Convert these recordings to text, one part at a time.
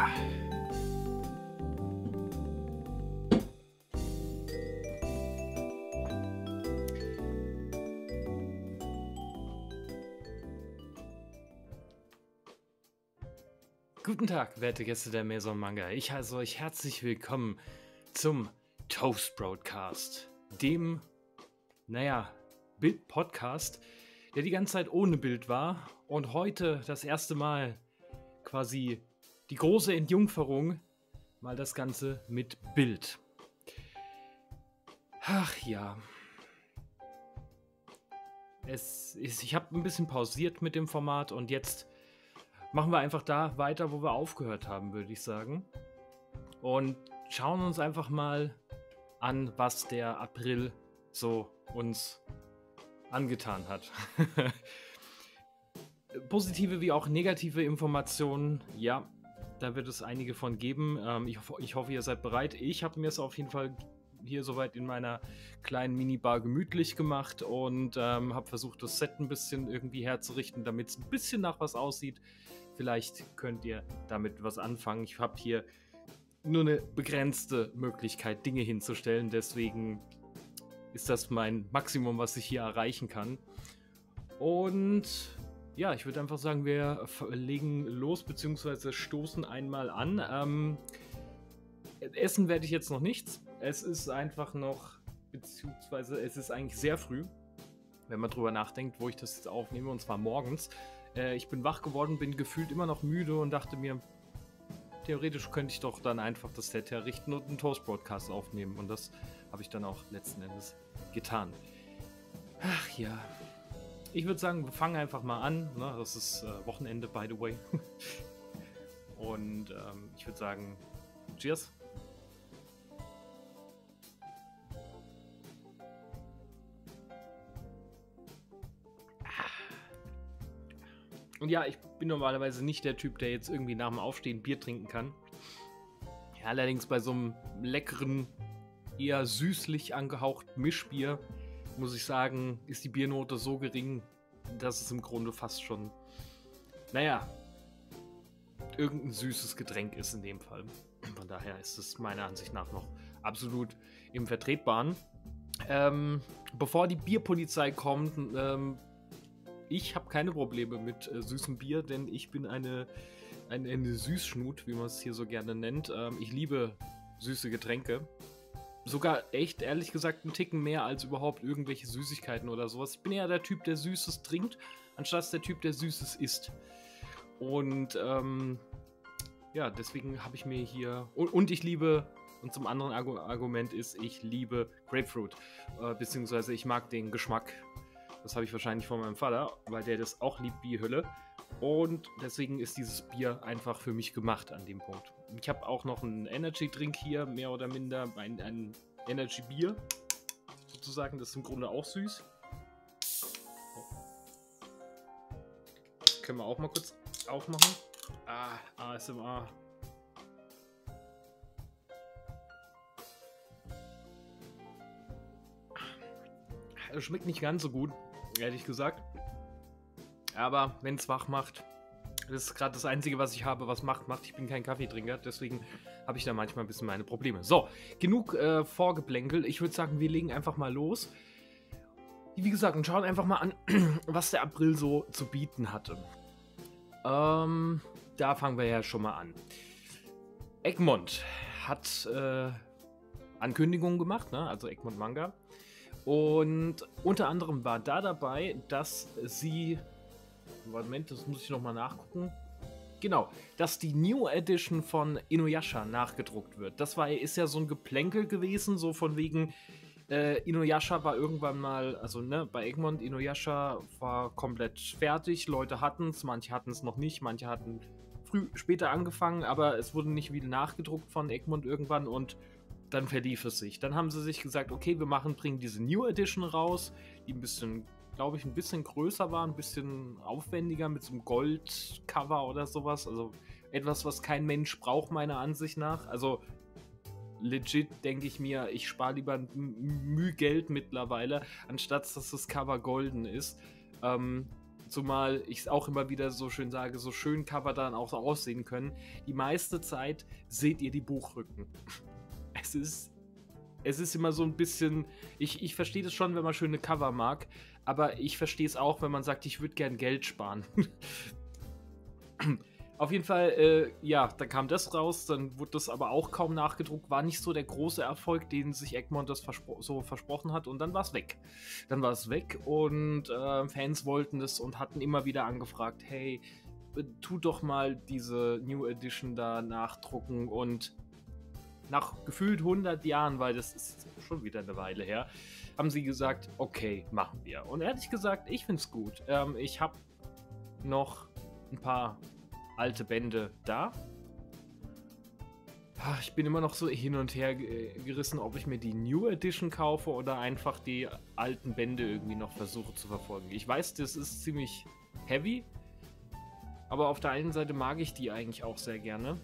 Guten Tag, werte Gäste der Maison Manga. Ich heiße euch herzlich willkommen zum Toast Broadcast, dem, Bild-Podcast, der die ganze Zeit ohne Bild war und heute das erste Mal quasi die große Entjungferung, mal das Ganze mit Bild. Ach ja. Ich habe ein bisschen pausiert mit dem Format und jetzt machen wir einfach da weiter, wo wir aufgehört haben, würde ich sagen. Und schauen uns einfach mal an, was der April so uns angetan hat. Positive wie auch negative Informationen, ja, da wird es einige von geben. Ich hoffe, ihr seid bereit. Ich habe mir es auf jeden Fall hier soweit in meiner kleinen Minibar gemütlich gemacht und habe versucht, das Set ein bisschen irgendwie herzurichten, damit es ein bisschen nach was aussieht. Vielleicht könnt ihr damit was anfangen. Ich habe hier nur eine begrenzte Möglichkeit, Dinge hinzustellen. Deswegen ist das mein Maximum, was ich hier erreichen kann. Und ja, ich würde einfach sagen, wir legen los, beziehungsweise stoßen einmal an. Essen werde ich jetzt noch nichts. Es ist einfach noch, beziehungsweise es ist eigentlich sehr früh, wenn man drüber nachdenkt, wo ich das jetzt aufnehme, und zwar morgens. Ich bin wach geworden, bin gefühlt immer noch müde und dachte mir, theoretisch könnte ich doch dann einfach das Set herrichten und einen Toast-Broadcast aufnehmen. Und das habe ich dann auch letzten Endes getan. Ach ja. Ich würde sagen, wir fangen einfach mal an. Ne? Das ist Wochenende, by the way. Und ich würde sagen, cheers. Und ja, ich bin normalerweise nicht der Typ, der jetzt irgendwie nach dem Aufstehen Bier trinken kann. Ja, allerdings bei so einem leckeren, eher süßlich angehauchten Mischbier, muss ich sagen, ist die Biernote so gering, dass es im Grunde fast schon, irgendein süßes Getränk ist in dem Fall. Von daher ist es meiner Ansicht nach noch absolut im Vertretbaren. Bevor die Bierpolizei kommt, ich habe keine Probleme mit süßem Bier, denn ich bin eine Süßschnut, wie man es hier so gerne nennt. Ich liebe süße Getränke. Sogar echt, ehrlich gesagt, einen Ticken mehr als überhaupt irgendwelche Süßigkeiten oder sowas. Ich bin eher der Typ, der Süßes trinkt, anstatt der Typ, der Süßes isst. Und deswegen habe ich mir hier... Und ich liebe... Und zum anderen Argument ist, ich liebe Grapefruit. Beziehungsweise ich mag den Geschmack. Das habe ich wahrscheinlich von meinem Vater, weil der das auch liebt wie Hölle. Und deswegen ist dieses Bier einfach für mich gemacht an dem Punkt. Ich habe auch noch einen Energy-Drink hier, mehr oder minder ein Energy-Bier, sozusagen. Das ist im Grunde auch süß. Das können wir auch mal kurz aufmachen. ASMR. Es schmeckt nicht ganz so gut, ehrlich gesagt. Aber wenn es wach macht, das ist gerade das Einzige, was ich habe, was macht. Ich bin kein Kaffeetrinker, deswegen habe ich da manchmal ein bisschen meine Probleme. So, genug Vorgeplänkel. Ich würde sagen, wir legen einfach mal los. Wie gesagt, und schauen einfach mal an, was der April so zu bieten hatte. Da fangen wir ja schon mal an. Egmont hat Ankündigungen gemacht, ne? Also Egmont Manga. Und unter anderem war da dabei, dass sie... Moment, das muss ich nochmal nachgucken. Genau, dass die New Edition von Inuyasha nachgedruckt wird. Ist ja so ein Geplänkel gewesen, so von wegen... Inuyasha war irgendwann mal, also bei Egmont, Inuyasha war komplett fertig. Leute hatten es, manche hatten es noch nicht, manche hatten später angefangen, aber es wurde nicht wieder nachgedruckt von Egmont irgendwann und dann verlief es sich. Dann haben sie sich gesagt, okay, wir bringen diese New Edition raus, die ein bisschen, glaube ich, ein bisschen größer war, ein bisschen aufwendiger mit so einem Goldcover oder sowas. Also etwas, was kein Mensch braucht, meiner Ansicht nach. Also legit denke ich mir, ich spare lieber Mühe Geld mittlerweile, anstatt dass das Cover golden ist. Zumal ich es auch immer wieder so schön sage, so schön Cover dann auch so aussehen können. Die meiste Zeit seht ihr die Buchrücken. Es ist immer so ein bisschen, ich verstehe das schon, wenn man schöne Cover mag, aber ich verstehe es auch, wenn man sagt, ich würde gern Geld sparen. Auf jeden Fall, ja, da kam das raus, dann wurde das aber auch kaum nachgedruckt, war nicht so der große Erfolg, den sich Egmont das so versprochen hat, und dann war es weg. Dann war es weg und Fans wollten es und hatten immer wieder angefragt, hey, tu doch mal diese New Edition da nachdrucken, und nach gefühlt 100 Jahren, weil das ist schon wieder eine Weile her, haben sie gesagt, okay, machen wir. Und ehrlich gesagt, ich finde es gut. Ich habe noch ein paar alte Bände da. Ich bin immer noch so hin und her gerissen, ob ich mir die New Edition kaufe oder einfach die alten Bände irgendwie noch versuche zu verfolgen. Ich weiß, das ist ziemlich heavy, aber auf der einen Seite mag ich die eigentlich auch sehr gerne.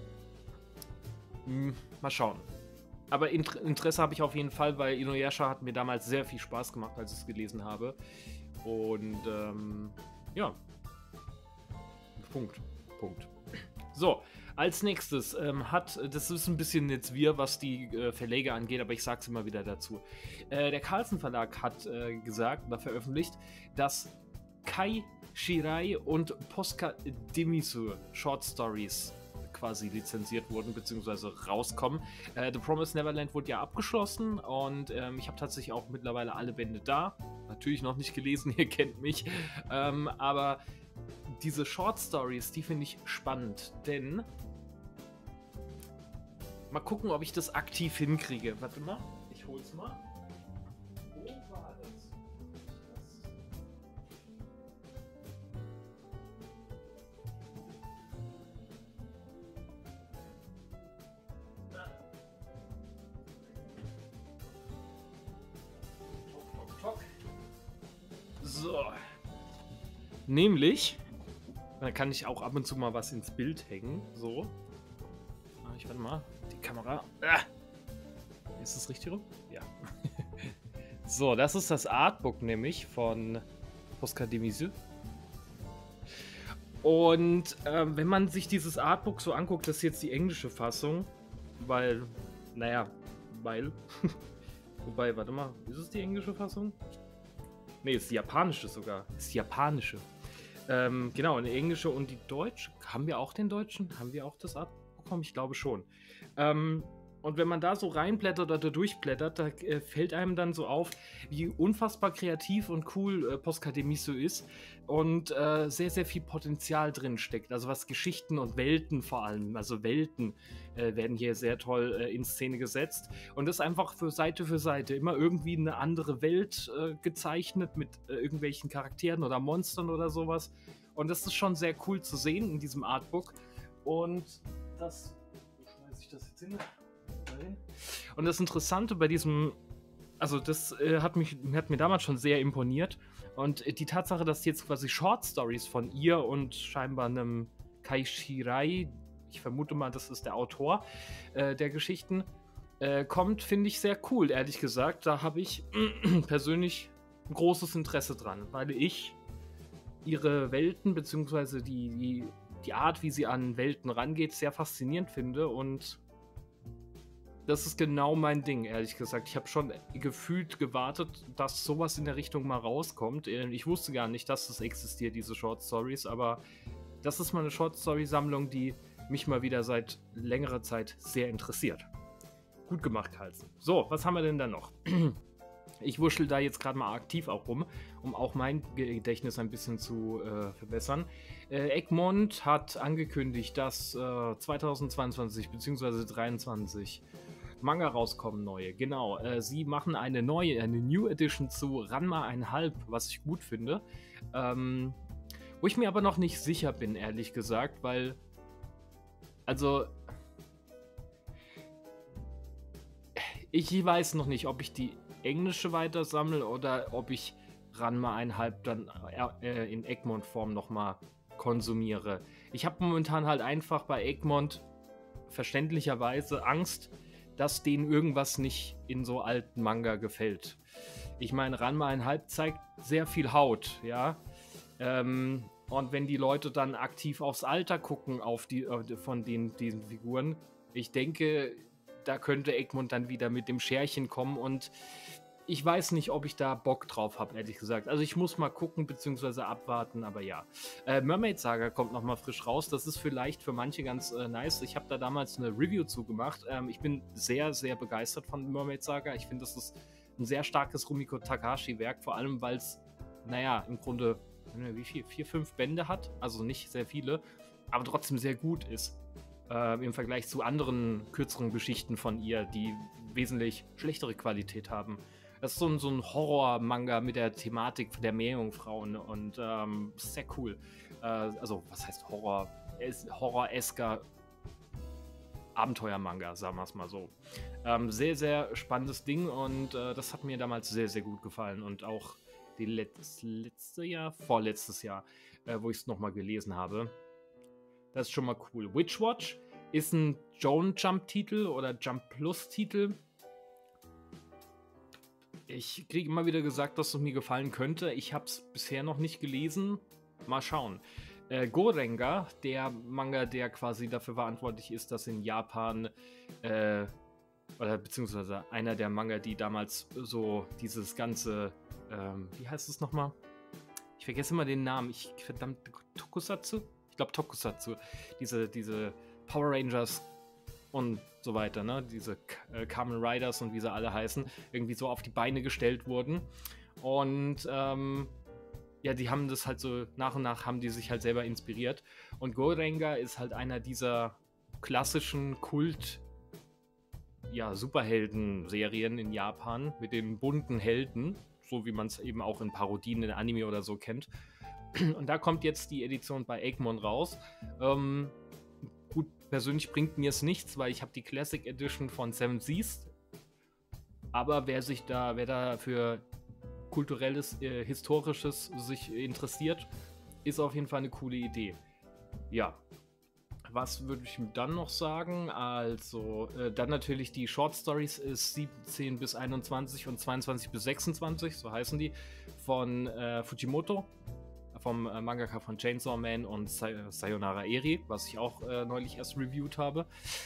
Mal schauen. Aber Interesse habe ich auf jeden Fall, weil Inuyasha hat mir damals sehr viel Spaß gemacht, als ich es gelesen habe. Und ja. Punkt. So, als nächstes das ist ein bisschen jetzt was die Verleger angeht, aber ich sag's immer wieder dazu. Der Carlsen Verlag hat gesagt oder veröffentlicht, dass Kai Shirai und Posca Demisu Short Stories quasi lizenziert wurden, beziehungsweise rauskommen. The Promised Neverland wurde ja abgeschlossen und ich habe tatsächlich auch mittlerweile alle Bände da. Natürlich noch nicht gelesen, ihr kennt mich. Aber diese Short Stories, die finde ich spannend, denn mal gucken, ob ich das aktiv hinkriege. Warte mal, ich hol's mal. Wo war das? So. Nämlich, da kann ich auch ab und zu mal was ins Bild hängen. So. Ich warte mal. Die Kamera. Ist das richtig rum? Ja. So, das ist das Artbook nämlich von Posca Demisu. Und wenn man sich dieses Artbook so anguckt, das ist jetzt die englische Fassung. Weil, wobei, warte mal, ist es die englische Fassung? Ne, ist die japanische sogar. Ist die japanische. Genau, eine englische und die deutsche. Haben wir auch den deutschen? Haben wir auch das Artbook bekommen? Ich glaube schon. Und wenn man da so reinblättert oder durchblättert, da fällt einem dann so auf, wie unfassbar kreativ und cool Posca Demisu ist und sehr, sehr viel Potenzial drin steckt. Also was Geschichten und Welten vor allem, also Welten werden hier sehr toll in Szene gesetzt. Und das einfach für Seite immer irgendwie eine andere Welt gezeichnet mit irgendwelchen Charakteren oder Monstern oder sowas. Und das ist schon sehr cool zu sehen in diesem Artbook. Und das... Wo schmeiße ich das jetzt hin? Und das Interessante bei diesem, also das hat mir damals schon sehr imponiert, und die Tatsache, dass jetzt quasi Short Stories von ihr und scheinbar einem Kai Shirai, ich vermute mal, das ist der Autor der Geschichten, kommt, finde ich sehr cool, ehrlich gesagt. Da habe ich persönlich ein großes Interesse dran, weil ich ihre Welten, beziehungsweise die Art, wie sie an Welten rangeht, sehr faszinierend finde, und das ist genau mein Ding, ehrlich gesagt. Ich habe schon gefühlt gewartet, dass sowas in der Richtung mal rauskommt. Ich wusste gar nicht, dass das existiert, diese Short Stories, aber das ist mal eine Short Story Sammlung, die mich mal wieder seit längerer Zeit sehr interessiert. Gut gemacht, Carlsen. So, was haben wir denn da noch? Ich wurschtel da jetzt gerade mal aktiv auch rum, um auch mein Gedächtnis ein bisschen zu verbessern. Egmont hat angekündigt, dass 2022 bzw. 2023 Manga rauskommen, neue. Genau, sie machen eine New Edition zu Ranma 1,5, was ich gut finde. Wo ich mir aber noch nicht sicher bin, ehrlich gesagt, weil, also, ich weiß noch nicht, ob ich die englische weiter sammle oder ob ich Ranma 1,5 dann in Egmont-Form nochmal konsumiere. Ich habe momentan halt einfach bei Egmont verständlicherweise Angst, dass denen irgendwas nicht in so alten Manga gefällt. Ich meine, Ranma 1,5 zeigt sehr viel Haut, ja. Und wenn die Leute dann aktiv aufs Alter gucken, auf von diesen Figuren, ich denke, da könnte Egmont dann wieder mit dem Scherchen kommen und ich weiß nicht, ob ich da Bock drauf habe, ehrlich gesagt. Also ich muss mal gucken, beziehungsweise abwarten, aber ja. Mermaid Saga kommt nochmal frisch raus. Das ist vielleicht für manche ganz nice. Ich habe da damals eine Review zugemacht. Ich bin sehr, sehr begeistert von Mermaid Saga. Ich finde, das ist ein sehr starkes Rumiko Takahashi-Werk, vor allem, weil es, naja, im Grunde, wie viel? 4, 5 Bände hat. Also nicht sehr viele, aber trotzdem sehr gut ist. Im Vergleich zu anderen kürzeren Geschichten von ihr, die wesentlich schlechtere Qualität haben. Das ist so ein Horror-Manga mit der Thematik der Meerjungfrauen und sehr cool. Also, was heißt Horror? Horror-esker Abenteuer-Manga, sagen wir es mal so. Sehr, sehr spannendes Ding und das hat mir damals sehr, sehr gut gefallen. Und auch vorletztes Jahr, wo ich es nochmal gelesen habe. Das ist schon mal cool. Witchwatch ist ein Joan Jump-Titel oder Jump Plus-Titel. Ich kriege immer wieder gesagt, dass es mir gefallen könnte. Ich habe es bisher noch nicht gelesen. Mal schauen. Gorenga, der Manga, der quasi dafür verantwortlich ist, dass in Japan, oder beziehungsweise einer der Manga, die damals so dieses ganze, wie heißt es nochmal? Ich vergesse immer den Namen. Verdammt, Tokusatsu? Ich glaube Tokusatsu. Diese Power Rangers und so weiter, ne? Diese Kamen Riders und wie sie alle heißen, irgendwie so auf die Beine gestellt wurden. Und ja, die haben das halt so, nach und nach haben die sich halt selber inspiriert. Und Gorenga ist halt einer dieser klassischen Superhelden-Serien in Japan mit den bunten Helden, so wie man es eben auch in Parodien in Anime oder so kennt. Und da kommt jetzt die Edition bei Egmont raus. Gut, persönlich bringt mir es nichts, weil ich habe die Classic Edition von Seven Seas. Aber wer da für kulturelles, historisches sich interessiert, ist auf jeden Fall eine coole Idee. Ja, was würde ich dann noch sagen? Also, dann natürlich die Short Stories ist 17 bis 21 und 22 bis 26, so heißen die, von Fujimoto, vom Mangaka von Chainsaw Man und Sayonara Eri, was ich auch neulich erst reviewed habe.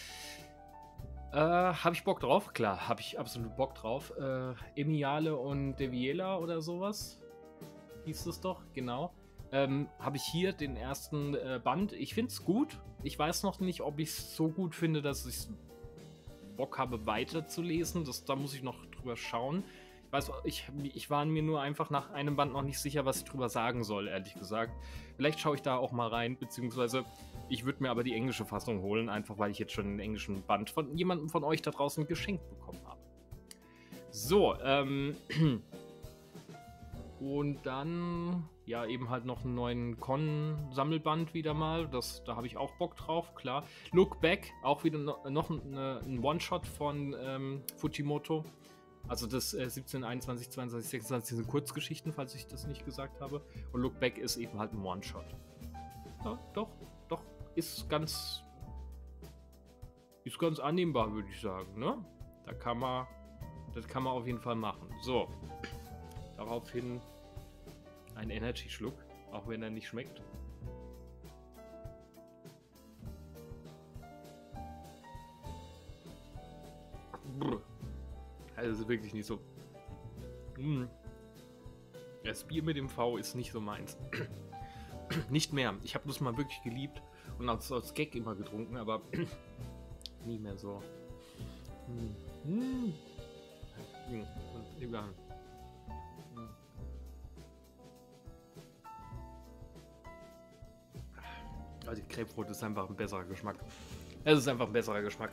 Habe ich Bock drauf? Klar, habe ich absolut Bock drauf. Emiale und Deviela oder sowas hieß es doch, genau. Habe ich hier den ersten Band. Ich finde es gut. Ich weiß noch nicht, ob ich es so gut finde, dass ich Bock habe, weiterzulesen. Da muss ich noch drüber schauen. Ich war mir nur einfach nach einem Band noch nicht sicher, was ich drüber sagen soll, ehrlich gesagt. Vielleicht schaue ich da auch mal rein, beziehungsweise ich würde mir aber die englische Fassung holen, einfach weil ich jetzt schon den englischen Band von jemandem von euch da draußen geschenkt bekommen habe. So, und dann, ja, eben halt noch einen neuen Con-Sammelband wieder mal. Da habe ich auch Bock drauf, klar. Look Back, auch wieder noch ein One-Shot von Fujimoto. Also das 17, 21, 22, 26 sind Kurzgeschichten, falls ich das nicht gesagt habe. Und Look Back ist eben halt ein One-Shot. Ja, doch, ist ganz annehmbar, würde ich sagen, ne? Das kann man auf jeden Fall machen. So, daraufhin ein Energy-Schluck, auch wenn er nicht schmeckt. Brr. Also wirklich nicht so. Das Bier mit dem V ist nicht so meins. Nicht mehr. Ich habe das mal wirklich geliebt und als Gag immer getrunken, aber nie mehr so. Also die Grapefruit ist einfach ein besserer Geschmack. Es ist einfach ein besserer Geschmack.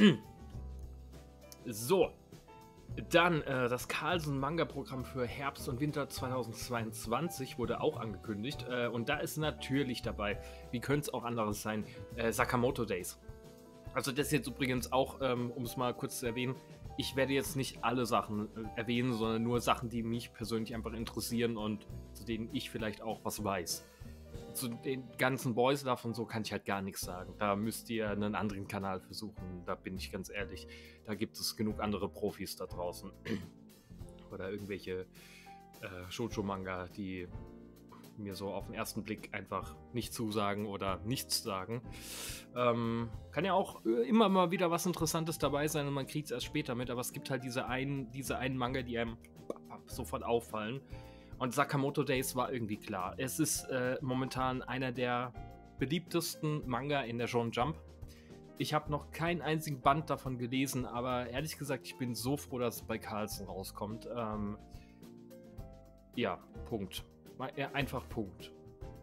So. Dann das Carlsen-Manga-Programm für Herbst und Winter 2022 wurde auch angekündigt. Und da ist natürlich dabei, wie könnte es auch anderes sein, Sakamoto Days. Also das ist jetzt übrigens auch, um es mal kurz zu erwähnen, ich werde jetzt nicht alle Sachen erwähnen, sondern nur Sachen, die mich persönlich einfach interessieren und zu denen ich vielleicht auch was weiß. Zu den ganzen Boys davon so kann ich halt gar nichts sagen. Da müsst ihr einen anderen Kanal versuchen, da bin ich ganz ehrlich. Da gibt es genug andere Profis da draußen. Oder irgendwelche Shoujo-Manga, die mir so auf den ersten Blick einfach nicht zusagen oder nichts sagen. Kann ja auch immer mal wieder was Interessantes dabei sein und man kriegt es erst später mit, aber es gibt halt diese einen Manga, die einem sofort auffallen. Und Sakamoto Days war irgendwie klar. Es ist momentan einer der beliebtesten Manga in der Shonen Jump. Ich habe noch keinen einzigen Band davon gelesen, aber ehrlich gesagt, ich bin so froh, dass es bei Carlsen rauskommt. Ja, Punkt. Einfach Punkt.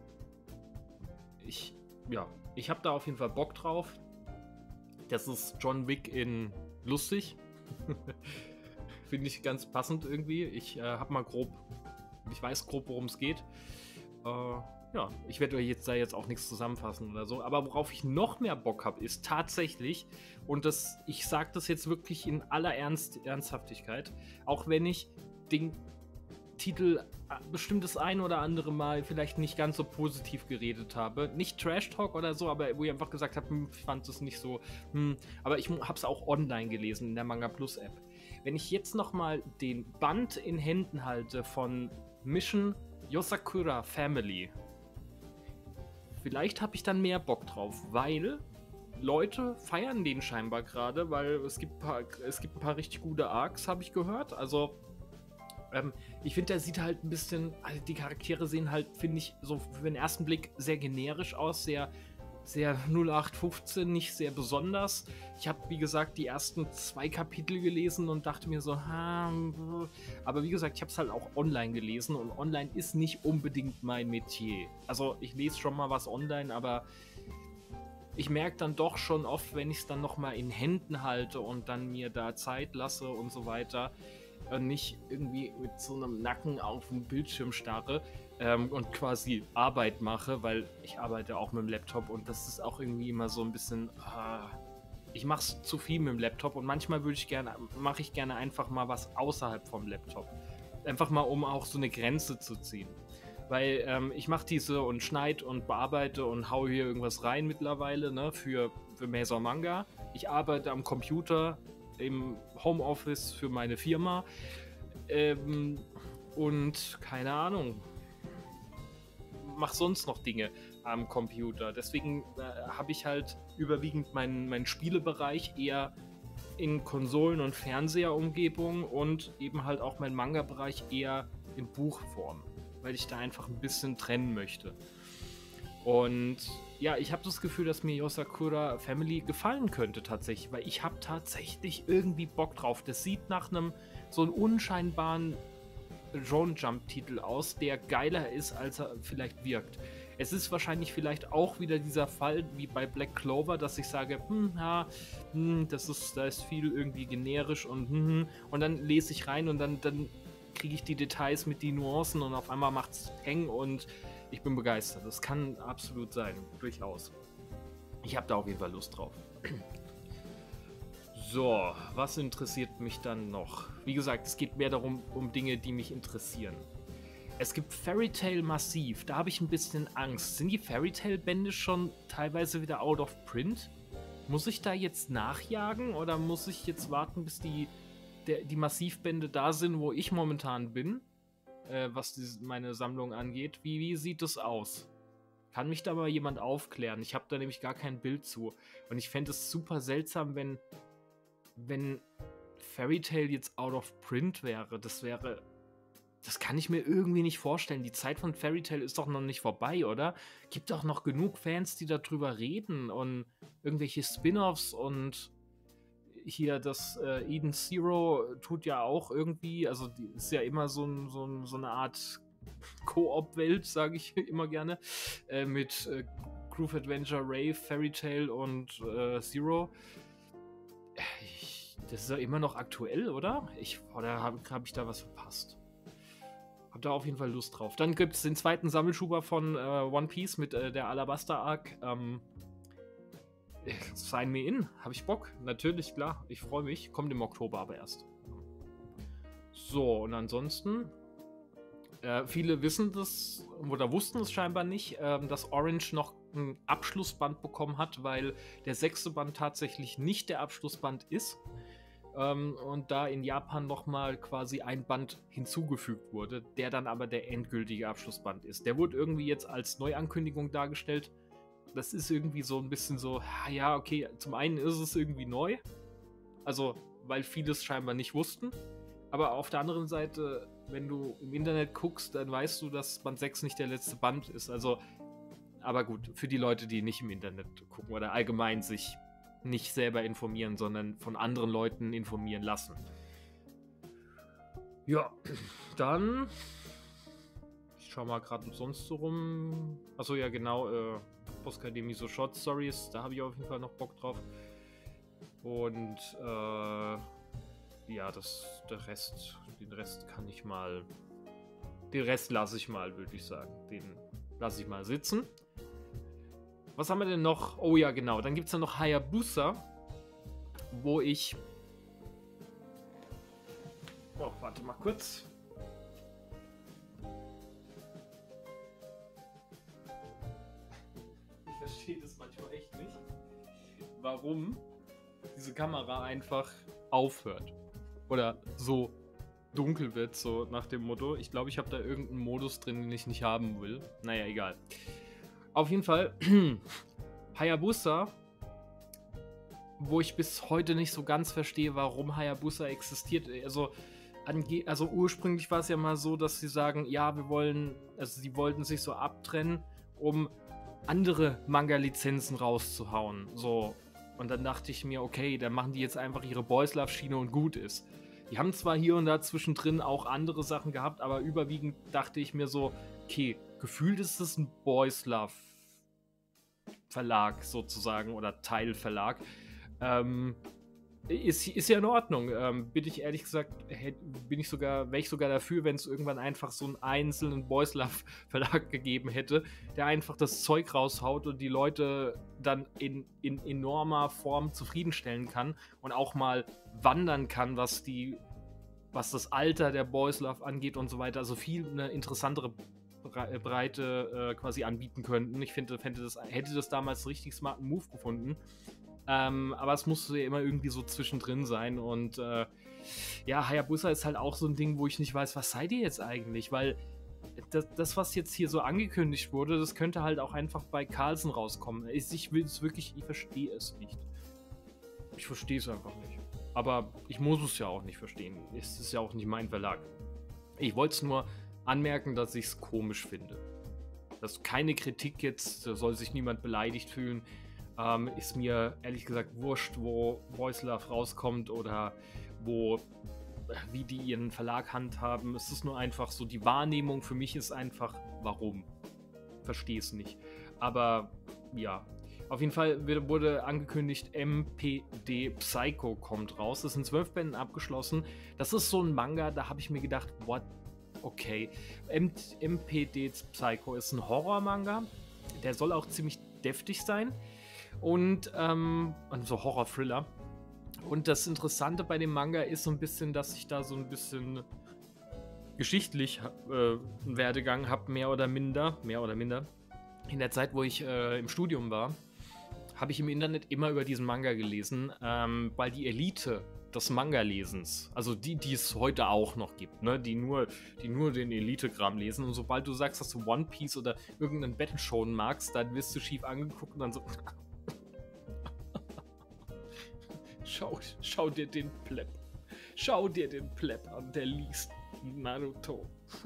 Ich habe da auf jeden Fall Bock drauf. Das ist John Wick in lustig. Finde ich ganz passend irgendwie. Ich weiß grob, worum es geht. Ja, ich werde euch jetzt auch nichts zusammenfassen oder so, aber worauf ich noch mehr Bock habe, ist tatsächlich, und ich sage das jetzt wirklich in aller Ernsthaftigkeit, auch wenn ich den Titel bestimmt das ein oder andere Mal vielleicht nicht ganz so positiv geredet habe, nicht Trash Talk oder so, aber wo ich einfach gesagt habe, ich fand es nicht so, aber ich habe es auch online gelesen in der Manga Plus App. Wenn ich jetzt nochmal den Band in Händen halte von Mission Yosakura Family, vielleicht habe ich dann mehr Bock drauf, weil Leute feiern den scheinbar gerade, weil es gibt ein paar richtig gute Arcs, habe ich gehört. Also, ich finde, der sieht halt ein bisschen, also die Charaktere sehen halt, finde ich, so für den ersten Blick sehr generisch aus, sehr 0815, nicht sehr besonders. Ich habe, wie gesagt, die ersten 2 Kapitel gelesen und dachte mir so, aber wie gesagt, ich habe es halt auch online gelesen und online ist nicht unbedingt mein Metier. Also ich lese schon mal was online, aber ich merke dann doch schon oft, wenn ich es dann nochmal in Händen halte und dann mir da Zeit lasse und so weiter, nicht irgendwie mit so einem Nacken auf den Bildschirm starre, und quasi Arbeit mache, weil ich arbeite auch mit dem Laptop und das ist auch irgendwie immer so ein bisschen, ich mache es zu viel mit dem Laptop und manchmal mache ich gerne einfach mal was außerhalb vom Laptop. Einfach mal, um auch so eine Grenze zu ziehen. Weil ich mache diese und schneide und bearbeite und hau hier irgendwas rein mittlerweile, ne, für Maison Manga. Ich arbeite am Computer im Homeoffice für meine Firma und keine Ahnung, mach sonst noch Dinge am Computer. Deswegen habe ich halt überwiegend meinen Spielebereich eher in Konsolen- und Fernseherumgebung und eben halt auch meinen Manga-Bereich eher in Buchform, weil ich da einfach ein bisschen trennen möchte. Und ja, ich habe das Gefühl, dass mir Yosakura Family gefallen könnte tatsächlich, weil ich habe tatsächlich irgendwie Bock drauf. Das sieht nach so einem unscheinbaren Shonen Jump Titel aus, der geiler ist, als er vielleicht wirkt. Es ist wahrscheinlich vielleicht auch wieder dieser Fall wie bei Black Clover, dass ich sage, da ist viel irgendwie generisch und dann lese ich rein und dann kriege ich die Details mit die Nuancen und auf einmal macht's Peng und ich bin begeistert. Das kann absolut sein, durchaus. Ich habe da auf jeden Fall Lust drauf. So, was interessiert mich dann noch? Wie gesagt, es geht mehr darum, um Dinge, die mich interessieren. Es gibt Fairy Tail Massiv, da habe ich ein bisschen Angst. Sind die Fairy Tail Bände schon teilweise wieder out of print? Muss ich da jetzt nachjagen oder muss ich jetzt warten, bis die Massivbände da sind, wo ich momentan bin? Was meine Sammlung angeht. Wie sieht es aus? Kann mich da mal jemand aufklären? Ich habe da nämlich gar kein Bild zu. Und ich fände es super seltsam, wenn Fairy Tail jetzt out of print wäre. Das kann ich mir irgendwie nicht vorstellen. Die Zeit von Fairy Tail ist doch noch nicht vorbei, oder? Gibt doch noch genug Fans, die darüber reden und irgendwelche Spin-offs und hier das Eden Zero tut ja auch irgendwie, also die ist ja immer so eine Art Koop-Welt, sage ich immer gerne, mit Groove Adventure, Rave, Fairy Tail und Zero. Das ist ja immer noch aktuell, oder? Oder hab ich da was verpasst? Hab da auf jeden Fall Lust drauf. Dann gibt es den zweiten Sammelschuber von One Piece mit der Alabasta Arc. Sign me in. Hab ich Bock? Natürlich, klar. Ich freue mich. Kommt im Oktober aber erst. So, und ansonsten viele wissen das oder wussten es scheinbar nicht, dass Orange noch ein Abschlussband bekommen hat, weil der 6. Band tatsächlich nicht der Abschlussband ist. und da in Japan nochmal quasi ein Band hinzugefügt wurde, der dann aber der endgültige Abschlussband ist. Der wurde irgendwie jetzt als Neuankündigung dargestellt. Das ist irgendwie so ein bisschen so, ja, okay, zum einen ist es irgendwie neu, also weil vieles scheinbar nicht wussten, aber auf der anderen Seite, wenn du im Internet guckst, dann weißt du, dass Band 6 nicht der letzte Band ist, also, aber gut, für die Leute, die nicht im Internet gucken oder allgemein sich nicht selber informieren, sondern von anderen Leuten informieren lassen. Ja, dann, ich schau mal gerade sonst so rum. Achso, ja genau, Postkademie so Short Stories, da habe ich auf jeden Fall noch Bock drauf. Und ja, den Rest kann ich mal, den Rest lasse ich mal, würde ich sagen. Den lasse ich mal sitzen. Was haben wir denn noch? Oh ja, genau. Dann gibt es ja noch Hayabusa, wo ich... Oh, warte mal kurz. Ich verstehe das manchmal echt nicht, warum diese Kamera einfach aufhört. Oder so dunkel wird, so nach dem Motto. Ich glaube, ich habe da irgendeinen Modus drin, den ich nicht haben will. Naja, egal. Auf jeden Fall Hayabusa, wo ich bis heute nicht so ganz verstehe, warum Hayabusa existiert. Also ursprünglich war es ja mal so, dass sie sagen, ja, sie wollten sich so abtrennen, um andere Manga-Lizenzen rauszuhauen. So. Und dann dachte ich mir, okay, dann machen die jetzt einfach ihre Boys Love Schiene und gut ist. Die haben zwar hier und da zwischendrin auch andere Sachen gehabt, aber überwiegend dachte ich mir so, okay, gefühlt ist es ein Boys Love Verlag sozusagen oder Teilverlag. Ist ja in Ordnung. Bin ich ehrlich gesagt, wäre ich sogar dafür, wenn es irgendwann einfach so einen einzelnen Boys Love Verlag gegeben hätte, der einfach das Zeug raushaut und die Leute dann in enormer Form zufriedenstellen kann und auch mal wandern kann, was das Alter der Boys Love angeht und so weiter. Also viel eine interessantere Breite quasi anbieten könnten. Ich hätte das damals einen richtig smarten Move gefunden. Aber es musste ja immer irgendwie so zwischendrin sein. Und ja, Hayabusa ist halt auch so ein Ding, wo ich nicht weiß, was seid ihr jetzt eigentlich? Weil das, was jetzt hier so angekündigt wurde, das könnte halt auch einfach bei Carlsen rauskommen. Ich will es wirklich, ich verstehe es nicht. Ich verstehe es einfach nicht. Aber ich muss es ja auch nicht verstehen. Es ist ja auch nicht mein Verlag. Ich wollte es nur anmerken, dass ich es komisch finde. Das ist keine Kritik jetzt, da soll sich niemand beleidigt fühlen. Ist mir ehrlich gesagt wurscht, wo Boys Love rauskommt oder wie die ihren Verlag handhaben. Es ist nur einfach so, die Wahrnehmung für mich ist einfach, warum? Verstehe es nicht. Aber ja, auf jeden Fall wurde angekündigt, MPD Psycho kommt raus. Das ist in 12 Bänden abgeschlossen. Das ist so ein Manga, da habe ich mir gedacht, what? Okay. MPD Psycho ist ein Horror-Manga. Der soll auch ziemlich deftig sein. Und so Horror-Thriller. Und das Interessante bei dem Manga ist so ein bisschen, dass ich da so ein bisschen geschichtlich einen Werdegang habe, mehr oder minder. In der Zeit, wo ich im Studium war, habe ich im Internet immer über diesen Manga gelesen, weil die Elite des Manga-Lesens, also die es heute auch noch gibt, ne, die nur den Elite-Kram lesen, und sobald du sagst, dass du One Piece oder irgendeinen Battle-Shonen magst, dann wirst du schief angeguckt und dann so Schau dir den Pleb. Schau dir den Pleb an, der liest Naruto.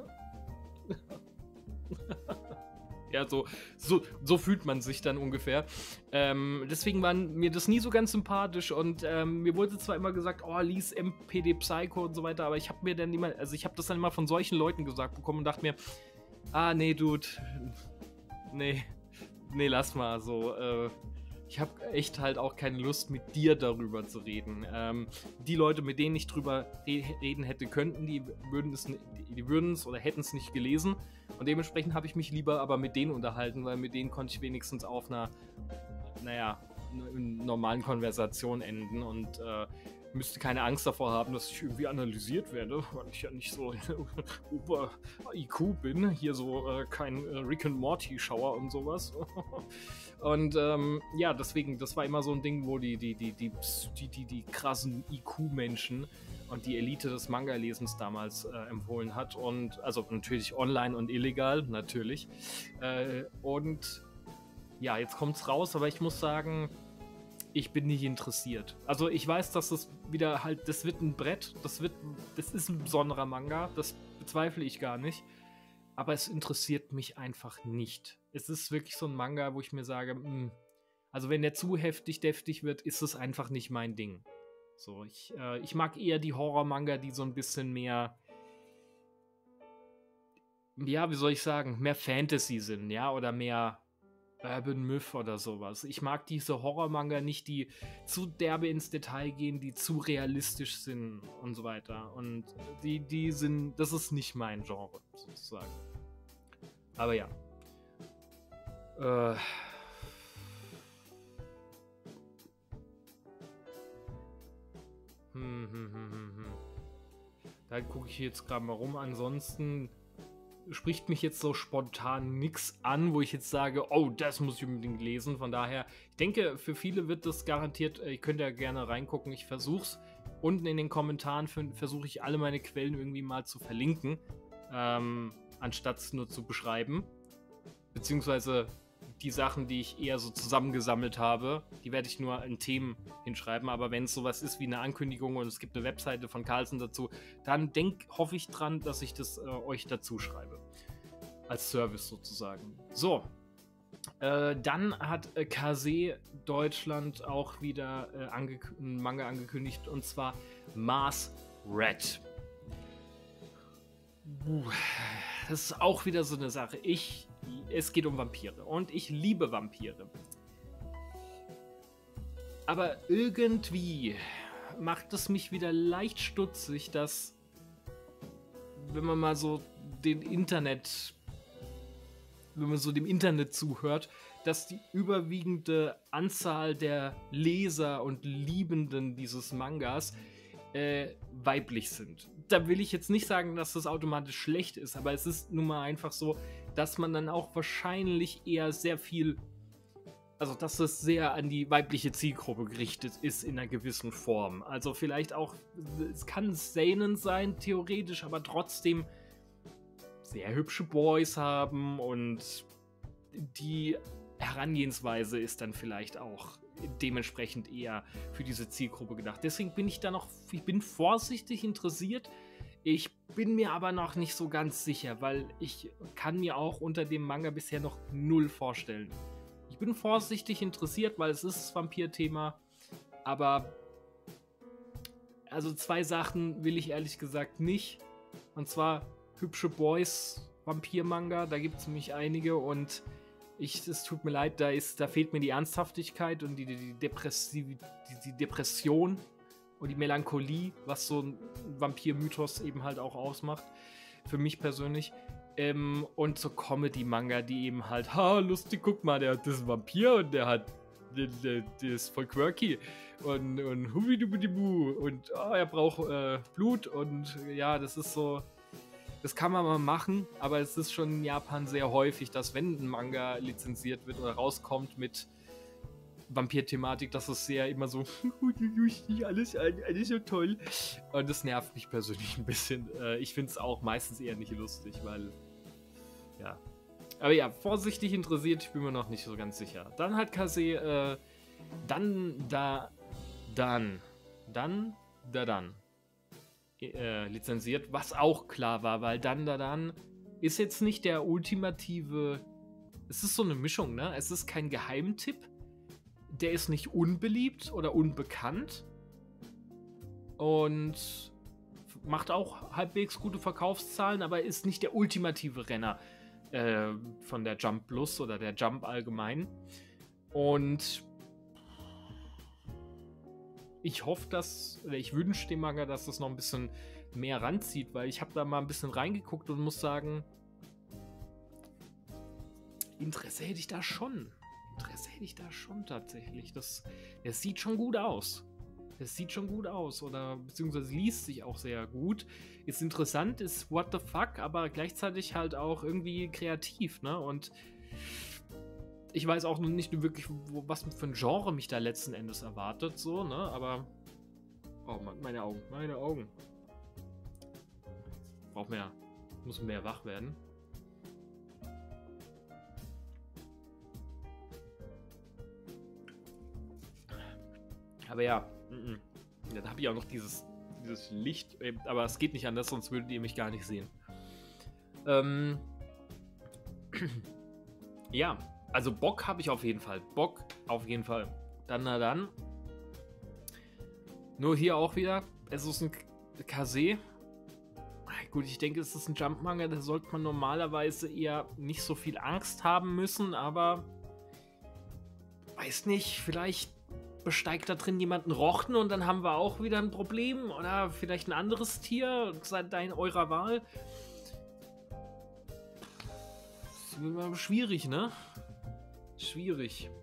Ja, so fühlt man sich dann ungefähr. Deswegen war mir das nie so ganz sympathisch und mir wurde zwar immer gesagt, oh, lies MPD Psycho und so weiter, aber ich habe das dann immer von solchen Leuten gesagt bekommen und dachte mir, nee, Dude, nee, lass mal so, ich habe echt halt auch keine Lust, mit dir darüber zu reden. Die Leute, mit denen ich drüber reden hätte könnten, die würden es oder hätten es nicht gelesen. Und dementsprechend habe ich mich lieber aber mit denen unterhalten, weil mit denen konnte ich wenigstens auf einer normalen Konversation enden. Und müsste keine Angst davor haben, dass ich irgendwie analysiert werde, weil ich ja nicht so Ober-IQ bin. Hier so kein Rick and Morty-Schauer und sowas. Und ja, deswegen, das war immer so ein Ding, wo die krassen IQ-Menschen und die Elite des Manga-Lesens damals empfohlen hat. Und also natürlich online und illegal, natürlich. Und ja, jetzt kommt's raus, aber ich muss sagen, ich bin nicht interessiert. Also ich weiß, dass das wieder halt, das wird ein Brett, das ist ein besonderer Manga, das bezweifle ich gar nicht. Aber es interessiert mich einfach nicht. Es ist wirklich so ein Manga, wo ich mir sage, also wenn der zu deftig wird, ist es einfach nicht mein Ding. So, ich mag eher die Horror-Manga, die so ein bisschen mehr, ja, wie soll ich sagen, mehr Fantasy sind, ja, oder mehr Urban Myth oder sowas. Ich mag diese Horror-Manga nicht, die zu derbe ins Detail gehen, die zu realistisch sind und so weiter. Und die sind, das ist nicht mein Genre, sozusagen. Aber ja. Da gucke ich jetzt gerade mal rum. Ansonsten spricht mich jetzt so spontan nichts an, wo ich jetzt sage, oh, das muss ich unbedingt lesen. Von daher, ich denke, für viele wird das garantiert, ihr könnt ja gerne reingucken. Ich versuch's. Unten in den Kommentaren versuche ich alle meine Quellen irgendwie mal zu verlinken, anstatt es nur zu beschreiben. Beziehungsweise die Sachen, die ich eher so zusammengesammelt habe, die werde ich nur in Themen hinschreiben. Aber wenn es sowas ist wie eine Ankündigung und es gibt eine Webseite von Carlsen dazu, dann hoffe ich dran, dass ich das euch dazu schreibe. Als Service sozusagen. So. Dann hat Kase Deutschland auch wieder einen Manga angekündigt, und zwar Mars Red. Das ist auch wieder so eine Sache. Es geht um Vampire und ich liebe Vampire. Aber irgendwie macht es mich wieder leicht stutzig, dass, wenn man mal so dem Internet zuhört, dass die überwiegende Anzahl der Leser und Liebenden dieses Mangas weiblich sind. Da will ich jetzt nicht sagen, dass das automatisch schlecht ist, aber es ist nun mal einfach so, dass man dann auch wahrscheinlich eher sehr viel, also dass es sehr an die weibliche Zielgruppe gerichtet ist in einer gewissen Form. Also vielleicht auch, es kann Seinen sein, theoretisch, aber trotzdem sehr hübsche Boys haben, und die Herangehensweise ist dann vielleicht auch dementsprechend eher für diese Zielgruppe gedacht. Deswegen bin ich bin vorsichtig interessiert. Ich bin mir aber noch nicht so ganz sicher, weil ich kann mir auch unter dem Manga bisher noch null vorstellen. Ich bin vorsichtig interessiert, weil es ist das Vampir-Thema, aber also 2 Sachen will ich ehrlich gesagt nicht. Und zwar hübsche Boys, Vampir-Manga, da gibt es nämlich einige, und es tut mir leid, da fehlt mir die Ernsthaftigkeit und die Depression und die Melancholie, was so ein Vampir-Mythos eben halt auch ausmacht, für mich persönlich. Und so Comedy-Manga, die eben halt, lustig, guck mal, der ist ein Vampir und der ist voll quirky und hubidubidibu und er braucht Blut, und ja, das ist so. Das kann man mal machen, aber es ist schon in Japan sehr häufig, dass, wenn ein Manga lizenziert wird oder rauskommt mit Vampir-Thematik, dass es sehr immer so alles so toll. Und das nervt mich persönlich ein bisschen. Ich finde es auch meistens eher nicht lustig, weil, ja. Aber ja, vorsichtig interessiert, ich bin mir noch nicht so ganz sicher. Dann hat Kase, lizenziert, was auch klar war, weil dann ist jetzt nicht der ultimative, es ist so eine Mischung, ne? Es ist kein Geheimtipp, der ist nicht unbeliebt oder unbekannt und macht auch halbwegs gute Verkaufszahlen, aber ist nicht der ultimative Renner von der Jump Plus oder der Jump allgemein. Und ich hoffe, ich wünsche dem Manga, dass das noch ein bisschen mehr ranzieht, weil ich habe da mal ein bisschen reingeguckt und muss sagen, Interesse hätte ich da schon. Tatsächlich. Das sieht schon gut aus. das sieht schon gut aus oder beziehungsweise liest sich auch sehr gut. Ist interessant, ist what the fuck, aber gleichzeitig halt auch irgendwie kreativ, ne? Und ich weiß auch noch nicht wirklich, was für ein Genre mich da letzten Endes erwartet, so, ne? Aber. Oh Mann, meine Augen, meine Augen. Braucht mehr. Muss mehr wach werden. Aber ja, dann habe ich auch noch dieses Licht, aber es geht nicht anders, sonst würdet ihr mich gar nicht sehen. Ja, also Bock habe ich auf jeden Fall. Bock auf jeden Fall. Dann, na dann. Nur hier auch wieder, es ist ein Kase. Gut, ich denke, es ist ein Jump-Manga, da sollte man normalerweise eher nicht so viel Angst haben müssen, aber weiß nicht, vielleicht besteigt da drin jemand einen Rochen und dann haben wir auch wieder ein Problem oder vielleicht ein anderes Tier, eurer Wahl. Das ist immer schwierig, ne? Schwierig.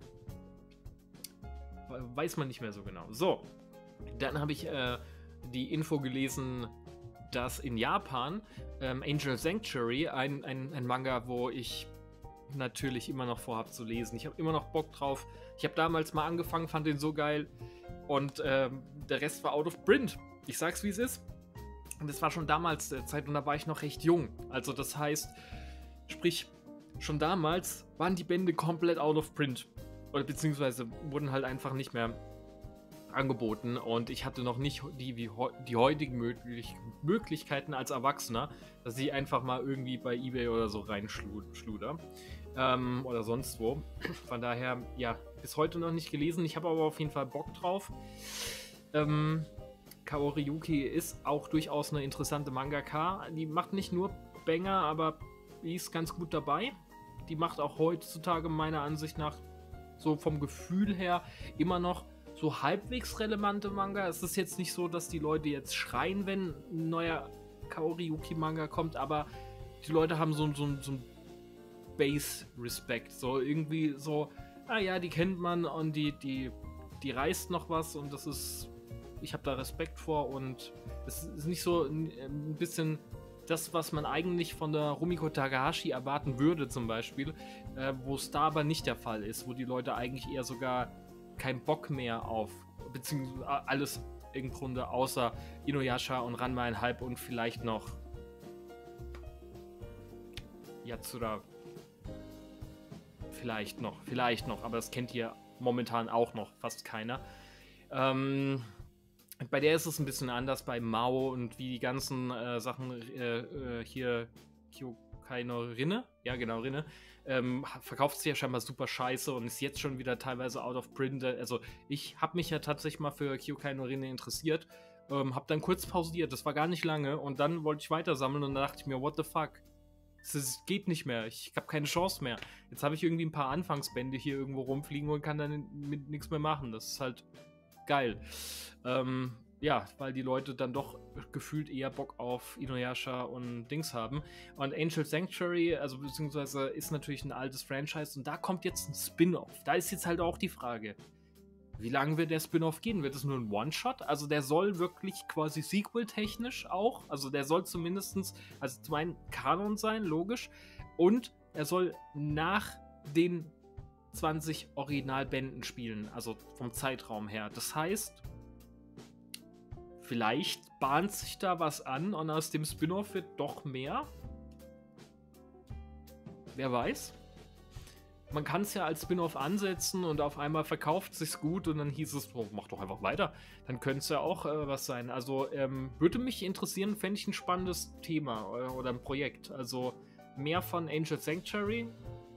Weiß man nicht mehr so genau. So, dann habe ich die Info gelesen, dass in Japan Angel Sanctuary, ein Manga, wo ich natürlich immer noch vorhabe zu lesen. Ich habe immer noch Bock drauf. Ich habe damals mal angefangen, fand den so geil und der Rest war out of print. Ich sag's, wie es ist. Und das war schon damals der Zeit und da war ich noch recht jung. Also das heißt, sprich, schon damals waren die Bände komplett out of print. Oder beziehungsweise wurden halt einfach nicht mehr angeboten und ich hatte noch nicht die heutigen Möglichkeiten als Erwachsener, dass ich einfach mal irgendwie bei eBay oder so reinschluder oder sonst wo. Von daher, ja, bis heute noch nicht gelesen. Ich habe aber auf jeden Fall Bock drauf. Kaori Yuki ist auch durchaus eine interessante Mangaka. Die macht nicht nur Banger, aber die ist ganz gut dabei. Die macht auch heutzutage meiner Ansicht nach so vom Gefühl her immer noch so halbwegs relevante Manga. Es ist jetzt nicht so, dass die Leute jetzt schreien, wenn ein neuer Kaori Yuki Manga kommt, aber die Leute haben so ein Base-Respekt. So irgendwie so, ja, die kennt man und die reißt noch was und das ist, ich habe da Respekt vor und es ist nicht so ein bisschen das, was man eigentlich von der Rumiko Takahashi erwarten würde zum Beispiel, wo es da aber nicht der Fall ist, wo die Leute eigentlich eher sogar keinen Bock mehr auf, beziehungsweise alles im Grunde außer Inuyasha und Ranma 1/2 und vielleicht noch Yatsura. Vielleicht noch, aber das kennt hier momentan auch noch fast keiner. Bei der ist es ein bisschen anders, bei Mao und wie die ganzen Sachen hier Kyokai no Rinne, ja genau, Rinne, verkauft sich ja scheinbar super scheiße und ist jetzt schon wieder teilweise out of print. Also ich habe mich ja tatsächlich mal für Kyokai no Rinne interessiert, habe dann kurz pausiert, das war gar nicht lange und dann wollte ich weiter sammeln und dann dachte ich mir, what the fuck? Das geht nicht mehr, ich habe keine Chance mehr. Jetzt habe ich irgendwie ein paar Anfangsbände hier irgendwo rumfliegen und kann dann mit nichts mehr machen. Das ist halt geil. Ja, weil die Leute dann doch gefühlt eher Bock auf Inuyasha und Dings haben. Und Angel Sanctuary, also beziehungsweise ist natürlich ein altes Franchise und da kommt jetzt ein Spin-off. Da ist jetzt halt auch die Frage, wie lange wird der Spin-off gehen? Wird es nur ein One-Shot? Also der soll wirklich quasi Sequel-technisch auch, also der soll zumindestens, also zum einen Kanon sein, logisch, und er soll nach den 20 Originalbänden spielen, also vom Zeitraum her. Das heißt, vielleicht bahnt sich da was an und aus dem Spin-off wird doch mehr. Wer weiß. Man kann es ja als Spin-off ansetzen und auf einmal verkauft es sich gut und dann hieß es, oh, mach doch einfach weiter. Dann könnte es ja auch was sein. Also würde mich interessieren, fände ich ein spannendes Thema oder ein Projekt. Also mehr von Angel Sanctuary.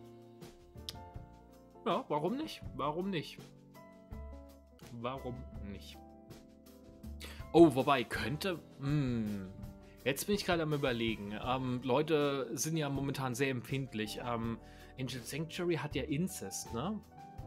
Ja, warum nicht? Warum nicht? Warum nicht? Oh, wobei, könnte... Jetzt bin ich gerade am Überlegen. Leute sind ja momentan sehr empfindlich. Angel Sanctuary hat ja Inzest, ne?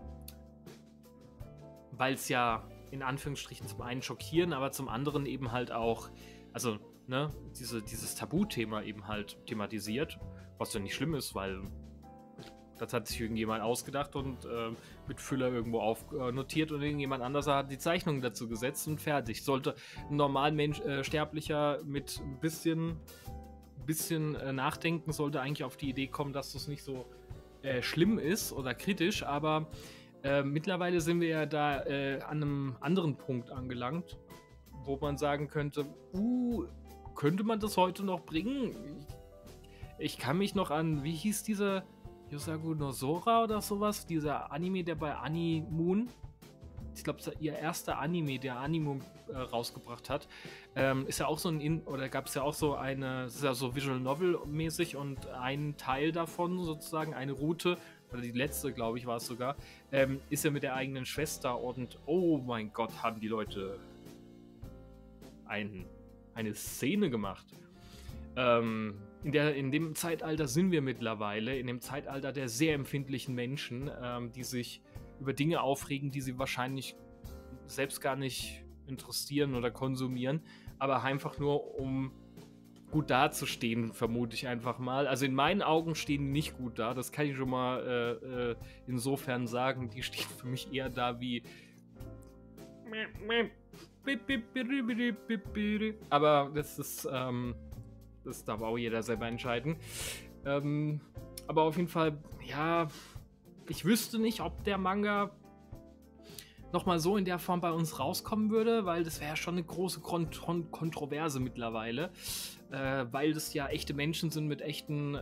Weil es ja in Anführungsstrichen zum einen schockieren, aber zum anderen eben halt auch, also, ne, dieses Tabuthema eben halt thematisiert, was ja nicht schlimm ist, weil Das hat sich irgendjemand ausgedacht und mit Füller irgendwo aufnotiert und irgendjemand anders hat die Zeichnung dazu gesetzt und fertig. Sollte ein normal Sterblicher mit ein bisschen Nachdenken, sollte eigentlich auf die Idee kommen, dass das nicht so schlimm ist oder kritisch, aber mittlerweile sind wir ja da an einem anderen Punkt angelangt, wo man sagen könnte, könnte man das heute noch bringen? Ich kann mich noch an, wie hieß dieser Yusaku no Sora oder sowas, dieser Anime, der bei Animoon, ich glaube, ihr erster Anime, der Animoon rausgebracht hat, ist ja auch so oder gab es ja auch so das ist ja so Visual Novel mäßig und ein Teil davon, sozusagen eine Route, oder die letzte, glaube ich, war es sogar, ist ja mit der eigenen Schwester und oh mein Gott, haben die Leute eine Szene gemacht. In dem Zeitalter sind wir mittlerweile, in dem Zeitalter der sehr empfindlichen Menschen, die sich über Dinge aufregen, die sie wahrscheinlich selbst gar nicht interessieren oder konsumieren, aber einfach nur, um gut dazustehen, vermute ich einfach mal. Also in meinen Augen stehen die nicht gut da, das kann ich schon mal insofern sagen. Die stehen für mich eher da wie... Aber das darf auch jeder selber entscheiden. Aber auf jeden Fall, ja, ich wüsste nicht, ob der Manga nochmal so in der Form bei uns rauskommen würde, weil das wäre ja schon eine große Kontroverse mittlerweile, weil das ja echte Menschen sind mit echten,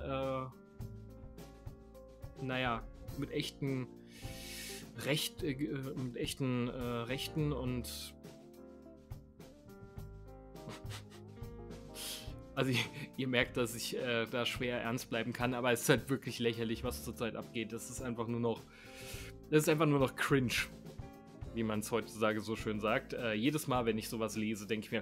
mit echten Rechten und also ihr merkt, dass ich da schwer ernst bleiben kann, aber es ist halt wirklich lächerlich, was zurzeit abgeht. Das ist einfach nur noch cringe, wie man es heutzutage so schön sagt. Jedes Mal, wenn ich sowas lese, denke ich mir,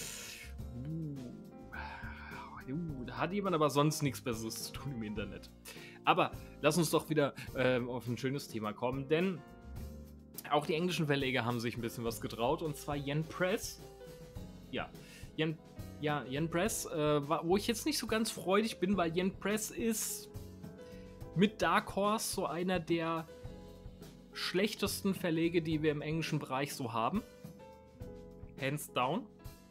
da hat jemand aber sonst nichts Besseres zu tun im Internet. Aber lass uns doch wieder auf ein schönes Thema kommen, denn auch die englischen Verleger haben sich ein bisschen was getraut, und zwar Yen Press. Ja, Yen Press, wo ich jetzt nicht so ganz freudig bin, weil Yen Press ist mit Dark Horse so einer der schlechtesten Verlege, die wir im englischen Bereich so haben. Hands down.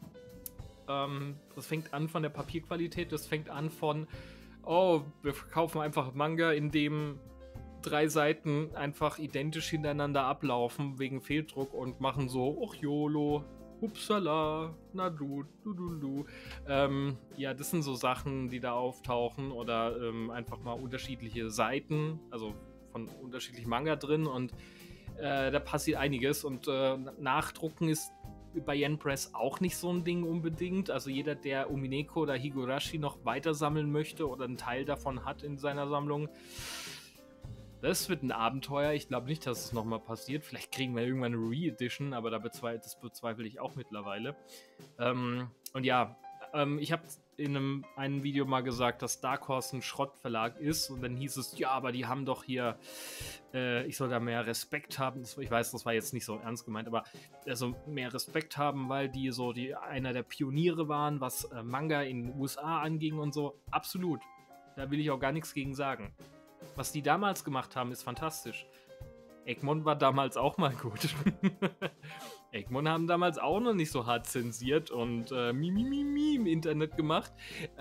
Das fängt an von der Papierqualität, das fängt an von, wir verkaufen einfach Manga, in dem 3 Seiten einfach identisch hintereinander ablaufen wegen Fehldruck und machen so, YOLO, upsala, na du. Ja, das sind so Sachen, die da auftauchen, oder einfach mal unterschiedliche Seiten, also von unterschiedlichen Manga drin, und da passiert einiges, und Nachdrucken ist bei Yen Press auch nicht so ein Ding unbedingt. Also jeder, der Umineko oder Higurashi noch weiter sammeln möchte oder einen Teil davon hat in seiner Sammlung, das wird ein Abenteuer. Ich glaube nicht, dass es nochmal passiert. Vielleicht kriegen wir irgendwann eine Re-Edition, aber das bezweifle ich auch mittlerweile. Und ja, ich habe in einem Video mal gesagt, dass Dark Horse ein Schrottverlag ist, und dann hieß es, ja, aber die haben doch hier, ich soll da mehr Respekt haben. Ich weiß, das war jetzt nicht so ernst gemeint, aber also mehr Respekt haben, weil die so einer der Pioniere waren, was Manga in den USA anging und so. Absolut. Da will ich auch gar nichts gegen sagen. Was die damals gemacht haben, ist fantastisch. Egmont war damals auch mal gut. Egmont haben damals auch noch nicht so hart zensiert und im Internet gemacht.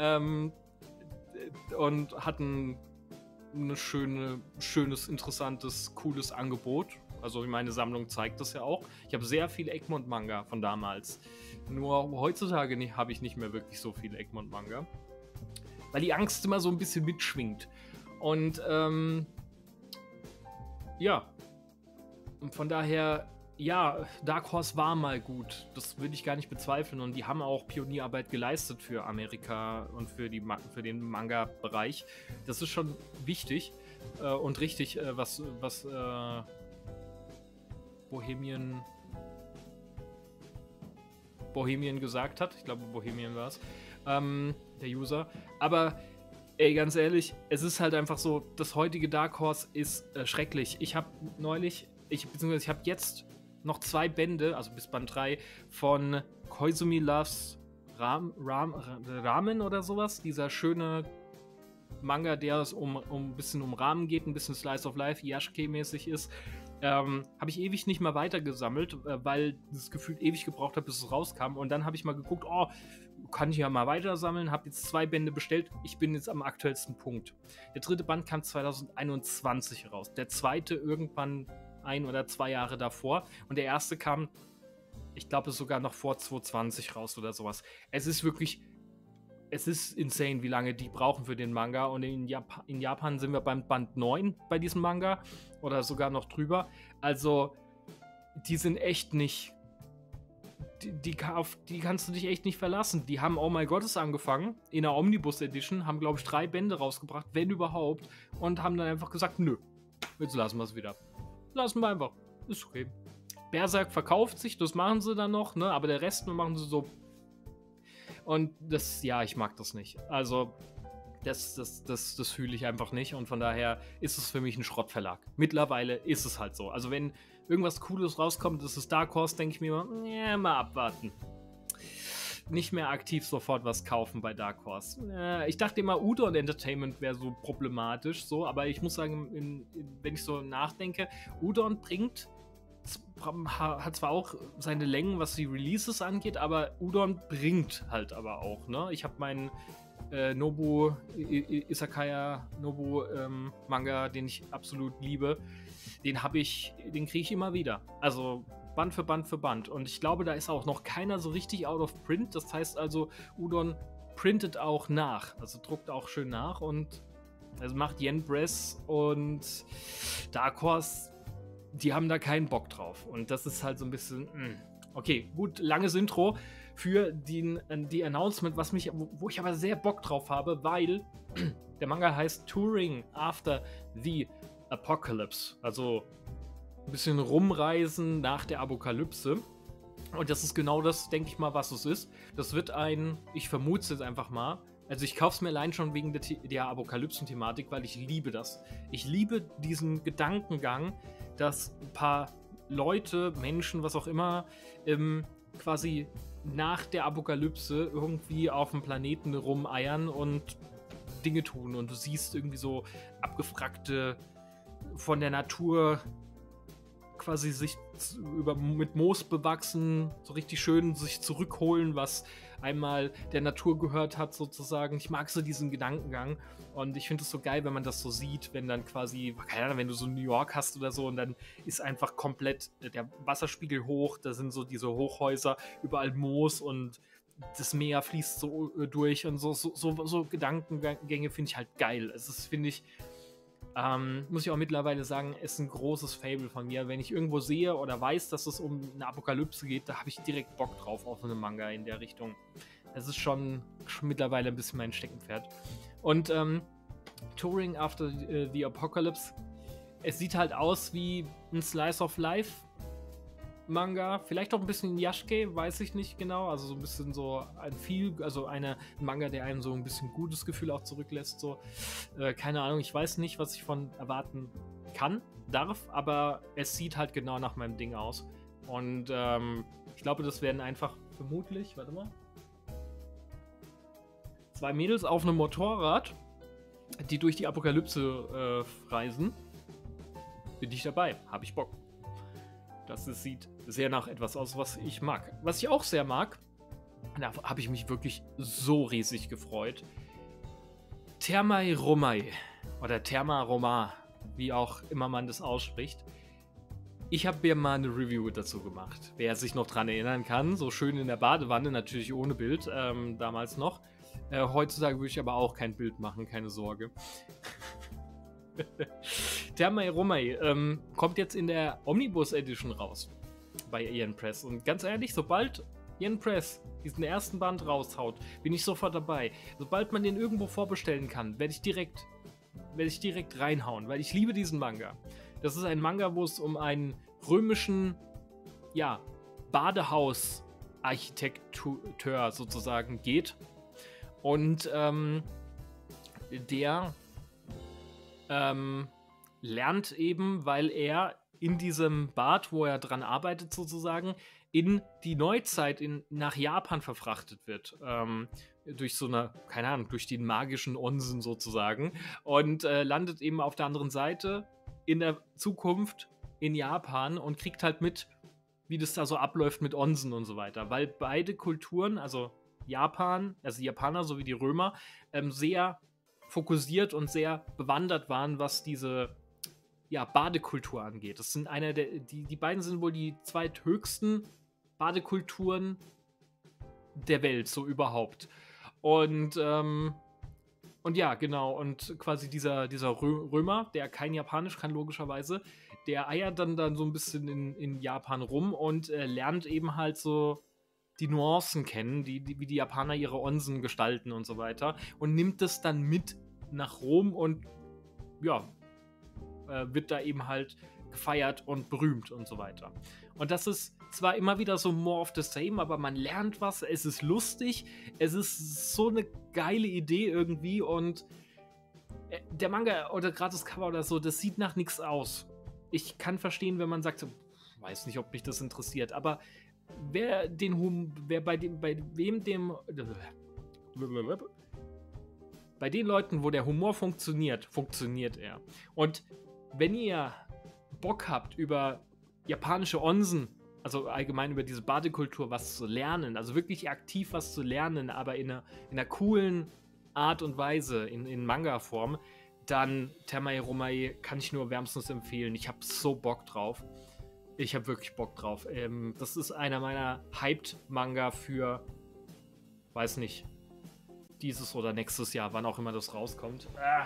Und hatten ein schönes, interessantes, cooles Angebot. Also meine Sammlung zeigt das ja auch. Ich habe sehr viel Egmont-Manga von damals. Nur heutzutage habe ich nicht mehr wirklich so viel Egmont-Manga. Weil die Angst immer so ein bisschen mitschwingt. Und ja, und von daher, ja, Dark Horse war mal gut. Das will ich gar nicht bezweifeln. Und die haben auch Pionierarbeit geleistet für Amerika und für den Manga-Bereich. Das ist schon wichtig und richtig, was Bohemian gesagt hat. Ich glaube, Bohemian war es. Der User. Aber ey, ganz ehrlich, es ist halt einfach so, das heutige Dark Horse ist schrecklich. Ich habe jetzt noch 2 Bände, also bis Band 3, von Koizumi Loves Ramen oder sowas. Dieser schöne Manga, der es um ein bisschen um Rahmen geht, ein bisschen Slice of Life, Yashike-mäßig ist. Habe ich ewig nicht mehr weitergesammelt, weil das Gefühl ewig gebraucht hat, bis es rauskam. Und dann habe ich mal geguckt, oh, kann ich ja mal weitersammeln. Habe jetzt 2 Bände bestellt. Ich bin jetzt am aktuellsten Punkt. Der 3. Band kam 2021 raus. Der 2. irgendwann 1 oder 2 Jahre davor. Und der 1. kam, ich glaube, sogar noch vor 2020 raus oder sowas. Es ist wirklich... Es ist insane, wie lange die brauchen für den Manga. Und in Japan sind wir beim Band 9 bei diesem Manga. Oder sogar noch drüber. Also, die sind echt nicht... Die kannst du dich echt nicht verlassen. Die haben Oh My Goddess angefangen, in der Omnibus Edition, haben, glaube ich, 3 Bände rausgebracht, wenn überhaupt. Und haben dann einfach gesagt, nö, jetzt lassen wir es wieder. Lassen wir einfach. Ist okay. Berserk verkauft sich, das machen sie dann noch, ne? Aber der Rest machen sie so... Und das, ja, ich mag das nicht. Also, das fühle ich einfach nicht. Und von daher ist es für mich ein Schrottverlag. Mittlerweile ist es halt so. Also, wenn irgendwas Cooles rauskommt, das ist Dark Horse, denke ich mir immer, mal abwarten. Nicht mehr aktiv sofort was kaufen bei Dark Horse. Ich dachte immer, Udon Entertainment wäre so problematisch, so, aber ich muss sagen, wenn ich so nachdenke, Udon hat zwar auch seine Längen, was die Releases angeht, aber Udon bringt halt aber auch, ne? Ich habe meinen Isakaya Nobu Manga, den ich absolut liebe, den kriege ich immer wieder. Also Band für Band für Band. Und ich glaube, da ist auch noch keiner so richtig out of print. Das heißt also, Udon printet auch nach, also druckt auch schön nach und also macht Yen Press und Dark Horse, die haben da keinen Bock drauf. Und das ist halt so ein bisschen... Okay, gut, langes Intro für die Announcement, wo ich aber sehr Bock drauf habe, weil der Manga heißt Touring After the Apocalypse. Also ein bisschen rumreisen nach der Apokalypse. Und das ist genau das, denke ich mal, was es ist. Das wird ich vermute es jetzt einfach mal, also ich kaufe es mir allein schon wegen der Apokalypsen-Thematik, weil ich liebe das. Ich liebe diesen Gedankengang, dass ein paar Leute, Menschen, was auch immer, quasi nach der Apokalypse irgendwie auf dem Planeten rumeiern und Dinge tun. Und du siehst irgendwie so abgefragte, von der Natur quasi sich mit Moos bewachsen, so richtig schön sich zurückholen, was einmal der Natur gehört hat sozusagen. Ich mag so diesen Gedankengang und ich finde es so geil, wenn man das so sieht, wenn dann quasi, keine Ahnung, wenn du so New York hast oder so und dann ist einfach komplett der Wasserspiegel hoch, da sind so diese Hochhäuser, überall Moos und das Meer fließt so durch und so Gedankengänge finde ich halt geil. Es ist, finde ich, muss ich auch mittlerweile sagen, ist ein großes Fable von mir. Wenn ich irgendwo sehe oder weiß, dass es um eine Apokalypse geht, da habe ich direkt Bock drauf auf einen Manga in der Richtung. Das ist schon mittlerweile ein bisschen mein Steckenpferd. Und Touring After the Apocalypse, es sieht halt aus wie ein Slice of Life Manga, vielleicht auch ein bisschen Yashike, weiß ich nicht genau, also so ein bisschen so ein Manga, der einem so ein bisschen gutes Gefühl auch zurücklässt, so, keine Ahnung, ich weiß nicht, was ich von erwarten darf, aber es sieht halt genau nach meinem Ding aus und ich glaube, das werden einfach vermutlich, warte mal, 2 Mädels auf einem Motorrad, die durch die Apokalypse reisen. Bin ich dabei, habe ich Bock. Das sieht sehr nach etwas aus, was ich mag. Was ich auch sehr mag, da habe ich mich wirklich so riesig gefreut. Thermae Romae oder Therma Roma, wie auch immer man das ausspricht. Ich habe mir mal eine Review dazu gemacht. Wer sich noch dran erinnern kann, so schön in der Badewanne, natürlich ohne Bild, damals noch. Heutzutage würde ich aber auch kein Bild machen, keine Sorge. Thermae Romae kommt jetzt in der Omnibus Edition raus bei Yen Press. Und ganz ehrlich, sobald Yen Press diesen ersten Band raushaut, bin ich sofort dabei. Sobald man den irgendwo vorbestellen kann, werde ich direkt reinhauen, weil ich liebe diesen Manga. Das ist ein Manga, wo es um einen römischen, ja, Badehaus-Architekteur sozusagen geht. Und der lernt eben, weil er in diesem Bad, wo er dran arbeitet sozusagen, in die Neuzeit nach Japan verfrachtet wird. durch so eine, keine Ahnung, durch den magischen Onsen sozusagen und landet eben auf der anderen Seite in der Zukunft in Japan und kriegt halt mit, wie das da so abläuft mit Onsen und so weiter. Weil beide Kulturen, also Japan, also die Japaner sowie die Römer, sehr fokussiert und sehr bewandert waren, was diese Badekultur angeht. Das sind die beiden sind wohl die zweithöchsten Badekulturen der Welt, so überhaupt. Und ja, genau, und quasi dieser Römer, der kein Japanisch kann, logischerweise, der eiert dann so ein bisschen in Japan rum und lernt eben halt so die Nuancen kennen, wie die Japaner ihre Onsen gestalten und so weiter und nimmt das dann mit nach Rom und ja, wird da eben halt gefeiert und berühmt und so weiter. Und das ist zwar immer wieder so more of the same, aber man lernt was, es ist lustig, es ist so eine geile Idee irgendwie und der Manga oder gerade das Cover oder so, das sieht nach nichts aus. Ich kann verstehen, wenn man sagt, so, weiß nicht, ob mich das interessiert, aber bei den Leuten, wo der Humor funktioniert, funktioniert er. Und wenn ihr Bock habt, über japanische Onsen, also allgemein über diese Badekultur was zu lernen, also wirklich aktiv was zu lernen, aber in einer coolen Art und Weise, in Manga-Form, dann Tamae Romae kann ich nur wärmstens empfehlen. Ich habe so Bock drauf. Ich habe wirklich Bock drauf. Das ist einer meiner Hyped-Manga für, weiß nicht, dieses oder nächstes Jahr, wann auch immer das rauskommt.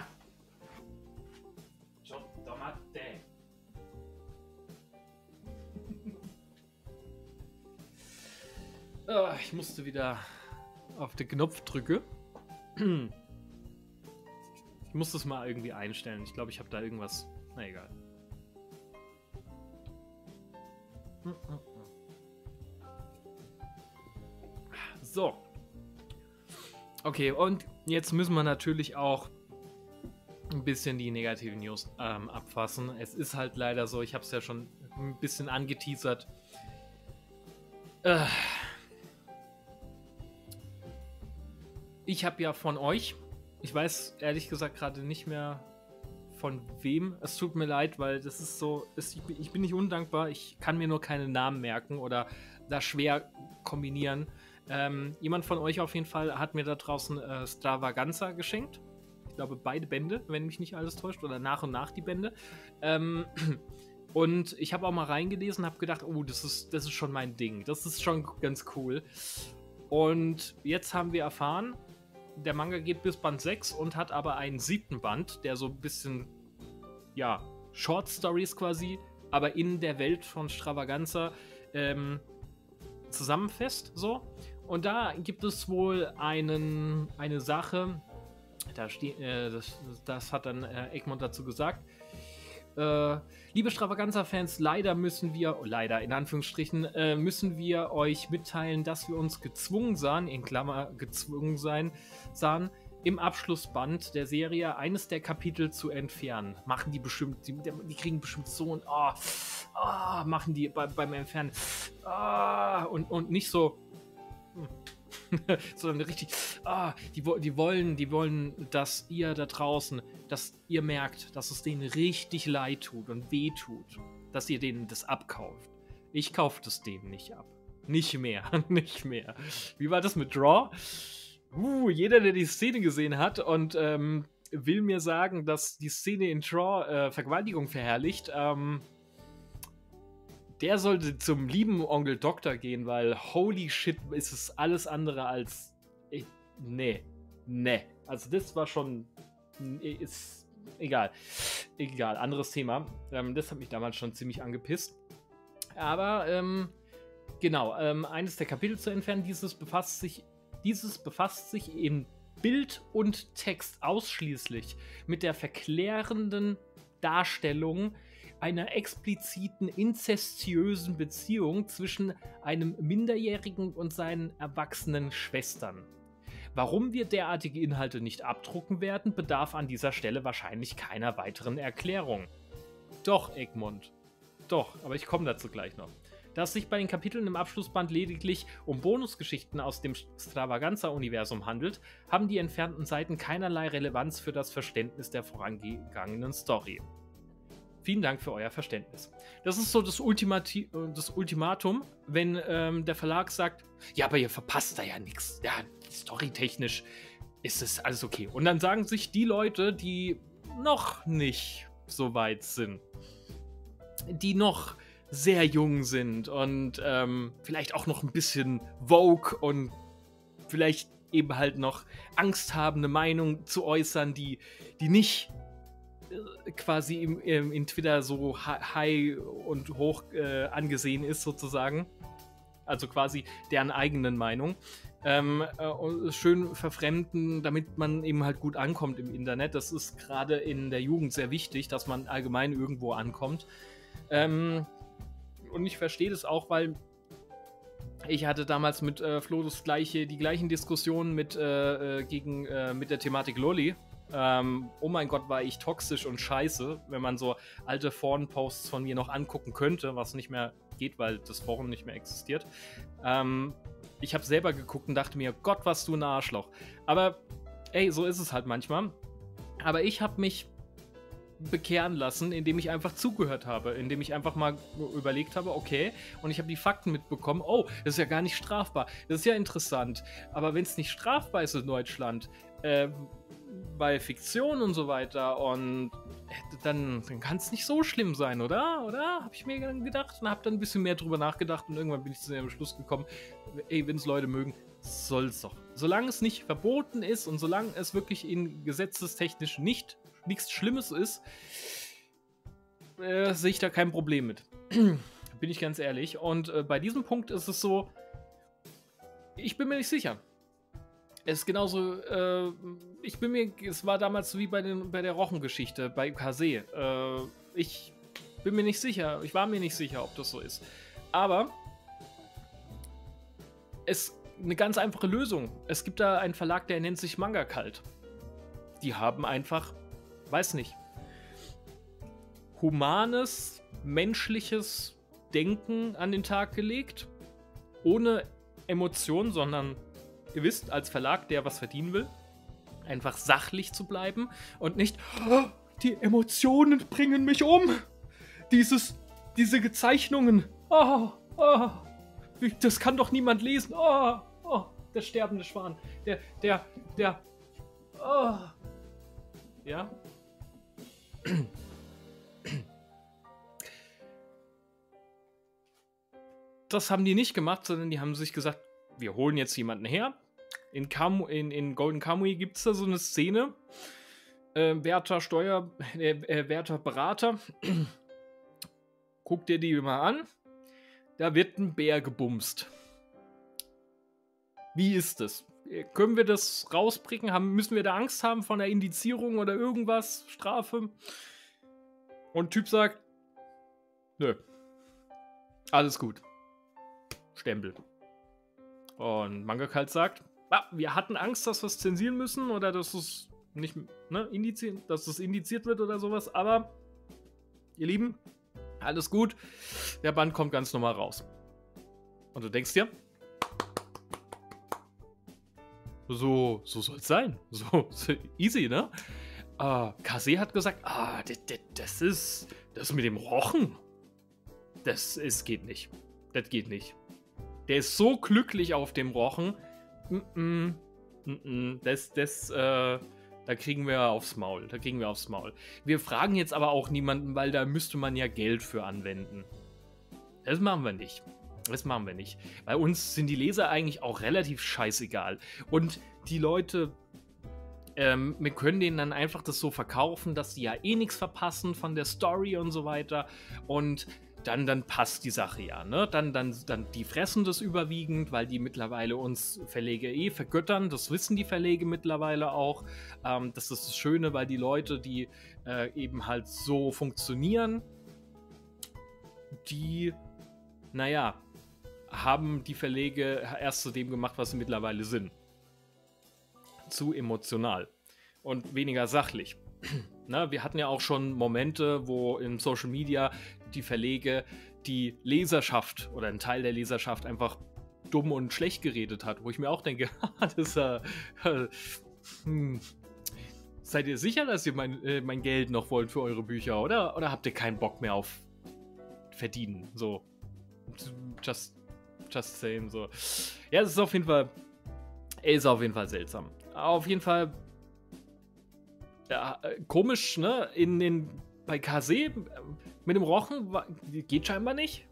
Ich musste wieder auf den Knopf drücken. Ich muss das mal irgendwie einstellen. Ich glaube, ich habe da irgendwas. Na egal. So. Okay, und jetzt müssen wir natürlich auch ein bisschen die negativen News abfassen. Es ist halt leider so, ich habe es ja schon ein bisschen angeteasert. Ich habe ja von euch, ich weiß ehrlich gesagt gerade nicht mehr von wem, es tut mir leid, weil das ist so, ich bin nicht undankbar, ich kann mir nur keine Namen merken oder da schwer kombinieren. Jemand von euch auf jeden Fall hat mir da draußen Stravaganza geschenkt. Ich glaube beide Bände, wenn mich nicht alles täuscht, oder nach und nach die Bände. Und ich habe auch mal reingelesen, habe gedacht, oh, das ist schon mein Ding, das ist schon ganz cool. Und jetzt haben wir erfahren, der Manga geht bis Band 6 und hat aber einen 7. Band, der so ein bisschen, ja, Short Stories quasi, aber in der Welt von Stravaganza zusammenfasst, so. Und da gibt es wohl eine Sache, das hat dann Egmont dazu gesagt. Liebe Stravaganza-Fans, leider in Anführungsstrichen, müssen wir euch mitteilen, dass wir uns gezwungen sahen, in Klammer gezwungen sahen, im Abschlussband der Serie eines der Kapitel zu entfernen. Machen die bestimmt, die kriegen bestimmt so ein machen die beim Entfernen und nicht so sondern richtig, die wollen, dass ihr da draußen, dass ihr merkt, dass es denen richtig leid tut und weh tut, dass ihr denen das abkauft. Ich kaufe das denen nicht ab. Nicht mehr, nicht mehr. Wie war das mit Draw? Jeder, der die Szene gesehen hat und will mir sagen, dass die Szene in Draw Vergewaltigung verherrlicht, der sollte zum lieben Onkel Doktor gehen, weil holy shit, ist es alles andere als... Nee. Also das war schon... Ist egal. Egal, anderes Thema. Das hat mich damals schon ziemlich angepisst. Aber, genau, eines der Kapitel zu entfernen, dieses befasst sich in Bild und Text ausschließlich mit der verklärenden Darstellung einer expliziten inzestiösen Beziehung zwischen einem Minderjährigen und seinen erwachsenen Schwestern. Warum wir derartige Inhalte nicht abdrucken werden, bedarf an dieser Stelle wahrscheinlich keiner weiteren Erklärung. Doch, Egmont. Doch, aber ich komme dazu gleich noch. Da es sich bei den Kapiteln im Abschlussband lediglich um Bonusgeschichten aus dem Stravaganza-Universum handelt, haben die entfernten Seiten keinerlei Relevanz für das Verständnis der vorangegangenen Story. Vielen Dank für euer Verständnis. Das ist so das Ultimatum, wenn der Verlag sagt, ja, aber ihr verpasst da ja nichts. Ja, storytechnisch ist es alles okay. Und dann sagen sich die Leute, die noch nicht so weit sind, die noch sehr jung sind und vielleicht auch noch ein bisschen Vogue und vielleicht eben halt noch Angst haben, eine Meinung zu äußern, die nicht quasi in Twitter so high und hoch angesehen ist, sozusagen. Also quasi deren eigenen Meinung. Schön verfremden, damit man eben halt gut ankommt im Internet. Das ist gerade in der Jugend sehr wichtig, dass man allgemein irgendwo ankommt. Und ich verstehe das auch, weil ich hatte damals mit Flo die gleichen Diskussionen mit der Thematik Lolli. Oh mein Gott, war ich toxisch und scheiße, wenn man so alte Foren-Posts von mir noch angucken könnte, was nicht mehr geht, weil das Forum nicht mehr existiert. Ich habe selber geguckt und dachte mir, Gott, was du ein Arschloch. Aber, ey, so ist es halt manchmal. Aber ich habe mich bekehren lassen, indem ich einfach zugehört habe, indem ich einfach mal überlegt habe, okay, und ich habe die Fakten mitbekommen, oh, das ist ja gar nicht strafbar, das ist ja interessant, aber wenn es nicht strafbar ist in Deutschland, bei Fiktion und so weiter, und dann kann es nicht so schlimm sein, oder? Habe ich mir dann gedacht und habe dann ein bisschen mehr drüber nachgedacht und irgendwann bin ich zu dem Schluss gekommen, ey, wenn es Leute mögen, soll es doch. Solange es nicht verboten ist und solange es wirklich in gesetzestechnisch nichts Schlimmes ist, sehe ich da kein Problem mit. Bin ich ganz ehrlich. Und bei diesem Punkt ist es so, ich bin mir nicht sicher. Es ist genauso, es war damals wie bei der Rochen-Geschichte, bei Kase. Ich bin mir nicht sicher, ich war mir nicht sicher, ob das so ist. Aber es eine ganz einfache Lösung. Es gibt da einen Verlag, der nennt sich Manga Cult. Die haben einfach, weiß nicht, humanes, menschliches Denken an den Tag gelegt. Ohne Emotionen, sondern, ihr wisst, als Verlag, der was verdienen will, einfach sachlich zu bleiben und nicht, oh, die Emotionen bringen mich um. Diese Gezeichnungen. Oh, das kann doch niemand lesen. Oh, der sterbende Schwan. Oh. Ja. Das haben die nicht gemacht, sondern die haben sich gesagt, wir holen jetzt jemanden her. In Golden Kamuy gibt es da so eine Szene. Werter Berater. Guck dir die mal an. Da wird ein Bär gebumst. Wie ist das? Können wir das rausbringen? Müssen wir da Angst haben von der Indizierung oder irgendwas? Strafe? Und Typ sagt, nö. Alles gut. Stempel. Und Manga Cult sagt, wir hatten Angst, dass wir es zensieren müssen oder dass es nicht, dass es indiziert wird oder sowas, aber ihr Lieben, alles gut. Der Band kommt ganz normal raus. Und du denkst dir, so soll es sein. So easy, ne? Kase hat gesagt, das mit dem Rochen, geht nicht. Das geht nicht. Der ist so glücklich auf dem Rochen. Da kriegen wir aufs Maul. Wir fragen jetzt aber auch niemanden, weil da müsste man ja Geld für anwenden. Das machen wir nicht. Bei uns sind die Leser eigentlich auch relativ scheißegal. Und die Leute, wir können denen dann einfach das so verkaufen, dass sie ja eh nichts verpassen von der Story und so weiter. Und dann passt die Sache ja, ne? Dann die fressen das überwiegend, weil die mittlerweile uns Verlege vergöttern. Das wissen die Verlege mittlerweile auch. Das ist das Schöne, weil die Leute, die eben halt so funktionieren, die, haben die Verlege erst zu dem gemacht, was sie mittlerweile sind. Zu emotional und weniger sachlich. Na, wir hatten ja auch schon Momente, wo in Social Media die Verlege die Leserschaft oder ein Teil der Leserschaft einfach dumm und schlecht geredet hat, wo ich mir auch denke, das seid ihr sicher, dass ihr mein Geld noch wollt für eure Bücher, oder? Oder habt ihr keinen Bock mehr auf Verdienen? So. Just saying, so. Ja, es ist auf jeden Fall seltsam. Auf jeden Fall ja, komisch, ne? Bei Kase mit dem Rochen geht scheinbar nicht.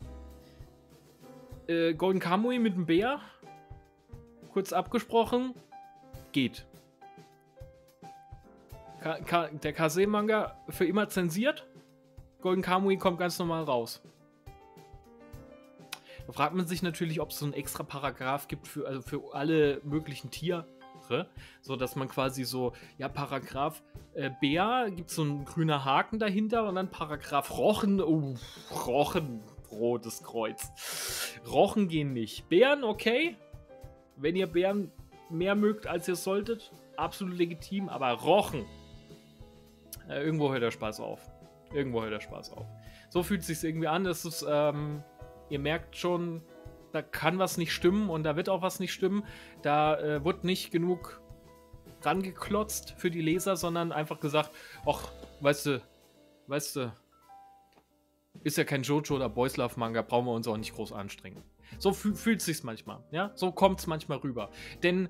Golden Kamuy mit dem Bär, kurz abgesprochen, geht. Der Kase-Manga für immer zensiert. Golden Kamuy kommt ganz normal raus. Da fragt man sich natürlich, ob es so einen extra Paragraph gibt für alle möglichen Tiere. So dass man quasi so, ja, Paragraph Bär, gibt so ein grüner Haken dahinter und dann Paragraph Rochen, Rochen, rotes Kreuz. Rochen gehen nicht. Bären, okay. Wenn ihr Bären mehr mögt, als ihr solltet, absolut legitim, aber Rochen. Irgendwo hört der Spaß auf. So fühlt es sich irgendwie an, dass es, ihr merkt schon, da kann was nicht stimmen und da wird auch was nicht stimmen. Da wird nicht genug rangeklotzt für die Leser, sondern einfach gesagt, ach, weißt du, ist ja kein Jojo oder Boys Love Manga, brauchen wir uns auch nicht groß anstrengen. So fühlt es sich manchmal, ja? So kommt es manchmal rüber. Denn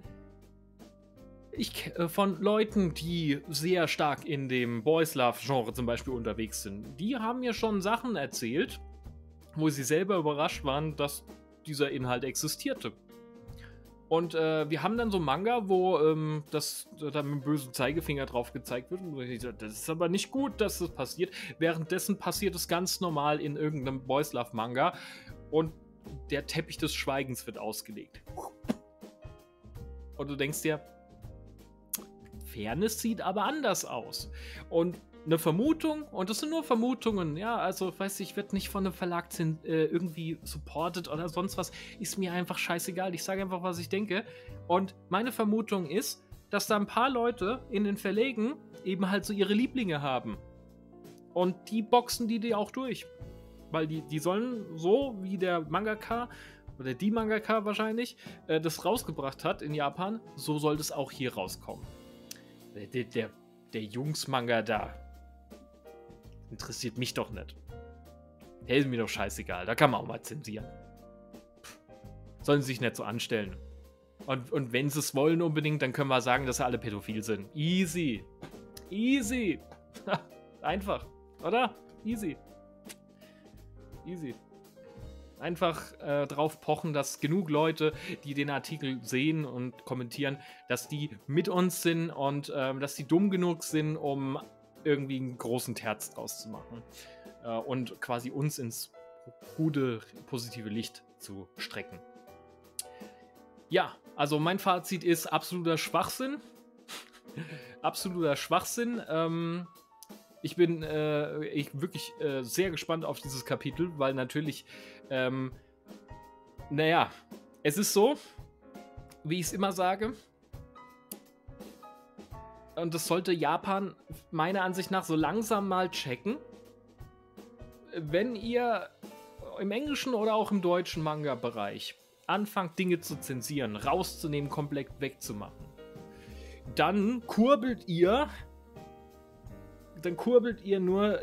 von Leuten, die sehr stark in dem Boys Love Genre zum Beispiel unterwegs sind, die haben mir schon Sachen erzählt, wo sie selber überrascht waren, dass dieser Inhalt existierte. Und wir haben dann so Manga, wo da mit dem bösen Zeigefinger drauf gezeigt wird. Und ich sage, das ist aber nicht gut, dass das passiert. Währenddessen passiert es ganz normal in irgendeinem Boys Love Manga. Und der Teppich des Schweigens wird ausgelegt. Und du denkst dir, Fairness sieht aber anders aus. Und eine Vermutung, und das sind nur Vermutungen, ja, also, weiß ich werde nicht von einem Verlag irgendwie supported oder sonst was, ist mir einfach scheißegal, ich sage einfach, was ich denke. Und meine Vermutung ist, dass da ein paar Leute in den Verlegen eben halt so ihre Lieblinge haben. Und die boxen die auch durch. Weil die sollen so, wie der Mangaka, oder die Mangaka wahrscheinlich, das rausgebracht hat in Japan, so soll das auch hier rauskommen. Der Jungs-Manga da interessiert mich doch nicht. Der ist mir doch scheißegal. Da kann man auch mal zensieren. Sollen sie sich nicht so anstellen. Und wenn sie es wollen unbedingt, dann können wir sagen, dass sie alle pädophil sind. Easy. Easy. Einfach. Oder? Easy. Easy. Einfach drauf pochen, dass genug Leute, die den Artikel sehen und kommentieren, dass die mit uns sind und dass die dumm genug sind, um irgendwie einen großen Terz draus zu machen und quasi uns ins gute, positive Licht zu strecken. Ja, also mein Fazit ist absoluter Schwachsinn. Absoluter Schwachsinn. Ich bin wirklich sehr gespannt auf dieses Kapitel, weil natürlich, naja, es ist so, wie ich es immer sage, und das sollte Japan meiner Ansicht nach so langsam mal checken, wenn ihr im englischen oder auch im deutschen Manga-Bereich anfangt, Dinge zu zensieren, rauszunehmen, komplett wegzumachen, dann kurbelt ihr nur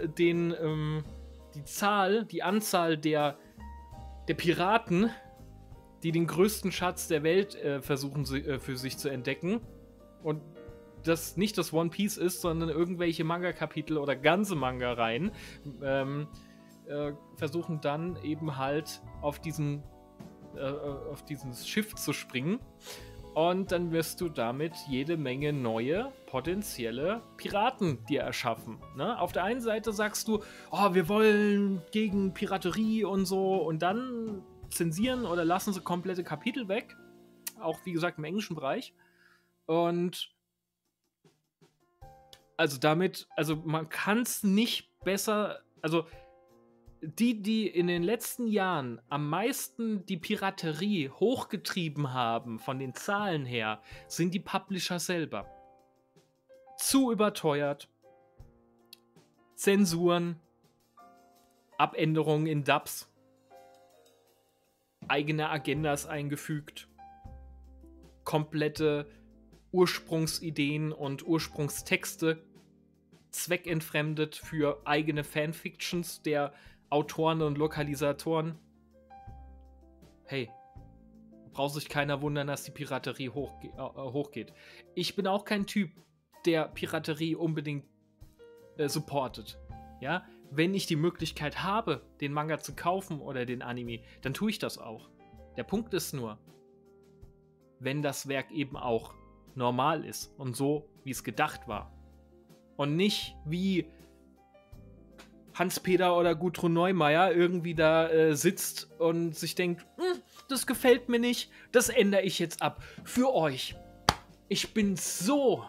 die Anzahl der Piraten, die den größten Schatz der Welt versuchen für sich zu entdecken. Und das nicht das One Piece ist, sondern irgendwelche Manga-Kapitel oder ganze Manga-Reihen versuchen dann eben halt auf dieses Schiff zu springen. Und dann wirst du damit jede Menge neue, potenzielle Piraten dir erschaffen. Ne? Auf der einen Seite sagst du, oh, wir wollen gegen Piraterie und so, und dann zensieren oder lassen sie komplette Kapitel weg. Auch, wie gesagt, im englischen Bereich. Und also man kann es nicht besser, also die in den letzten Jahren am meisten die Piraterie hochgetrieben haben, von den Zahlen her, sind die Publisher selber. Zu überteuert, Zensuren, Abänderungen in Dubs, eigene Agendas eingefügt, komplette Ursprungsideen und Ursprungstexte zweckentfremdet für eigene Fanfictions der Autoren und Lokalisatoren. Hey, braucht sich keiner wundern, dass die Piraterie hochgeht. Ich bin auch kein Typ, der Piraterie unbedingt supportet. Ja, wenn ich die Möglichkeit habe, den Manga zu kaufen oder den Anime, dann tue ich das auch. Der Punkt ist nur, wenn das Werk eben auch normal ist und so, wie es gedacht war. Und nicht wie Hans-Peter oder Gudrun Neumeier irgendwie da sitzt und sich denkt, das gefällt mir nicht, das ändere ich jetzt ab. Für euch. Ich bin so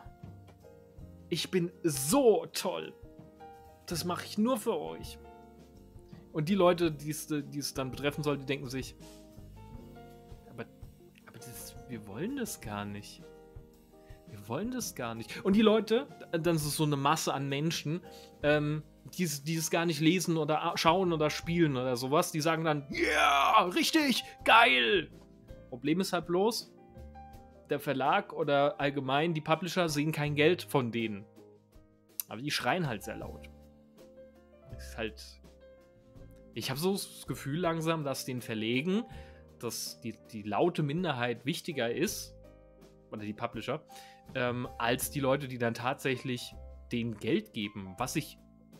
toll. Das mache ich nur für euch. Und die Leute, die es dann betreffen soll, die denken sich, aber wir wollen das gar nicht. Wir wollen das gar nicht. Und die Leute, dann ist es so eine Masse an Menschen, die es gar nicht lesen oder schauen oder spielen oder sowas, die sagen dann, ja, richtig, geil. Problem ist halt bloß, der Verlag oder allgemein die Publisher sehen kein Geld von denen. Aber die schreien halt sehr laut. Das ist halt... Ich habe so das Gefühl langsam, dass den Verlegen, dass die laute Minderheit wichtiger ist, oder die Publisher, als die Leute, die dann tatsächlich denen Geld geben. Was ich...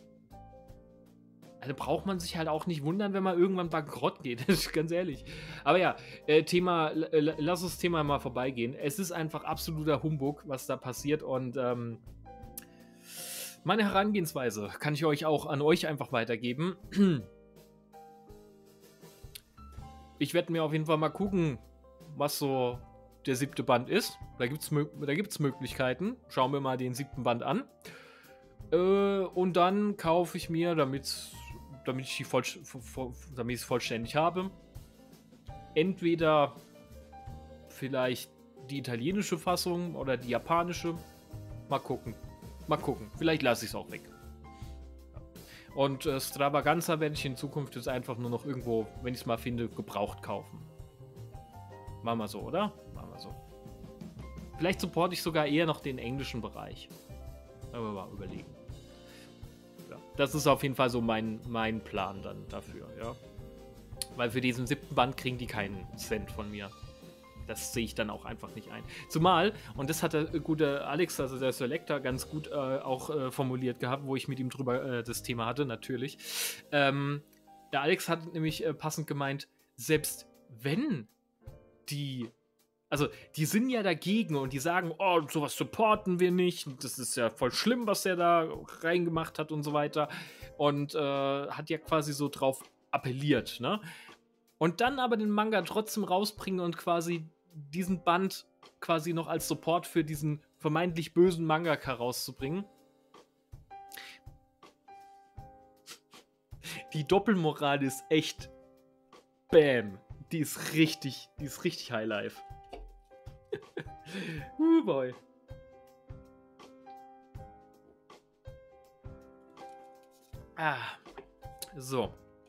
Also braucht man sich halt auch nicht wundern, wenn man irgendwann bankrott geht. Ganz ehrlich. Aber ja, lass uns das Thema mal vorbeigehen. Es ist einfach absoluter Humbug, was da passiert. Und meine Herangehensweise kann ich euch auch an euch einfach weitergeben. Ich werde mir auf jeden Fall mal gucken, was so der 7. Band ist. Da gibt's Möglichkeiten. Schauen wir mal den 7. Band an. Und dann kaufe ich mir, damit ich es vollständig habe, entweder vielleicht die italienische Fassung oder die japanische. Mal gucken. Vielleicht lasse ich es auch weg. Und Stravaganza werde ich in Zukunft jetzt einfach nur noch irgendwo, wenn ich es mal finde, gebraucht kaufen. Machen wir so, oder? Machen wir so. Vielleicht supporte ich sogar eher noch den englischen Bereich. Aber mal überlegen. Ja, das ist auf jeden Fall so mein Plan dann dafür, ja. Weil für diesen 7. Band kriegen die keinen Cent von mir. Das sehe ich dann auch einfach nicht ein. Zumal, und das hat der gute Alex, also der Selector, ganz gut auch formuliert gehabt, wo ich mit ihm drüber das Thema hatte, natürlich. Der Alex hat nämlich passend gemeint, selbst wenn die sind ja dagegen und die sagen, oh, sowas supporten wir nicht, das ist ja voll schlimm, was der da reingemacht hat und so weiter. Und hat ja quasi so drauf appelliert, ne? Und dann aber den Manga trotzdem rausbringen und quasi diesen Band quasi noch als Support für diesen vermeintlich bösen Mangaka rauszubringen. Die Doppelmoral ist echt Bam. Die ist richtig Highlife. Boy. So.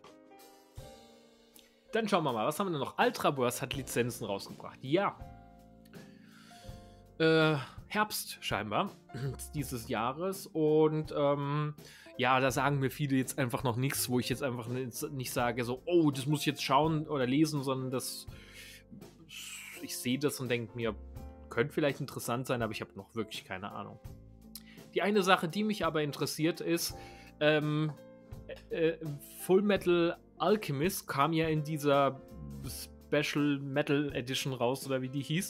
Dann schauen wir mal, was haben wir denn noch? Ultraverse hat Lizenzen rausgebracht. Ja. Herbst scheinbar dieses Jahres. Und ja, da sagen mir viele jetzt einfach noch nichts, wo ich jetzt einfach nicht sage, so, oh, das muss ich jetzt schauen oder lesen, sondern ich sehe das und denke mir, könnte vielleicht interessant sein, aber ich habe noch wirklich keine Ahnung. Die eine Sache, die mich aber interessiert, ist, Full Metal Alchemist kam ja in dieser Special Metal Edition raus, oder wie die hieß.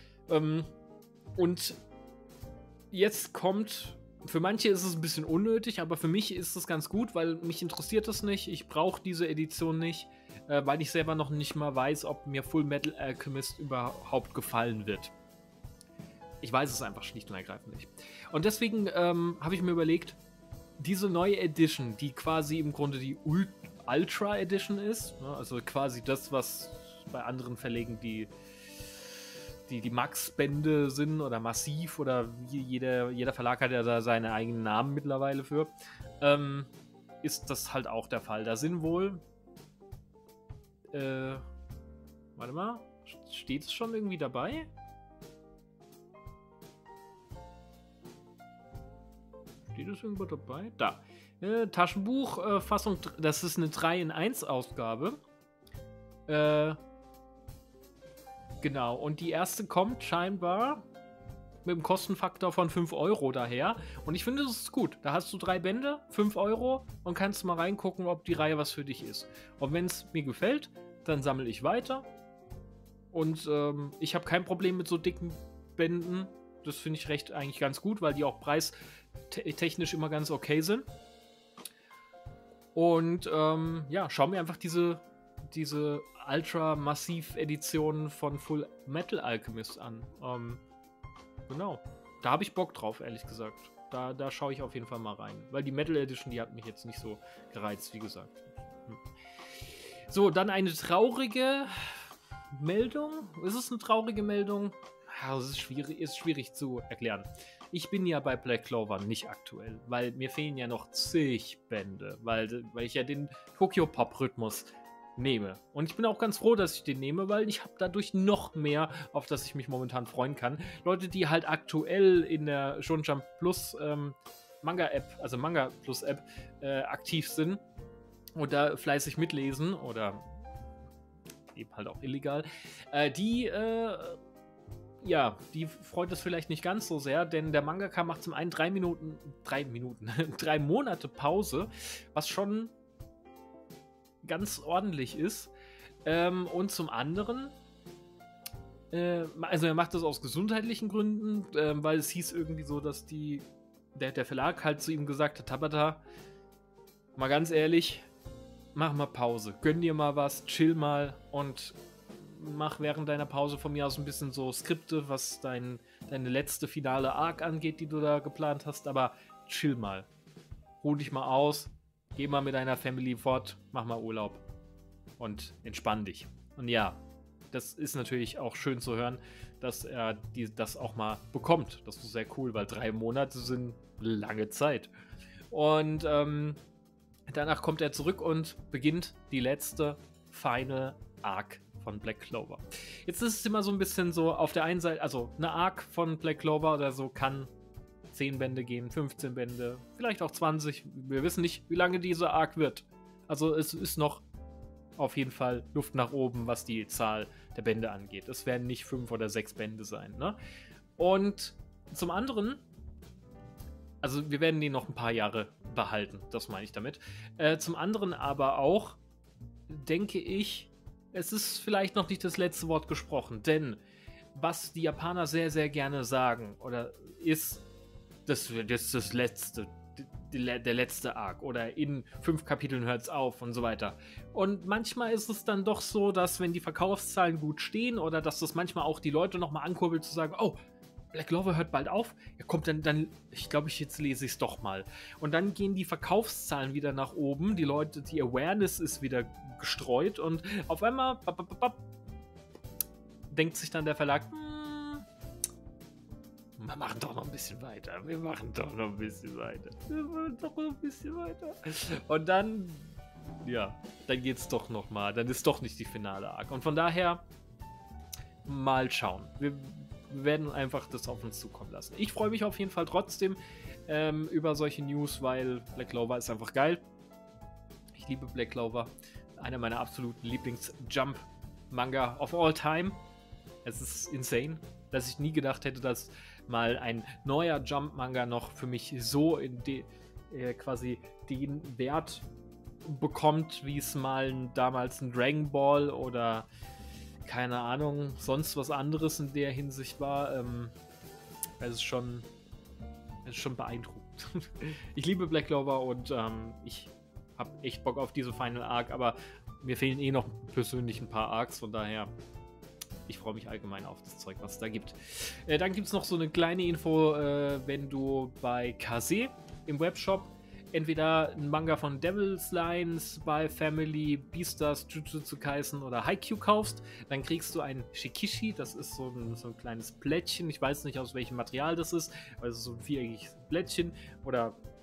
Und jetzt kommt, für manche ist es ein bisschen unnötig, aber für mich ist es ganz gut, weil mich interessiert das nicht. Ich brauche diese Edition nicht, weil ich selber noch nicht mal weiß, ob mir Full Metal Alchemist überhaupt gefallen wird. Ich weiß es einfach schlicht und ergreifend nicht. Und deswegen habe ich mir überlegt, diese neue Edition, die quasi im Grunde die Ultra Edition ist, ne, also quasi das, was bei anderen Verlegen die Max-Bände sind oder Massiv oder jeder Verlag hat ja da seine eigenen Namen mittlerweile für. ist das halt auch der Fall. Da sind wohl, warte mal, steht es schon irgendwie dabei? Steht es irgendwo dabei? Da. Taschenbuch, Fassung, das ist eine 3 in 1 Ausgabe. Genau, und die erste kommt scheinbar mit einem Kostenfaktor von 5 Euro daher. Und ich finde, das ist gut. Da hast du 3 Bände, 5 Euro und kannst mal reingucken, ob die Reihe was für dich ist. Und wenn es mir gefällt, dann sammle ich weiter. Und ich habe kein Problem mit so dicken Bänden. Das finde ich eigentlich ganz gut, weil die auch preistechnisch immer ganz okay sind. Und ja, schau mir einfach diese Ultra-Massiv-Edition von Full Metal Alchemist an. Genau. Da habe ich Bock drauf, ehrlich gesagt. Da schaue ich auf jeden Fall mal rein. Weil die Metal Edition, die hat mich jetzt nicht so gereizt, wie gesagt. So, dann eine traurige Meldung. Ist es eine traurige Meldung? Ja, das ist schwierig zu erklären. Ich bin ja bei Black Clover nicht aktuell, weil mir fehlen ja noch zig Bände, weil ich ja den Tokyo-Pop-Rhythmus nehme. Und ich bin auch ganz froh, dass ich den nehme, weil ich habe dadurch noch mehr, auf das ich mich momentan freuen kann. Leute, die halt aktuell in der Shonen Jump Plus Manga-App, also Manga Plus App, aktiv sind und da fleißig mitlesen oder eben halt auch illegal, die freut es vielleicht nicht ganz so sehr, denn der Mangaka macht zum einen 3 Monate Pause, was schon ganz ordentlich ist. Und zum anderen, also er macht das aus gesundheitlichen Gründen, weil es hieß irgendwie so, dass der Verlag halt zu ihm gesagt hat, Tabata, mal ganz ehrlich, mach mal Pause, gönn dir mal was, chill mal und mach während deiner Pause von mir aus ein bisschen so Skripte, was deine letzte finale Arc angeht, die du da geplant hast, aber chill mal. Ruh dich mal aus, geh mal mit deiner Family fort, mach mal Urlaub und entspann dich. Und ja, das ist natürlich auch schön zu hören, dass er das auch mal bekommt. Das ist sehr cool, weil 3 Monate sind lange Zeit. Und danach kommt er zurück und beginnt die letzte Final Arc von Black Clover. Jetzt ist es immer so ein bisschen so, auf der einen Seite, also eine Arc von Black Clover oder so kann 10 Bände gehen, 15 Bände, vielleicht auch 20. Wir wissen nicht, wie lange diese Arc wird. Also es ist noch auf jeden Fall Luft nach oben, was die Zahl der Bände angeht. Es werden nicht 5 oder 6 Bände sein. Ne? Und zum anderen, also wir werden den noch ein paar Jahre behalten, das meine ich damit. Zum anderen aber auch, denke ich, es ist vielleicht noch nicht das letzte Wort gesprochen, denn was die Japaner sehr, sehr gerne sagen, oder ist, das ist das letzte, der letzte Arc, oder in 5 Kapiteln hört es auf und so weiter. Und manchmal ist es dann doch so, dass wenn die Verkaufszahlen gut stehen, oder dass das manchmal auch die Leute nochmal ankurbelt, zu sagen, oh, Black Clover hört bald auf, ja kommt dann ich glaube, jetzt lese ich es doch mal. Und dann gehen die Verkaufszahlen wieder nach oben, die Awareness ist wieder gestreut und auf einmal denkt sich dann der Verlag, wir machen doch noch ein bisschen weiter. Und dann, ja, dann geht's doch noch mal. Dann ist doch nicht die finale Arc. Und von daher, mal schauen. Wir werden einfach das auf uns zukommen lassen. Ich freue mich auf jeden Fall trotzdem über solche News, weil Black Clover ist einfach geil. Ich liebe Black Clover. Einer meiner absoluten Lieblings-Jump-Manga of all time. Es ist insane, dass ich nie gedacht hätte, dass mal ein neuer Jump-Manga noch für mich so quasi den Wert bekommt, wie es mal damals ein Dragon Ball oder keine Ahnung, sonst was anderes in der Hinsicht war. Es ist schon beeindruckend. Ich liebe Black Clover und ich habe echt Bock auf diese Final Arc, aber mir fehlen noch persönlich ein paar Arcs, von daher ich freue mich allgemein auf das Zeug, was es da gibt. Dann gibt es noch so eine kleine Info, wenn du bei Kase im Webshop entweder einen Manga von Devil's Lines, Spy Family, Beastars, Jujutsu Kaisen oder Haikyuu kaufst, dann kriegst du ein Shikishi, das ist so ein kleines Plättchen, ich weiß nicht aus welchem Material das ist, also so ein viereckiges Plättchen oder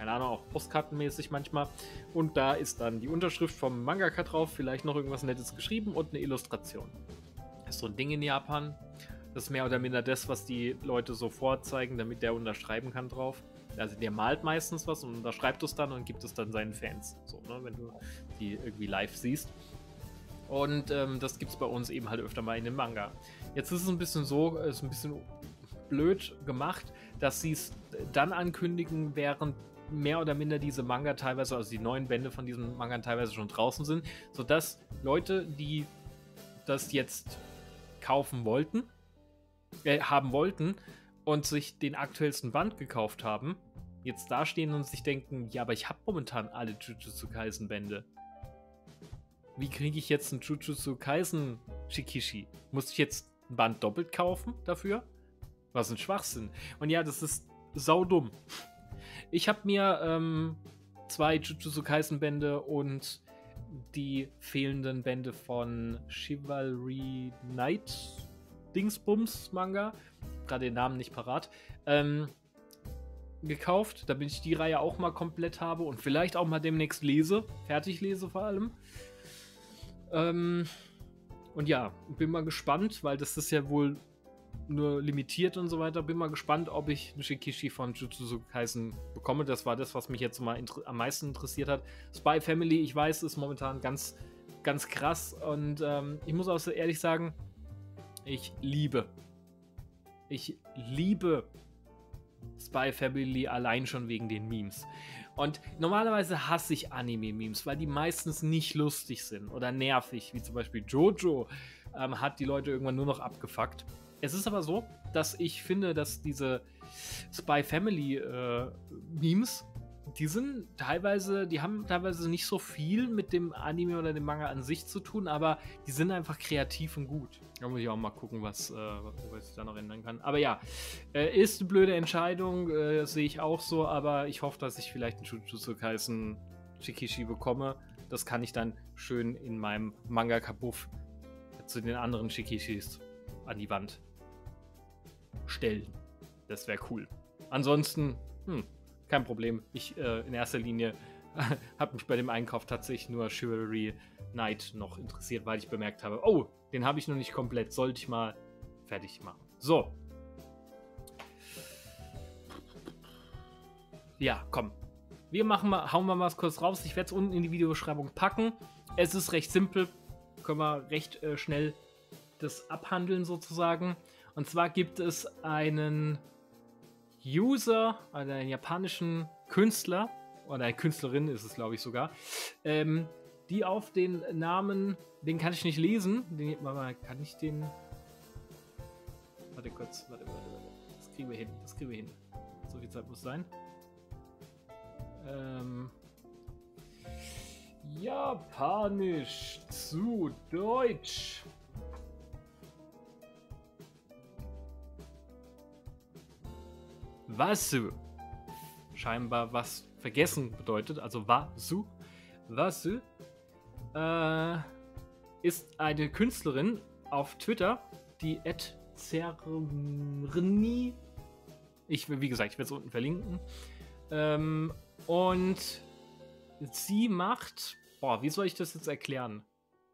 keine Ahnung, auch postkartenmäßig manchmal. Und da ist dann die Unterschrift vom Mangaka drauf, vielleicht noch irgendwas Nettes geschrieben und eine Illustration. Das ist so ein Ding in Japan. Das ist mehr oder minder das, was die Leute so vorzeigen, damit der unterschreiben kann drauf. Also der malt meistens was und unterschreibt es dann und gibt es dann seinen Fans. So, ne, wenn du die irgendwie live siehst. Und das gibt es bei uns eben halt öfter mal in dem Manga. Jetzt ist es ein bisschen so, ist ein bisschen blöd gemacht, dass sie es dann ankündigen, während mehr oder minder diese Manga teilweise, also die neuen Bände von diesem Manga teilweise schon draußen sind, sodass Leute, die das jetzt kaufen wollten, haben wollten und sich den aktuellsten Band gekauft haben, jetzt dastehen und sich denken, ja, aber ich habe momentan alle Jujutsu Kaisen Bände. Wie kriege ich jetzt einen Jujutsu Kaisen Shikishi? Muss ich jetzt ein Band doppelt kaufen dafür? Was ein Schwachsinn. Und ja, das ist saudumm. Ich habe mir 2 Jujutsu Kaisen Bände und die fehlenden Bände von Chivalry Knight Dingsbums Manga, gerade den Namen nicht parat, gekauft, damit ich die Reihe auch mal komplett habe und vielleicht auch mal demnächst lese, fertig lese vor allem. Und ja, bin mal gespannt, weil das ist ja wohl nur limitiert und so weiter. Bin mal gespannt, ob ich einen Shikishi von Jujutsu Kaisen bekomme. Das war das, was mich jetzt mal am meisten interessiert hat. Spy Family, ich weiß, ist momentan ganz, ganz krass und ich muss auch so ehrlich sagen, ich liebe Spy Family allein schon wegen den Memes. Und normalerweise hasse ich Anime-Memes, weil die meistens nicht lustig sind oder nervig, wie zum Beispiel Jojo hat die Leute irgendwann nur noch abgefuckt. Es ist aber so, dass ich finde, dass diese Spy Family Memes, die haben teilweise nicht so viel mit dem Anime oder dem Manga an sich zu tun, aber die sind einfach kreativ und gut. Da muss ich auch mal gucken, was ich da noch ändern kann. Aber ja, ist eine blöde Entscheidung, sehe ich auch so, aber ich hoffe, dass ich vielleicht einen Jujutsu Kaisen Shikishi bekomme. Das kann ich dann schön in meinem Manga-Kabuff zu den anderen Shikishis an die Wand stellen. Das wäre cool. Ansonsten, kein Problem. Ich in erster Linie habe mich bei dem Einkauf tatsächlich nur Chivalry Knight noch interessiert, weil ich bemerkt habe, oh, den habe ich noch nicht komplett. Sollte ich mal fertig machen. So. Ja, komm. Hauen wir mal was kurz raus. Ich werde es unten in die Videobeschreibung packen. Es ist recht simpel. Können wir recht schnell das abhandeln sozusagen. Und zwar gibt es einen User, also einen japanischen Künstler, oder eine Künstlerin ist es, glaube ich, sogar, die auf den Namen, den kann ich nicht lesen, kann ich den, warte kurz, warte, das kriegen wir hin, so viel Zeit muss sein. Japanisch zu Deutsch. Wasu. Scheinbar was vergessen bedeutet, also Wasu. Wasu ist eine Künstlerin auf Twitter, die @zerni. Wie gesagt, ich werde es unten verlinken. Und sie macht. Wie soll ich das jetzt erklären?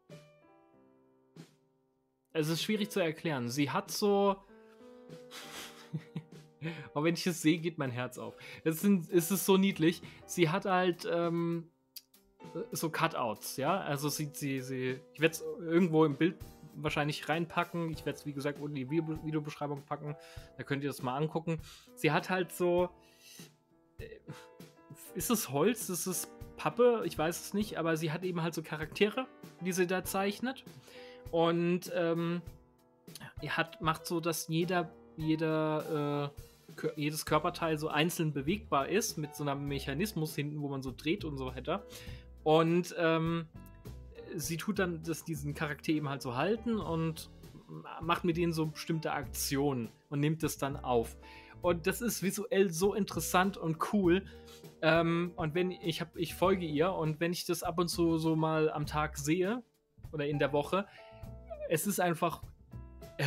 Es ist schwierig zu erklären. Sie hat so. Aber wenn ich es sehe, geht mein Herz auf. Es ist so niedlich. Sie hat halt so Cutouts, ja. Also ich werde es irgendwo im Bild wahrscheinlich reinpacken. Ich werde es, wie gesagt, unten in die Videobeschreibung packen. Da könnt ihr das mal angucken. Sie hat halt so. Ist es Holz? Ist es Pappe? Ich weiß es nicht. Aber sie hat eben halt so Charaktere, die sie da zeichnet. Und macht so, dass jedes Körperteil so einzeln bewegbar ist, mit so einem Mechanismus hinten, wo man so dreht und so weiter. Und sie tut dann diesen Charakter eben halt so halten und macht mit denen so bestimmte Aktionen und nimmt es dann auf. Und das ist visuell so interessant und cool. Und ich folge ihr, und wenn ich das ab und zu so mal am Tag sehe oder in der Woche, es ist einfach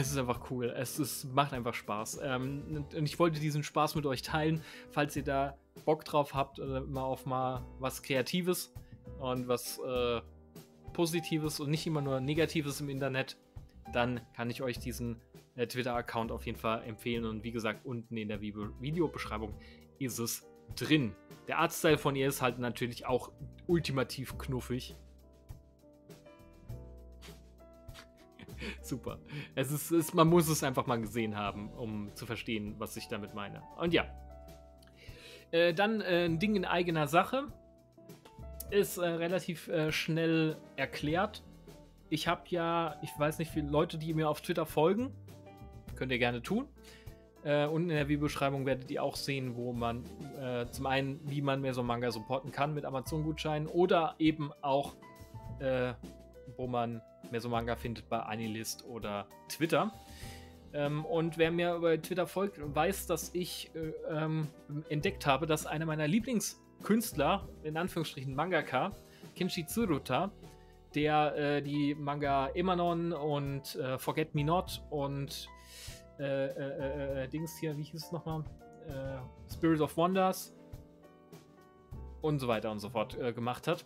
cool. Macht einfach Spaß. Und ich wollte diesen Spaß mit euch teilen. Falls ihr da Bock drauf habt, mal was Kreatives und was Positives und nicht immer nur Negatives im Internet, dann kann ich euch diesen Twitter-Account auf jeden Fall empfehlen. Und wie gesagt, unten in der Videobeschreibung ist es drin. Der Artstyle von ihr ist halt natürlich auch ultimativ knuffig. Super. Man muss es einfach mal gesehen haben, um zu verstehen, was ich damit meine. Und ja. Dann ein Ding in eigener Sache. Ist relativ schnell erklärt. Ich habe ja, ich weiß nicht, viele Leute, die mir auf Twitter folgen. Könnt ihr gerne tun. Unten in der Videobeschreibung werdet ihr auch sehen, wo man zum einen, wie man mehr so Manga supporten kann mit Amazon-Gutscheinen oder eben auch, wo man mehr so Manga findet bei Anilist oder Twitter. Und wer mir über Twitter folgt, weiß, dass ich entdeckt habe, dass einer meiner Lieblingskünstler, in Anführungsstrichen Mangaka, Kenshi Tsuruta, der die Manga Emanon und Forget Me Not und Dings hier, wie hieß es nochmal? Spirit of Wonders und so weiter und so fort gemacht hat.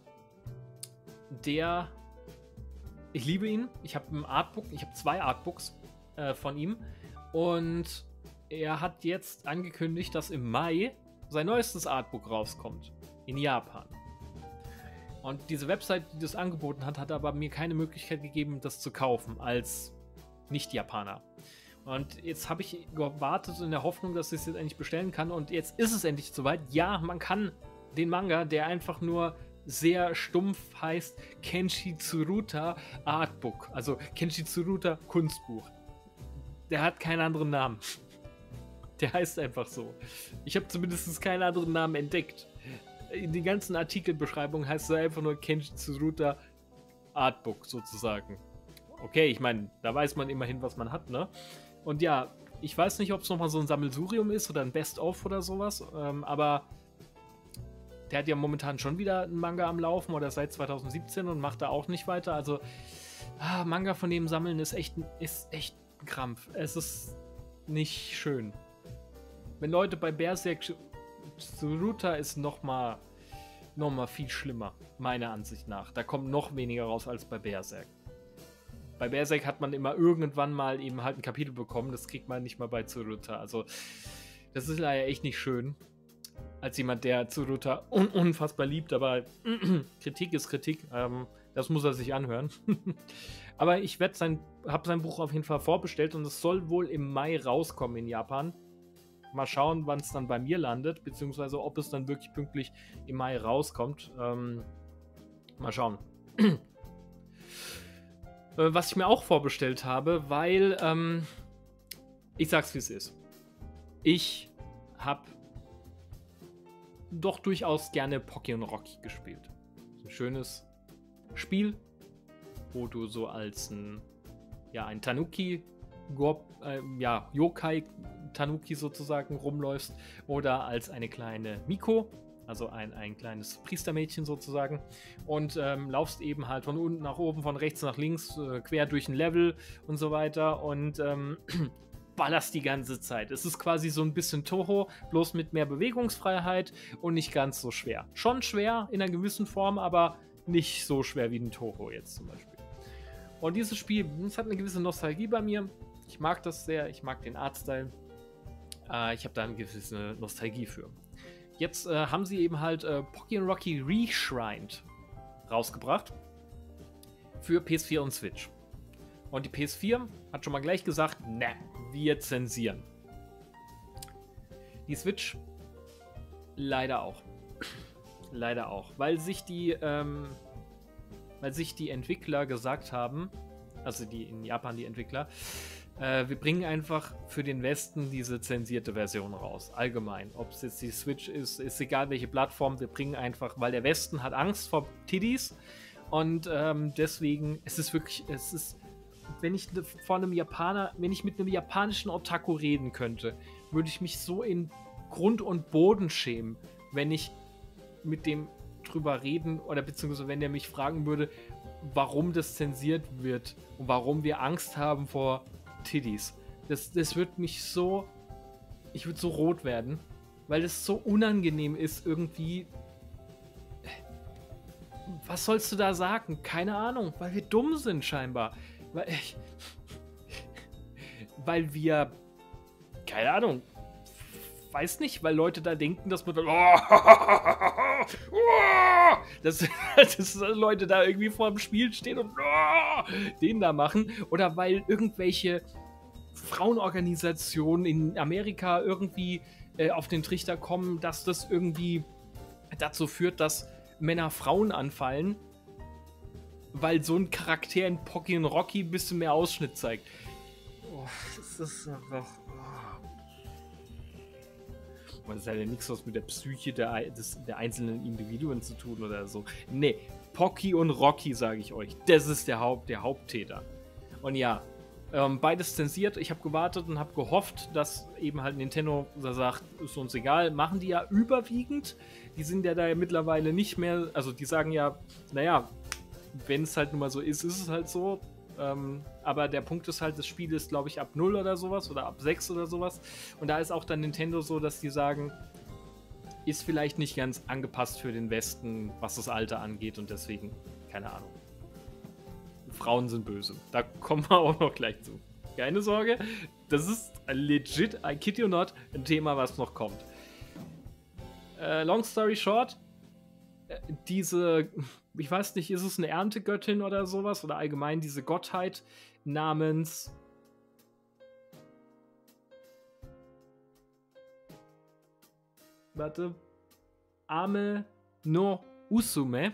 Ich liebe ihn. Ich habe ein Artbook, ich habe 2 Artbooks von ihm und er hat jetzt angekündigt, dass im Mai sein neuestes Artbook rauskommt in Japan. Und diese Website, die das angeboten hat, hat aber mir keine Möglichkeit gegeben, das zu kaufen als Nicht-Japaner. Und jetzt habe ich gewartet in der Hoffnung, dass ich es jetzt endlich bestellen kann. Und jetzt ist es endlich soweit. Ja, man kann den Manga, der einfach nur sehr stumpf heißt, Kenshi Tsuruta Artbook. Also Kenshi Tsuruta Kunstbuch. Der hat keinen anderen Namen. Der heißt einfach so. Ich habe zumindest keinen anderen Namen entdeckt. In den ganzen Artikelbeschreibungen heißt es einfach nur Kenshi Tsuruta Artbook sozusagen. Okay, ich meine, da weiß man immerhin, was man hat, ne? Und ja, ich weiß nicht, ob es nochmal so ein Sammelsurium ist oder ein Best-of oder sowas, aber der hat ja momentan schon wieder einen Manga am Laufen oder seit 2017 und macht da auch nicht weiter. Also, Manga von dem Sammeln ist echt ein Krampf. Es ist nicht schön. Wenn Leute bei Berserk, Tsuruta ist nochmal viel schlimmer, meiner Ansicht nach. Da kommt noch weniger raus als bei Berserk. Bei Berserk hat man immer irgendwann mal eben halt ein Kapitel bekommen. Das kriegt man nicht mal bei Tsuruta. Also, das ist leider echt nicht schön. Als jemand, der Tsuruta unfassbar liebt, aber Kritik ist Kritik. Das muss er sich anhören. Aber ich habe sein Buch auf jeden Fall vorbestellt und es soll wohl im Mai rauskommen in Japan. Mal schauen, wann es dann bei mir landet, beziehungsweise ob es dann wirklich pünktlich im Mai rauskommt. Mal schauen. Was ich mir auch vorbestellt habe, weil, ich sag's wie es ist. Ich habe doch durchaus gerne Pokémon Rocky gespielt. Ein schönes Spiel, wo du so als ein Tanuki, Yokai Tanuki sozusagen rumläufst oder als eine kleine Miko, also ein kleines Priestermädchen sozusagen und laufst eben halt von unten nach oben, von rechts nach links, quer durch ein Level und so weiter und ballerst die ganze Zeit. Es ist quasi so ein bisschen Toho, bloß mit mehr Bewegungsfreiheit und nicht ganz so schwer. Schon schwer in einer gewissen Form, aber nicht so schwer wie ein Toho jetzt zum Beispiel. Und dieses Spiel, es hat eine gewisse Nostalgie bei mir. Ich mag das sehr, ich mag den Artstyle. Ich habe da eine gewisse Nostalgie für. Jetzt haben sie eben halt Pokémon Rocky Reshrined rausgebracht für PS4 und Switch. Und die PS4 hat schon mal gleich gesagt, ne, wir zensieren. Die Switch leider auch. Leider auch. Weil sich die Entwickler gesagt haben, also die in Japan die Entwickler, wir bringen einfach für den Westen diese zensierte Version raus. Allgemein. Ob es jetzt die Switch ist egal welche Plattform, wir bringen einfach, weil der Westen hat Angst vor Tiddies und deswegen, wenn ich mit einem japanischen Otaku reden könnte, würde ich mich so in Grund und Boden schämen, wenn ich mit dem drüber reden oder beziehungsweise wenn der mich fragen würde, warum das zensiert wird und warum wir Angst haben vor Tiddies. Das wird mich so, ich würde so rot werden. weil es so unangenehm ist irgendwie. Was sollst du da sagen? Keine Ahnung, weil wir dumm sind scheinbar. Weil wir, keine Ahnung, weiß nicht, weil Leute da denken, dass man dann, dass Leute da irgendwie vor dem Spiel stehen und den da machen. Oder weil irgendwelche Frauenorganisationen in Amerika irgendwie auf den Trichter kommen, dass das irgendwie dazu führt, dass Männer Frauen anfallen, weil so ein Charakter in Pocky und Rocky ein bisschen mehr Ausschnitt zeigt. Oh, das ist einfach... Das hat ja nichts was mit der Psyche der einzelnen Individuen zu tun oder so. Nee, Pocky und Rocky, sage ich euch. Das ist der Haupttäter. Und ja, beides zensiert. Ich habe gewartet und habe gehofft, dass eben halt Nintendo sagt, ist uns egal. Machen die ja überwiegend. Die sind ja da mittlerweile nicht mehr, also die sagen ja, naja, wenn es halt nun mal so ist, ist es halt so. Aber der Punkt ist halt, das Spiel ist, glaube ich, ab 0 oder sowas oder ab 6 oder sowas. Und da ist auch dann Nintendo so, dass die sagen, ist vielleicht nicht ganz angepasst für den Westen, was das Alter angeht und deswegen, keine Ahnung. Frauen sind böse. Da kommen wir auch noch gleich zu. Keine Sorge, das ist legit, I kid you not, ein Thema, was noch kommt. Long story short, diese, ich weiß nicht, ist es eine Erntegöttin oder sowas? Oder allgemein diese Gottheit namens Ame no Usume.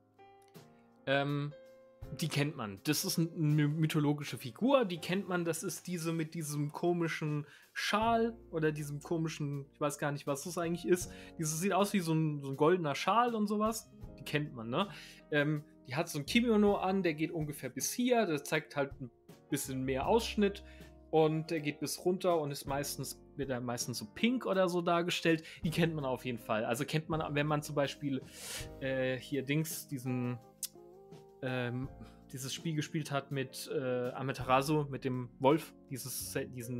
Die kennt man. Das ist eine mythologische Figur, die kennt man. Das ist diese mit diesem komischen Schal oder diesem komischen, ich weiß gar nicht, was das eigentlich ist. Dieses sieht aus wie so ein goldener Schal und sowas. Die kennt man, ne? Die hat so ein Kimono an, der geht ungefähr bis hier. Der zeigt halt ein bisschen mehr Ausschnitt und der geht bis runter und wird er meistens so pink oder so dargestellt. Die kennt man auf jeden Fall. Also kennt man, wenn man zum Beispiel hier dieses Spiel gespielt hat mit Amaterasu, mit dem Wolf, dieses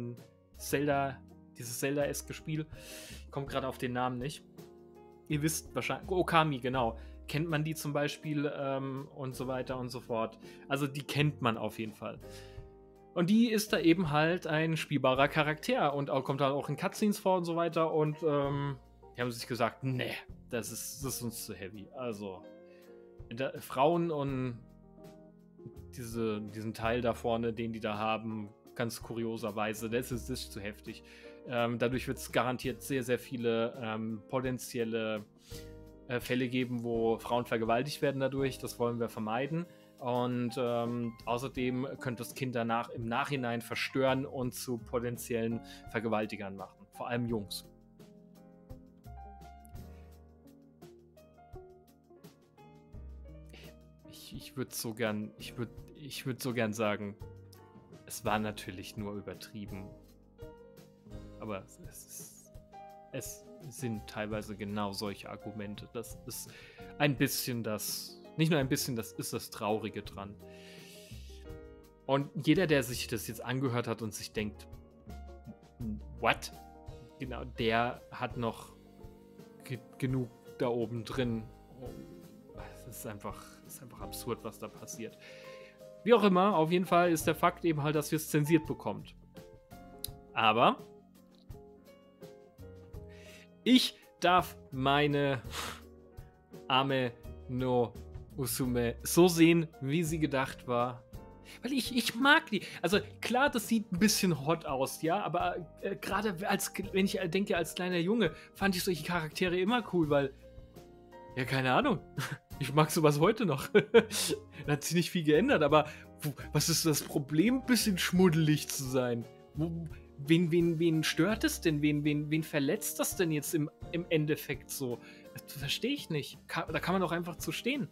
Zelda-eske Spiel. Kommt gerade auf den Namen nicht. Ihr wisst wahrscheinlich, Okami, genau. Kennt man die zum Beispiel und so weiter und so fort. Also die kennt man auf jeden Fall. Und die ist da eben halt ein spielbarer Charakter und kommt halt auch in Cutscenes vor und so weiter. Und die haben sich gesagt, nee, das ist uns zu heavy. Also Frauen und diesen Teil da vorne, den die da haben, ganz kurioserweise, das ist zu heftig. Dadurch wird es garantiert sehr, sehr viele potenzielle Fälle geben, wo Frauen vergewaltigt werden dadurch. Das wollen wir vermeiden. Und außerdem könnte das Kind danach im Nachhinein verstören und zu potenziellen Vergewaltigern machen. Vor allem Jungs. Ich würde so gern sagen, es war natürlich nur übertrieben. Aber es sind teilweise genau solche Argumente. Das ist ein bisschen nicht nur ein bisschen, das ist das Traurige dran. Und jeder, der sich das jetzt angehört hat und sich denkt, what? Genau, der hat noch genug da oben drin. Es ist einfach absurd, was da passiert. Wie auch immer, auf jeden Fall ist der Fakt eben halt, dass wir es zensiert bekommt. Aber ich darf meine Ame no Usume so sehen, wie sie gedacht war. Weil ich mag die. Also klar, das sieht ein bisschen hot aus, ja, aber gerade wenn ich denke, als kleiner Junge, fand ich solche Charaktere immer cool, weil, ja, keine Ahnung. Ich mag sowas heute noch. Da hat sich nicht viel geändert, aber was ist das Problem, ein bisschen schmuddelig zu sein? Wen stört es denn? Wen verletzt das denn jetzt im Endeffekt so? Das verstehe ich nicht. Da kann man doch einfach zu stehen.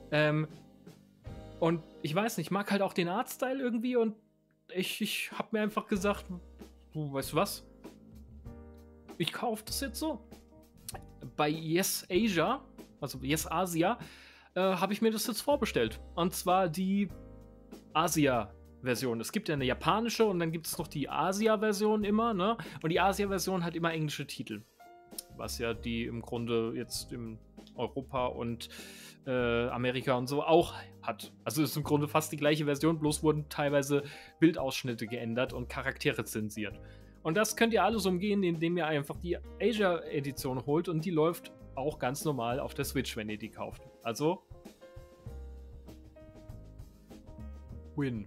Und ich weiß nicht, ich mag halt auch den Artstyle irgendwie und ich habe mir einfach gesagt, du weißt du was? Ich kaufe das jetzt so. Bei Yes Asia, also Yes Asia, habe ich mir das jetzt vorbestellt. Und zwar die Asia-Version. Es gibt ja eine japanische und dann gibt es noch die Asia-Version immer, ne? Und die Asia-Version hat immer englische Titel. was ja die im Grunde jetzt in Europa und Amerika und so auch hat. Also ist im Grunde fast die gleiche Version, bloß wurden teilweise Bildausschnitte geändert und Charaktere zensiert. Und das könnt ihr alles umgehen, indem ihr einfach die Asia-Edition holt und die läuft auch ganz normal auf der Switch, wenn ihr die kauft. Also Win.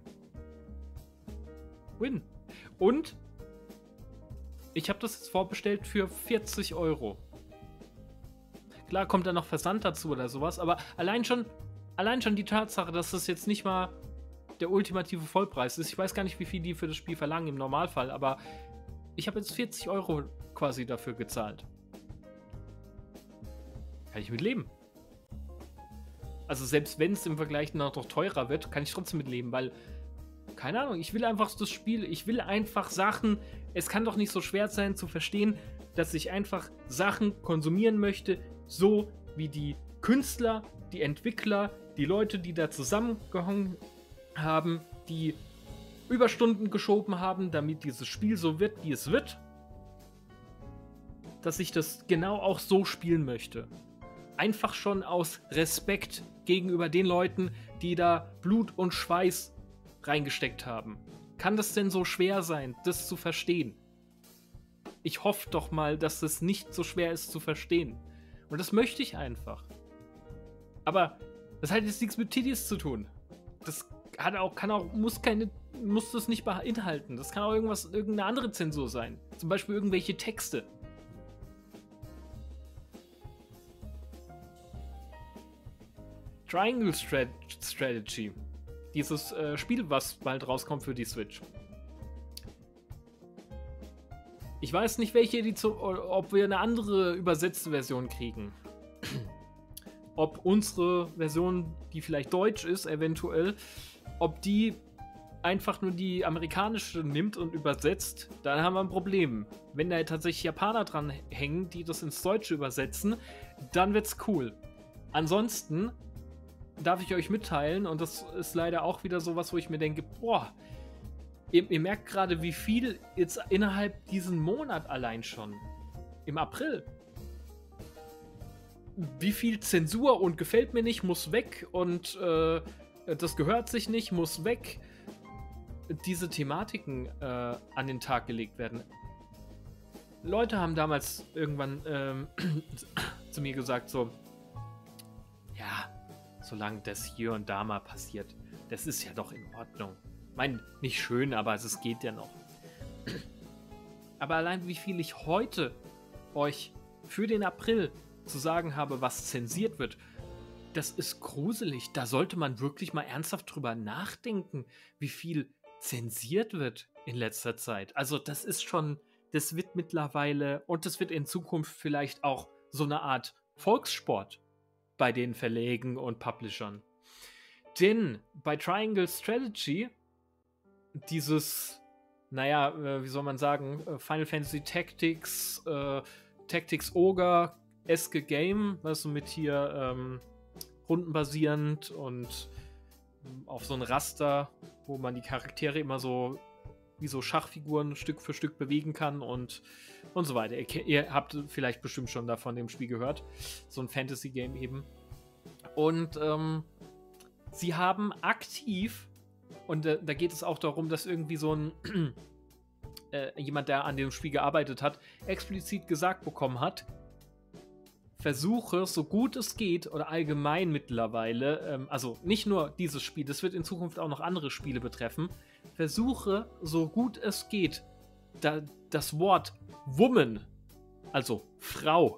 Win. Und ich habe das jetzt vorbestellt für 40 Euro. Klar kommt da noch Versand dazu oder sowas, aber allein schon die Tatsache, dass das jetzt nicht mal der ultimative Vollpreis ist. Ich weiß gar nicht, wie viel die für das Spiel verlangen im Normalfall, aber ich habe jetzt 40 Euro quasi dafür gezahlt. Kann ich mit leben. Also selbst wenn es im Vergleich noch teurer wird, kann ich trotzdem mit leben, weil, keine Ahnung, ich will einfach das Spiel, ich will einfach Sachen, es kann doch nicht so schwer sein zu verstehen, dass ich einfach Sachen konsumieren möchte, so wie die Künstler, die Entwickler, die Leute, die da zusammengehangen haben, die Überstunden geschoben haben, damit dieses Spiel so wird, wie es wird, dass ich das genau auch so spielen möchte. Einfach schon aus Respekt gegenüber den Leuten, die da Blut und Schweiß reingesteckt haben. Kann das denn so schwer sein, das zu verstehen? Ich hoffe doch mal, dass es nicht so schwer ist zu verstehen. Und das möchte ich einfach. Aber das hat jetzt nichts mit Titties zu tun. Das muss das nicht beinhalten. Das kann auch irgendeine andere Zensur sein. Zum Beispiel irgendwelche Texte. Triangle Strategy. Dieses Spiel, was bald rauskommt für die Switch. Ich weiß nicht, welche Edition, ob wir eine andere übersetzte Version kriegen. Ob unsere Version, die vielleicht deutsch ist, eventuell, ob die einfach nur die amerikanische nimmt und übersetzt, dann haben wir ein Problem. Wenn da tatsächlich Japaner dran hängen, die das ins Deutsche übersetzen, dann wird's cool. Ansonsten darf ich euch mitteilen, und das ist leider auch wieder sowas, wo ich mir denke, boah, ihr merkt gerade, wie viel jetzt innerhalb diesen Monat allein schon, im April, wie viel Zensur und gefällt mir nicht, muss weg und das gehört sich nicht, muss weg, diese Thematiken an den Tag gelegt werden. Leute haben damals irgendwann zu mir gesagt so, ja, solange das hier und da mal passiert, das ist ja doch in Ordnung. Ich meine, nicht schön, aber es geht ja noch. Aber allein wie viel ich heute euch für den April zu sagen habe, was zensiert wird, das ist gruselig. Da sollte man wirklich mal ernsthaft drüber nachdenken, wie viel zensiert wird in letzter Zeit. Also das ist schon, das wird mittlerweile, und das wird in Zukunft vielleicht auch so eine Art Volkssport bei den Verlegen und Publishern. Denn bei Triangle Strategy, dieses, naja, wie soll man sagen, Final Fantasy Tactics, Tactics Ogre-eske Game, was so mit hier rundenbasierend und auf so ein Raster, wo man die Charaktere immer so wie so Schachfiguren Stück für Stück bewegen kann und so weiter. Ihr habt vielleicht bestimmt schon davon dem Spiel gehört. So ein Fantasy-Game eben. Und sie haben aktiv, und da geht es auch darum, dass irgendwie so ein jemand, der an dem Spiel gearbeitet hat, explizit gesagt bekommen hat, versuche, so gut es geht, oder allgemein mittlerweile, also nicht nur dieses Spiel, das wird in Zukunft auch noch andere Spiele betreffen, versuche, so gut es geht, das Wort Woman, also Frau,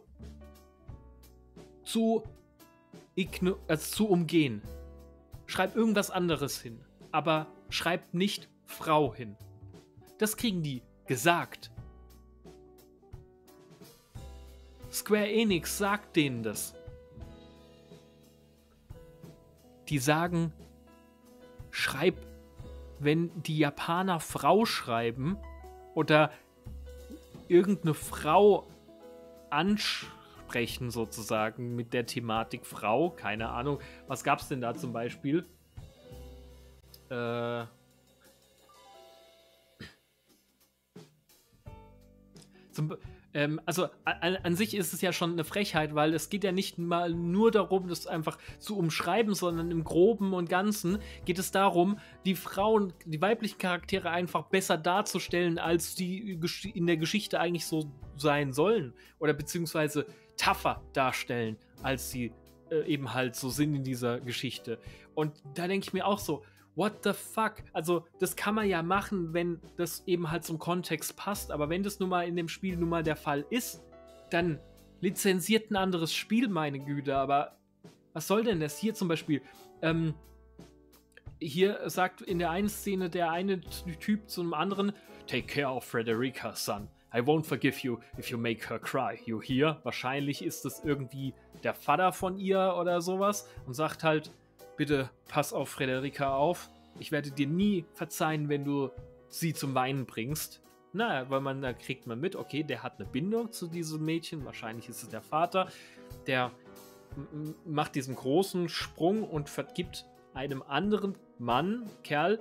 zu umgehen. Schreib irgendwas anderes hin, aber schreib nicht Frau hin. Das kriegen die gesagt. Square Enix sagt denen das. Die sagen, schreib, wenn die Japaner Frau schreiben oder irgendeine Frau ansprechen sozusagen mit der Thematik Frau, keine Ahnung, was gab's denn da zum Beispiel? Also an sich ist es ja schon eine Frechheit, weil es geht ja nicht mal nur darum, das einfach zu umschreiben, sondern im Groben und Ganzen geht es darum, die Frauen, die weiblichen Charaktere einfach besser darzustellen, als die in der Geschichte eigentlich so sein sollen. Oder beziehungsweise tougher darstellen, als sie eben halt so sind in dieser Geschichte. Und da denke ich mir auch so, what the fuck? Also, das kann man ja machen, wenn das eben halt zum Kontext passt, aber wenn das nun mal in dem Spiel nun mal der Fall ist, dann lizenziert ein anderes Spiel, meine Güte, aber was soll denn das? Hier zum Beispiel, hier sagt in der einen Szene der eine Typ zu einem anderen, take care of Frederica, son. I won't forgive you if you make her cry. You hear? Wahrscheinlich ist das irgendwie der Vater von ihr oder sowas und sagt halt, bitte pass auf Frederica auf. Ich werde dir nie verzeihen, wenn du sie zum Weinen bringst. Na, weil da kriegt man mit, okay, der hat eine Bindung zu diesem Mädchen. Wahrscheinlich ist es der Vater. Der macht diesen großen Sprung und vergibt einem anderen Mann, Kerl,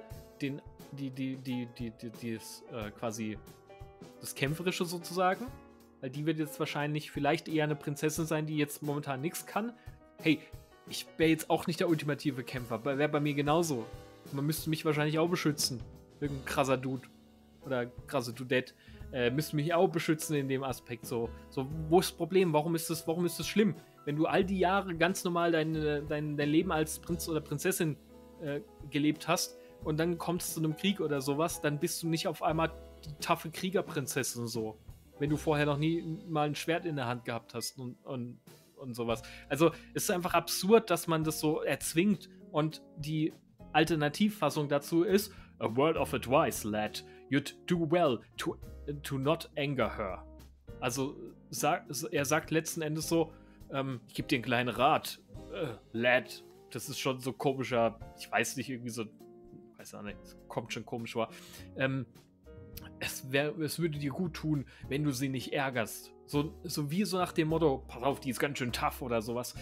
quasi das Kämpferische sozusagen. Weil die wird jetzt wahrscheinlich vielleicht eher eine Prinzessin sein, die jetzt momentan nichts kann. Hey, ich wäre jetzt auch nicht der ultimative Kämpfer, wäre bei mir genauso. Man müsste mich wahrscheinlich auch beschützen. Irgendein krasser Dude oder krasse Dudette müsste mich auch beschützen in dem Aspekt. So, wo ist das Problem? Warum ist das schlimm? Wenn du all die Jahre ganz normal dein Leben als Prinz oder Prinzessin gelebt hast und dann kommst du zu einem Krieg oder sowas, dann bist du nicht auf einmal die taffe Kriegerprinzessin so. Wenn du vorher noch nie mal ein Schwert in der Hand gehabt hast und sowas. Also es ist einfach absurd, dass man das so erzwingt und die Alternativfassung dazu ist a word of advice, lad. You'd do well to not anger her. Also er sagt letzten Endes so, ich gebe dir einen kleinen Rat, lad. Das ist schon so komischer, ich weiß nicht, irgendwie so, weiß auch nicht, es kommt schon komisch vor. Es würde dir gut tun, wenn du sie nicht ärgerst. So wie so nach dem Motto, pass auf, die ist ganz schön tough oder sowas.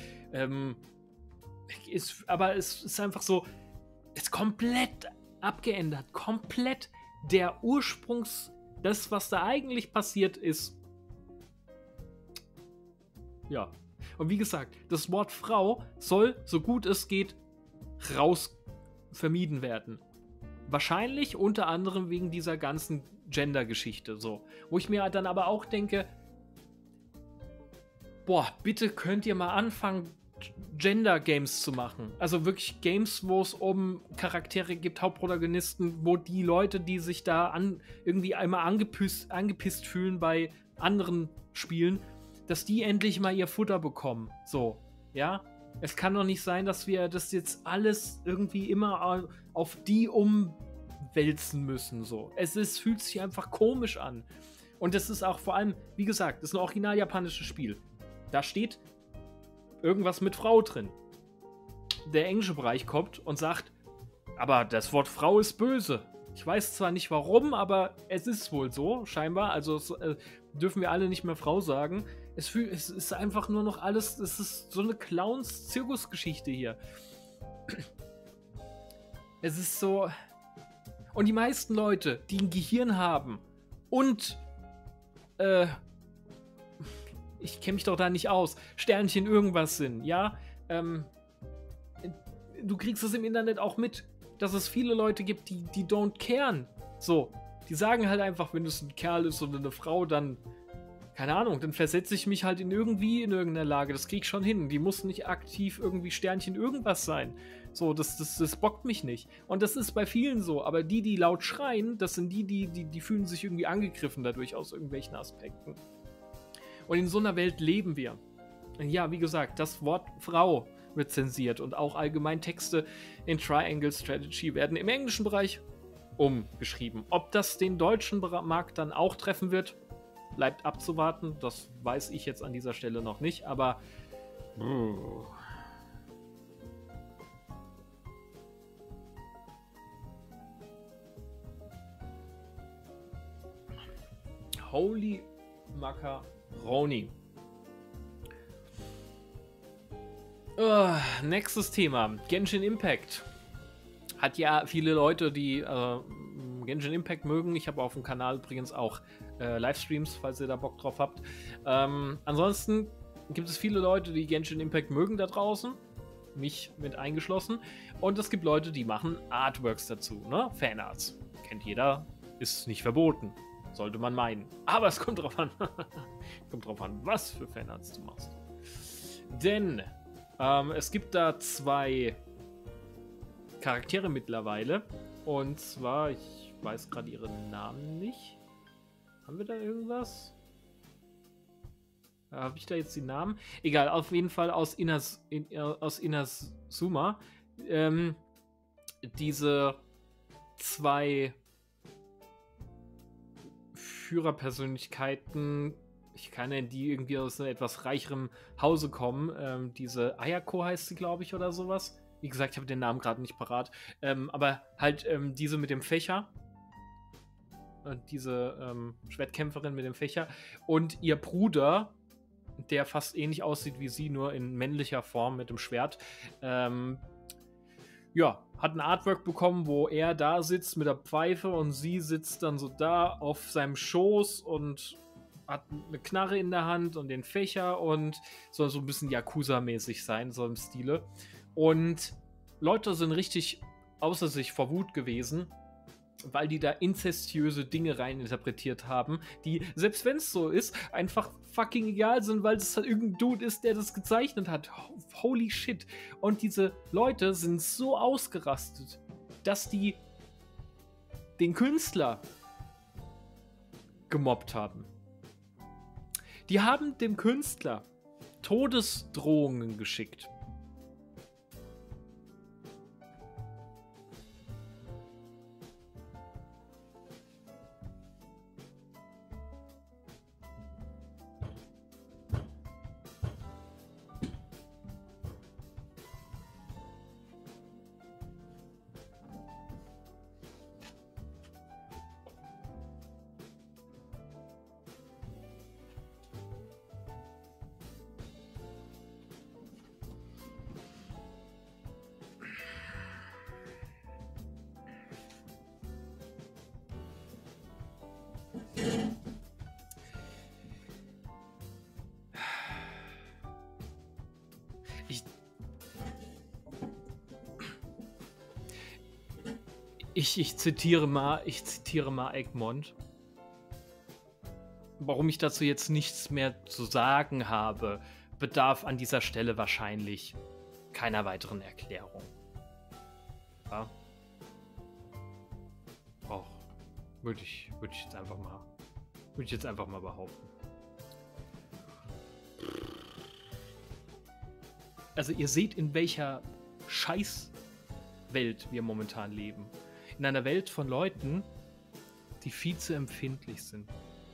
Aber es ist einfach so, es ist komplett abgeändert. Komplett der das, was da eigentlich passiert ist. Ja. Und wie gesagt, das Wort Frau soll, so gut es geht, raus vermieden werden. Wahrscheinlich unter anderem wegen dieser ganzen Gender-Geschichte, so. Wo ich mir dann aber auch denke, boah, bitte könnt ihr mal anfangen, Gender-Games zu machen. Also wirklich Games, wo es um Charaktere gibt, Hauptprotagonisten, wo die Leute, die sich da irgendwie einmal angepisst fühlen bei anderen Spielen, dass die endlich mal ihr Futter bekommen. So, ja? Es kann doch nicht sein, dass wir das jetzt alles irgendwie immer auf die umwälzen müssen. So. Fühlt sich einfach komisch an. Und das ist auch vor allem, wie gesagt, das ist ein original japanisches Spiel. Da steht irgendwas mit Frau drin. Der englische Bereich kommt und sagt, aber das Wort Frau ist böse. Ich weiß zwar nicht warum, aber es ist wohl so, scheinbar. Also dürfen wir alle nicht mehr Frau sagen. Es ist einfach nur noch alles, es ist so eine Clowns-Zirkusgeschichte hier. Es ist so... Und die meisten Leute, die ein Gehirn haben und ich kenne mich doch da nicht aus, Sternchen irgendwas sind, ja? Du kriegst es im Internet auch mit, dass es viele Leute gibt, die don't caren. So, die sagen halt einfach, wenn es ein Kerl ist oder eine Frau, dann, keine Ahnung, dann versetze ich mich halt in irgendeiner Lage. Das krieg ich schon hin. Die muss nicht aktiv irgendwie Sternchen irgendwas sein. So, das bockt mich nicht. Und das ist bei vielen so. Aber die laut schreien, das sind die fühlen sich irgendwie angegriffen dadurch aus irgendwelchen Aspekten. Und in so einer Welt leben wir. Und ja, wie gesagt, das Wort Frau wird zensiert und auch allgemein Texte in Triangle Strategy werden im englischen Bereich umgeschrieben. Ob das den deutschen Markt dann auch treffen wird, bleibt abzuwarten. Das weiß ich jetzt an dieser Stelle noch nicht, aber Holy Macaroni. Nächstes Thema. Genshin Impact. Hat ja viele Leute, die Genshin Impact mögen. Ich habe auf dem Kanal übrigens auch Livestreams, falls ihr da Bock drauf habt. Ansonsten gibt es viele Leute, die Genshin Impact mögen da draußen. Mich mit eingeschlossen. Und es gibt Leute, die machen Artworks dazu, ne? Fanarts. Kennt jeder, ist nicht verboten. Sollte man meinen. Aber es kommt drauf an. Kommt drauf an, was für Fanarts du machst. Denn es gibt da 2 Charaktere mittlerweile. Und zwar, ich weiß gerade ihren Namen nicht. Haben wir da irgendwas? Habe ich da jetzt die Namen? Egal, auf jeden Fall aus Inazuma. Diese 2 Führerpersönlichkeiten, ich kann ja die irgendwie aus einem etwas reicherem Hause kommen. Diese Ayako heißt sie, glaube ich, oder sowas. Wie gesagt, ich habe den Namen gerade nicht parat. Aber halt diese mit dem Fächer. Diese Schwertkämpferin mit dem Fächer. Und ihr Bruder, der fast ähnlich aussieht wie sie, nur in männlicher Form mit dem Schwert. Ja, hat ein Artwork bekommen, wo er da sitzt mit der Pfeife und sie sitzt dann so da auf seinem Schoß und hat eine Knarre in der Hand und den Fächer und soll so ein bisschen Yakuza-mäßig sein, so im Stile. Und Leute sind richtig außer sich vor Wut gewesen, weil die da inzestiöse Dinge reininterpretiert haben, die, selbst wenn es so ist, einfach fucking egal sind, weil es halt irgendein Dude ist, der das gezeichnet hat. Holy shit. Und diese Leute sind so ausgerastet, dass die den Künstler gemobbt haben. Die haben dem Künstler Todesdrohungen geschickt. Ich zitiere mal Egmont. Warum ich dazu jetzt nichts mehr zu sagen habe, bedarf an dieser Stelle wahrscheinlich keiner weiteren Erklärung. Ja? Auch würde ich jetzt einfach mal behaupten. Also ihr seht, in welcher Scheißwelt wir momentan leben. In einer Welt von Leuten, die viel zu empfindlich sind.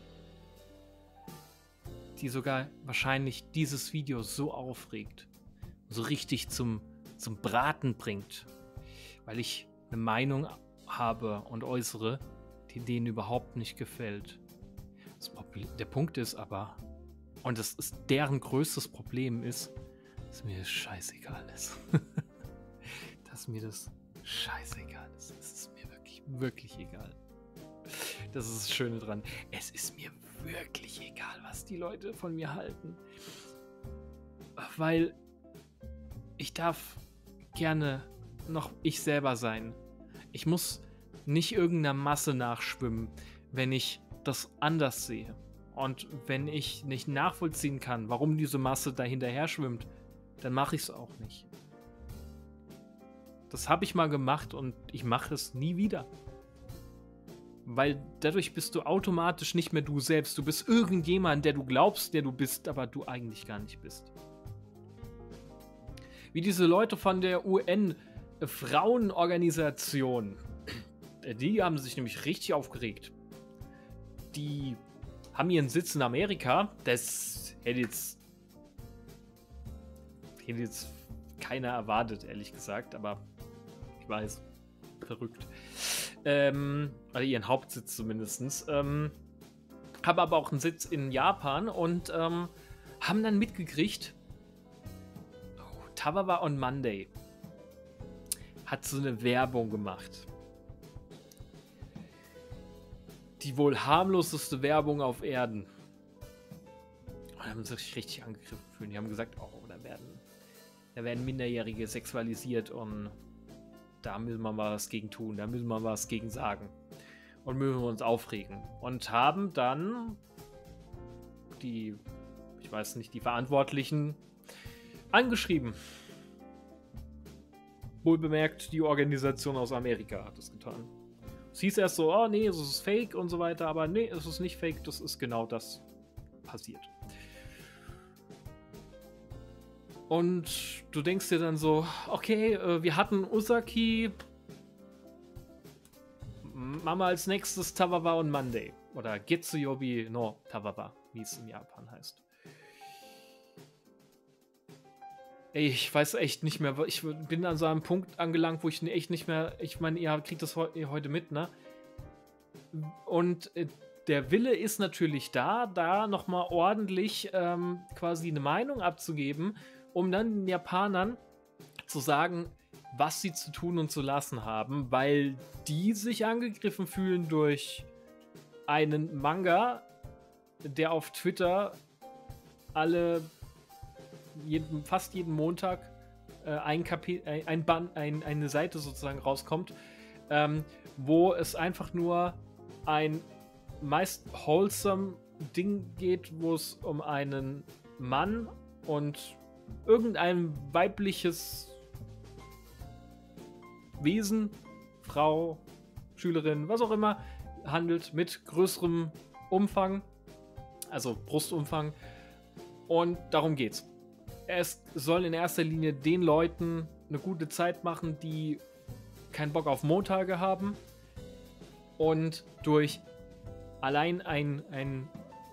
Die sogar wahrscheinlich dieses Video so aufregt, so richtig zum Braten bringt, weil ich eine Meinung habe und äußere, die denen überhaupt nicht gefällt. Der Punkt ist aber, und das ist deren größtes Problem ist, dass mir das scheißegal ist. Dass mir das scheißegal ist. Es ist mir wirklich, wirklich egal. Das ist das Schöne dran. Es ist mir wirklich egal, was die Leute von mir halten. Weil ich darf gerne noch ich selber sein. Ich muss nicht irgendeiner Masse nachschwimmen, wenn ich das anders sehe. Und wenn ich nicht nachvollziehen kann, warum diese Masse da hinterher schwimmt, dann mache ich es auch nicht. Das habe ich mal gemacht und ich mache es nie wieder. Weil dadurch bist du automatisch nicht mehr du selbst. Du bist irgendjemand, der du glaubst, der du bist, aber du eigentlich gar nicht bist. Wie diese Leute von der UN-Frauenorganisation. Die haben sich nämlich richtig aufgeregt. Die haben ihren Sitz in Amerika. Das hätte jetzt keiner erwartet, ehrlich gesagt. Aber ich weiß, verrückt. Also ihren Hauptsitz zumindest. Haben aber auch einen Sitz in Japan und haben dann mitgekriegt, Tawawa on Monday hat so eine Werbung gemacht. die wohl harmloseste Werbung auf Erden. Und haben sich richtig angegriffen gefühlt. Die haben gesagt, oh, da werden Minderjährige sexualisiert und da müssen wir mal was gegen tun, da müssen wir was gegen sagen. Und müssen wir uns aufregen. Und haben dann die Verantwortlichen angeschrieben. Wohlbemerkt, die Organisation aus Amerika hat es getan. Es hieß erst so, oh nee, es ist fake und so weiter, aber nee, es ist nicht fake, das ist genau das passiert. Und du denkst dir dann so, okay, wir hatten Usaki, machen wir als nächstes Tawawa und Monday. Oder Getsuyobi no Tawawa, wie es in Japan heißt. Ey, ich weiß echt nicht mehr, ich bin an so einem Punkt angelangt, wo ich echt nicht mehr, ich meine, ihr kriegt das heute mit, ne? Und der Wille ist natürlich da nochmal ordentlich quasi eine Meinung abzugeben, um dann den Japanern zu sagen, was sie zu tun und zu lassen haben, weil die sich angegriffen fühlen durch einen Manga, der auf Twitter fast jeden Montag eine Seite sozusagen rauskommt, wo es einfach nur ein meist wholesome Ding geht, wo es um einen Mann und irgendein weibliches Wesen, Frau, Schülerin, was auch immer, handelt mit größerem Umfang, also Brustumfang, und darum geht's. Es soll in erster Linie den Leuten eine gute Zeit machen, die keinen Bock auf Montage haben und durch allein einen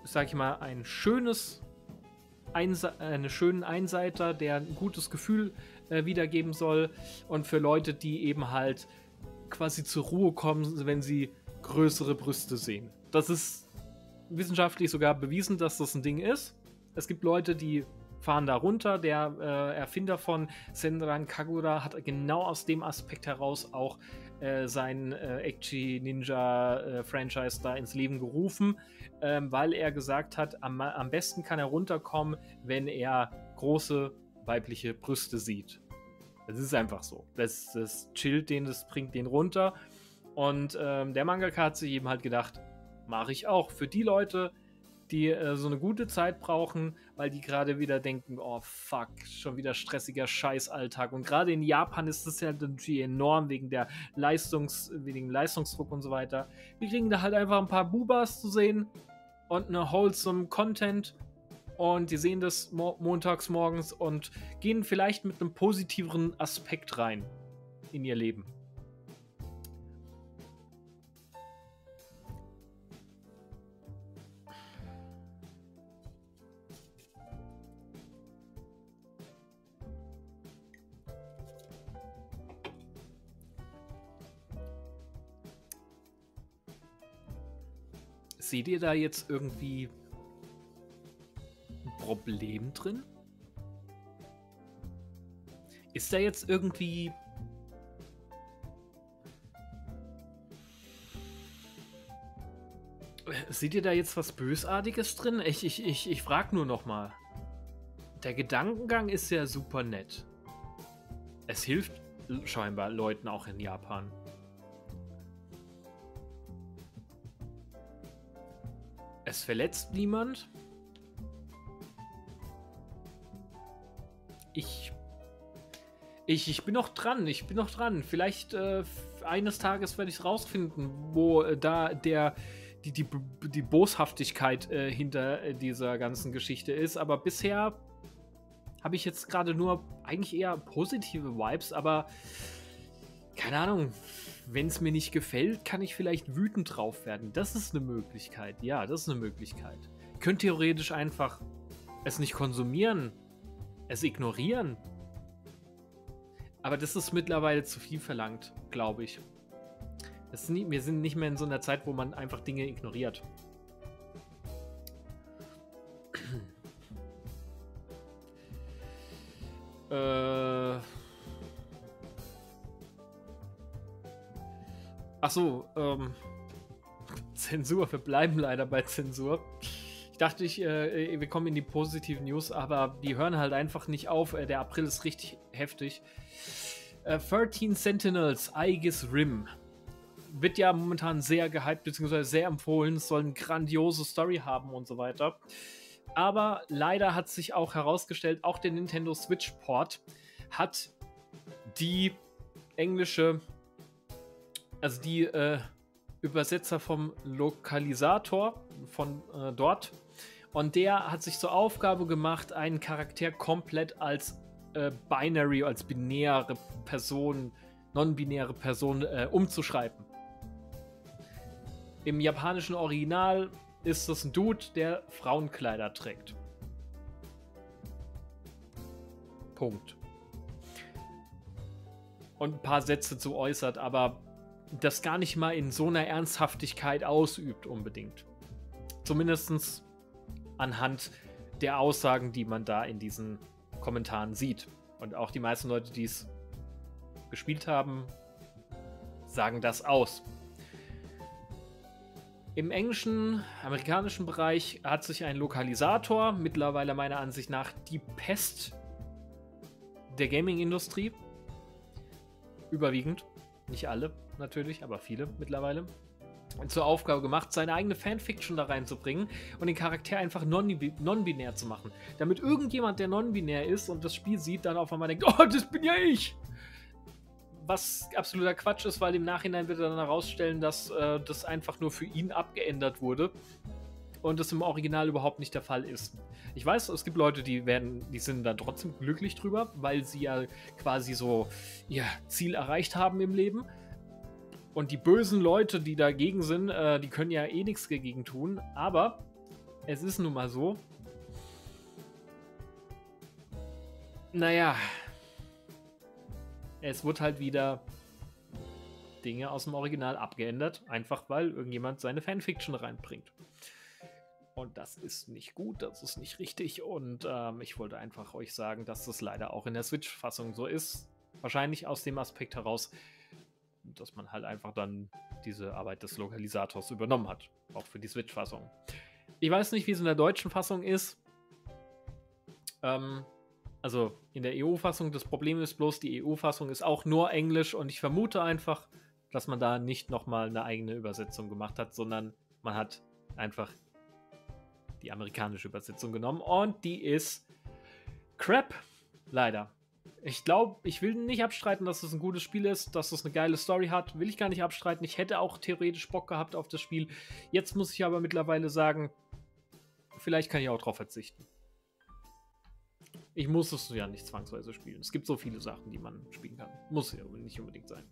schönen Einseiter, der ein gutes Gefühl wiedergeben soll, und für Leute, die eben halt quasi zur Ruhe kommen, wenn sie größere Brüste sehen. Das ist wissenschaftlich sogar bewiesen, dass das ein Ding ist. Es gibt Leute, die fahren da runter. Der Erfinder von Senran Kagura hat genau aus dem Aspekt heraus auch sein Ecchi Ninja Franchise da ins Leben gerufen, weil er gesagt hat, am besten kann er runterkommen, wenn er große weibliche Brüste sieht. Das ist einfach so. Das chillt den, das bringt den runter. Und der Mangaka hat sich eben halt gedacht, mache ich auch für die Leute, die so eine gute Zeit brauchen, weil die gerade wieder denken, oh fuck, schon wieder stressiger Scheißalltag. Und gerade in Japan ist das ja natürlich enorm wegen wegen Leistungsdruck und so weiter. Wir kriegen da halt einfach ein paar Bubas zu sehen und eine wholesome Content, und die sehen das montags morgens und gehen vielleicht mit einem positiveren Aspekt rein in ihr Leben. Seht ihr da jetzt irgendwie ein Problem drin? Ist da jetzt irgendwie... Seht ihr da jetzt was Bösartiges drin? Ich frag nur noch mal. Der Gedankengang ist ja super nett. Es hilft scheinbar Leuten auch in Japan. Es verletzt niemand. Ich bin noch dran. Vielleicht eines Tages werde ich es rausfinden, wo da die Boshaftigkeit hinter dieser ganzen Geschichte ist. Aber bisher habe ich jetzt gerade nur eigentlich eher positive Vibes. Aber keine Ahnung. Wenn es mir nicht gefällt, kann ich vielleicht wütend drauf werden. Das ist eine Möglichkeit. Ja, das ist eine Möglichkeit. Ihr könnt theoretisch einfach es nicht konsumieren, es ignorieren. Aber das ist mittlerweile zu viel verlangt, glaube ich. Wir sind nicht mehr in so einer Zeit, wo man einfach Dinge ignoriert. Achso, Zensur. Wir bleiben leider bei Zensur. Ich dachte, wir kommen in die positiven News, aber die hören halt einfach nicht auf. Der April ist richtig heftig. 13 Sentinels, Aegis Rim. Wird ja momentan sehr gehypt, beziehungsweise sehr empfohlen. Es soll eine grandiose Story haben und so weiter. Aber leider hat sich auch herausgestellt, auch der Nintendo Switch Port hat die englische, also die Übersetzer vom Lokalisator von dort. Und der hat sich zur Aufgabe gemacht, einen Charakter komplett als binary, als binäre Person, non-binäre Person umzuschreiben. Im japanischen Original ist es ein Dude, der Frauenkleider trägt. Punkt. Und ein paar Sätze zu äußert, aber das gar nicht mal in so einer Ernsthaftigkeit ausübt unbedingt. Zumindest anhand der Aussagen, die man da in diesen Kommentaren sieht. Und auch die meisten Leute, die es gespielt haben, sagen das aus. Im englischen, amerikanischen Bereich hat sich ein Lokalisator, mittlerweile meiner Ansicht nach die Pest der Gaming-Industrie, überwiegend, nicht alle natürlich, aber viele mittlerweile, zur Aufgabe gemacht, seine eigene Fanfiction da reinzubringen und den Charakter einfach non-binär zu machen. Damit irgendjemand, der non-binär ist und das Spiel sieht, dann auf einmal denkt, oh, das bin ja ich! Was absoluter Quatsch ist, weil im Nachhinein wird er dann herausstellen, dass das einfach nur für ihn abgeändert wurde und das im Original überhaupt nicht der Fall ist. Ich weiß, es gibt Leute, die sind dann trotzdem glücklich drüber, weil sie ja quasi so ihr Ziel erreicht haben im Leben. Und die bösen Leute, die dagegen sind, die können ja eh nichts dagegen tun. Aber es ist nun mal so. Naja. Es wird halt wieder Dinge aus dem Original abgeändert. Einfach weil irgendjemand seine Fanfiction reinbringt. Und das ist nicht gut, das ist nicht richtig. Und ich wollte einfach euch sagen, dass das leider auch in der Switch-Fassung so ist. Wahrscheinlich aus dem Aspekt heraus, dass man halt einfach dann diese Arbeit des Lokalisators übernommen hat. Auch für die Switch-Fassung. Ich weiß nicht, wie es in der deutschen Fassung ist. Also in der EU-Fassung, das Problem ist bloß, die EU-Fassung ist auch nur Englisch und ich vermute einfach, dass man da nicht nochmal eine eigene Übersetzung gemacht hat, sondern man hat einfach die amerikanische Übersetzung genommen und die ist Crap, leider. Ich glaube, ich will nicht abstreiten, dass es ein gutes Spiel ist, dass es eine geile Story hat. Will ich gar nicht abstreiten. Ich hätte auch theoretisch Bock gehabt auf das Spiel. Jetzt muss ich aber mittlerweile sagen, vielleicht kann ich auch drauf verzichten. Ich muss es ja nicht zwangsweise spielen. Es gibt so viele Sachen, die man spielen kann. Muss ja nicht unbedingt sein.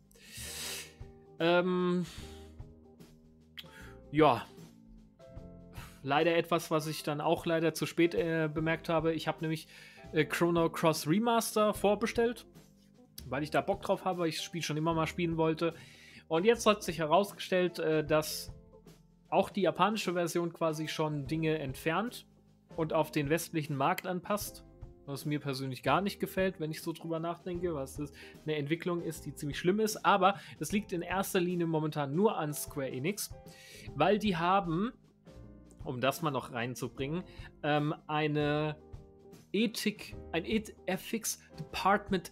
Ja. Leider etwas, was ich dann auch leider zu spät bemerkt habe. Ich habe nämlich Chrono Cross Remaster vorbestellt, weil ich da Bock drauf habe, weil ich das Spiel schon immer mal spielen wollte. Und jetzt hat sich herausgestellt, dass auch die japanische Version quasi schon Dinge entfernt und auf den westlichen Markt anpasst, was mir persönlich gar nicht gefällt, wenn ich so drüber nachdenke, was das eine Entwicklung ist, die ziemlich schlimm ist. Aber das liegt in erster Linie momentan nur an Square Enix, weil die haben, um das mal noch reinzubringen, ein Ethics Department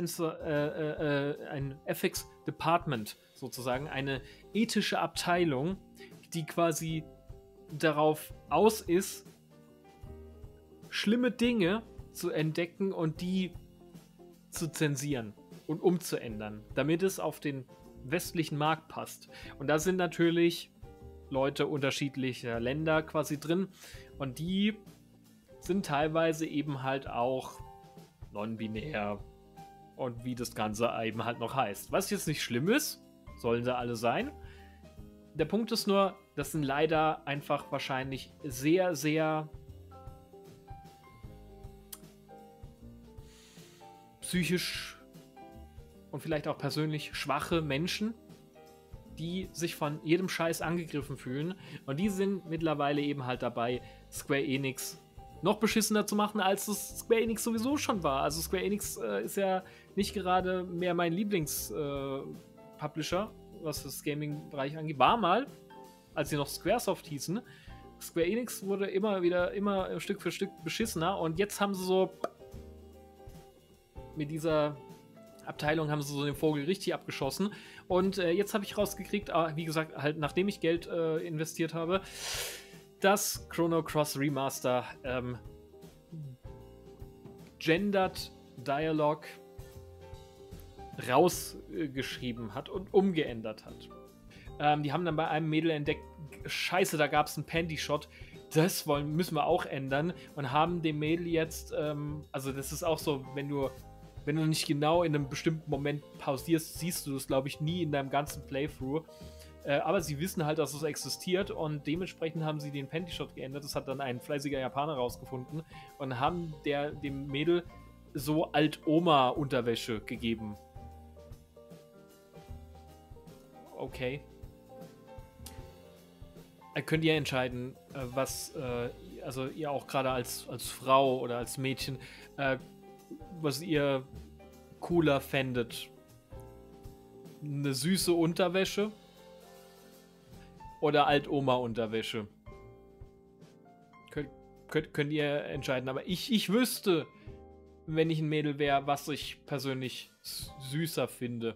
ein Ethics Department sozusagen, eine ethische Abteilung, die quasi darauf aus ist, schlimme Dinge zu entdecken und die zu zensieren und umzuändern, damit es auf den westlichen Markt passt. Und da sind natürlich Leute unterschiedlicher Länder quasi drin und die sind teilweise eben halt auch non-binär und wie das Ganze eben halt noch heißt. Was jetzt nicht schlimm ist, sollen sie alle sein. Der Punkt ist nur, das sind leider einfach wahrscheinlich sehr, sehr psychisch und vielleicht auch persönlich schwache Menschen, die sich von jedem Scheiß angegriffen fühlen. Und die sind mittlerweile eben halt dabei, Square Enix noch beschissener zu machen, als es Square Enix sowieso schon war. Also Square Enix ist ja nicht gerade mehr mein Lieblings-Publisher, was das Gaming-Bereich angeht. War mal, als sie noch Squaresoft hießen. Square Enix wurde immer Stück für Stück beschissener und jetzt haben sie so mit dieser Abteilung haben sie so den Vogel richtig abgeschossen und jetzt habe ich rausgekriegt, wie gesagt, halt nachdem ich Geld investiert habe, dass Chrono Cross Remaster Gendered Dialogue rausgeschrieben hat und umgeändert hat. Die haben dann bei einem Mädel entdeckt, scheiße, da gab es einen Panty-Shot, das müssen wir auch ändern und haben dem Mädel jetzt, also das ist auch so, wenn du nicht genau in einem bestimmten Moment pausierst, siehst du das, glaube ich, nie in deinem ganzen Playthrough. Aber sie wissen halt, dass es existiert und dementsprechend haben sie den Panty-Shot geändert. Das hat dann ein fleißiger Japaner rausgefunden und haben dem Mädel so Alt-Oma-Unterwäsche gegeben. Okay. Könnt ihr entscheiden, was, also ihr auch gerade als Frau oder als Mädchen, was ihr cooler fändet. Eine süße Unterwäsche oder Alt-Oma-Unterwäsche. Könnt ihr entscheiden. Aber ich wüsste, wenn ich ein Mädel wäre, was ich persönlich süßer finde.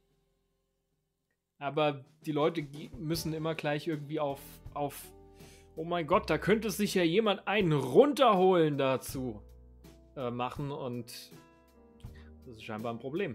Aber die Leute müssen immer gleich irgendwie auf oh mein Gott, da könnte sich ja jemand einen runterholen dazu machen und das ist scheinbar ein Problem.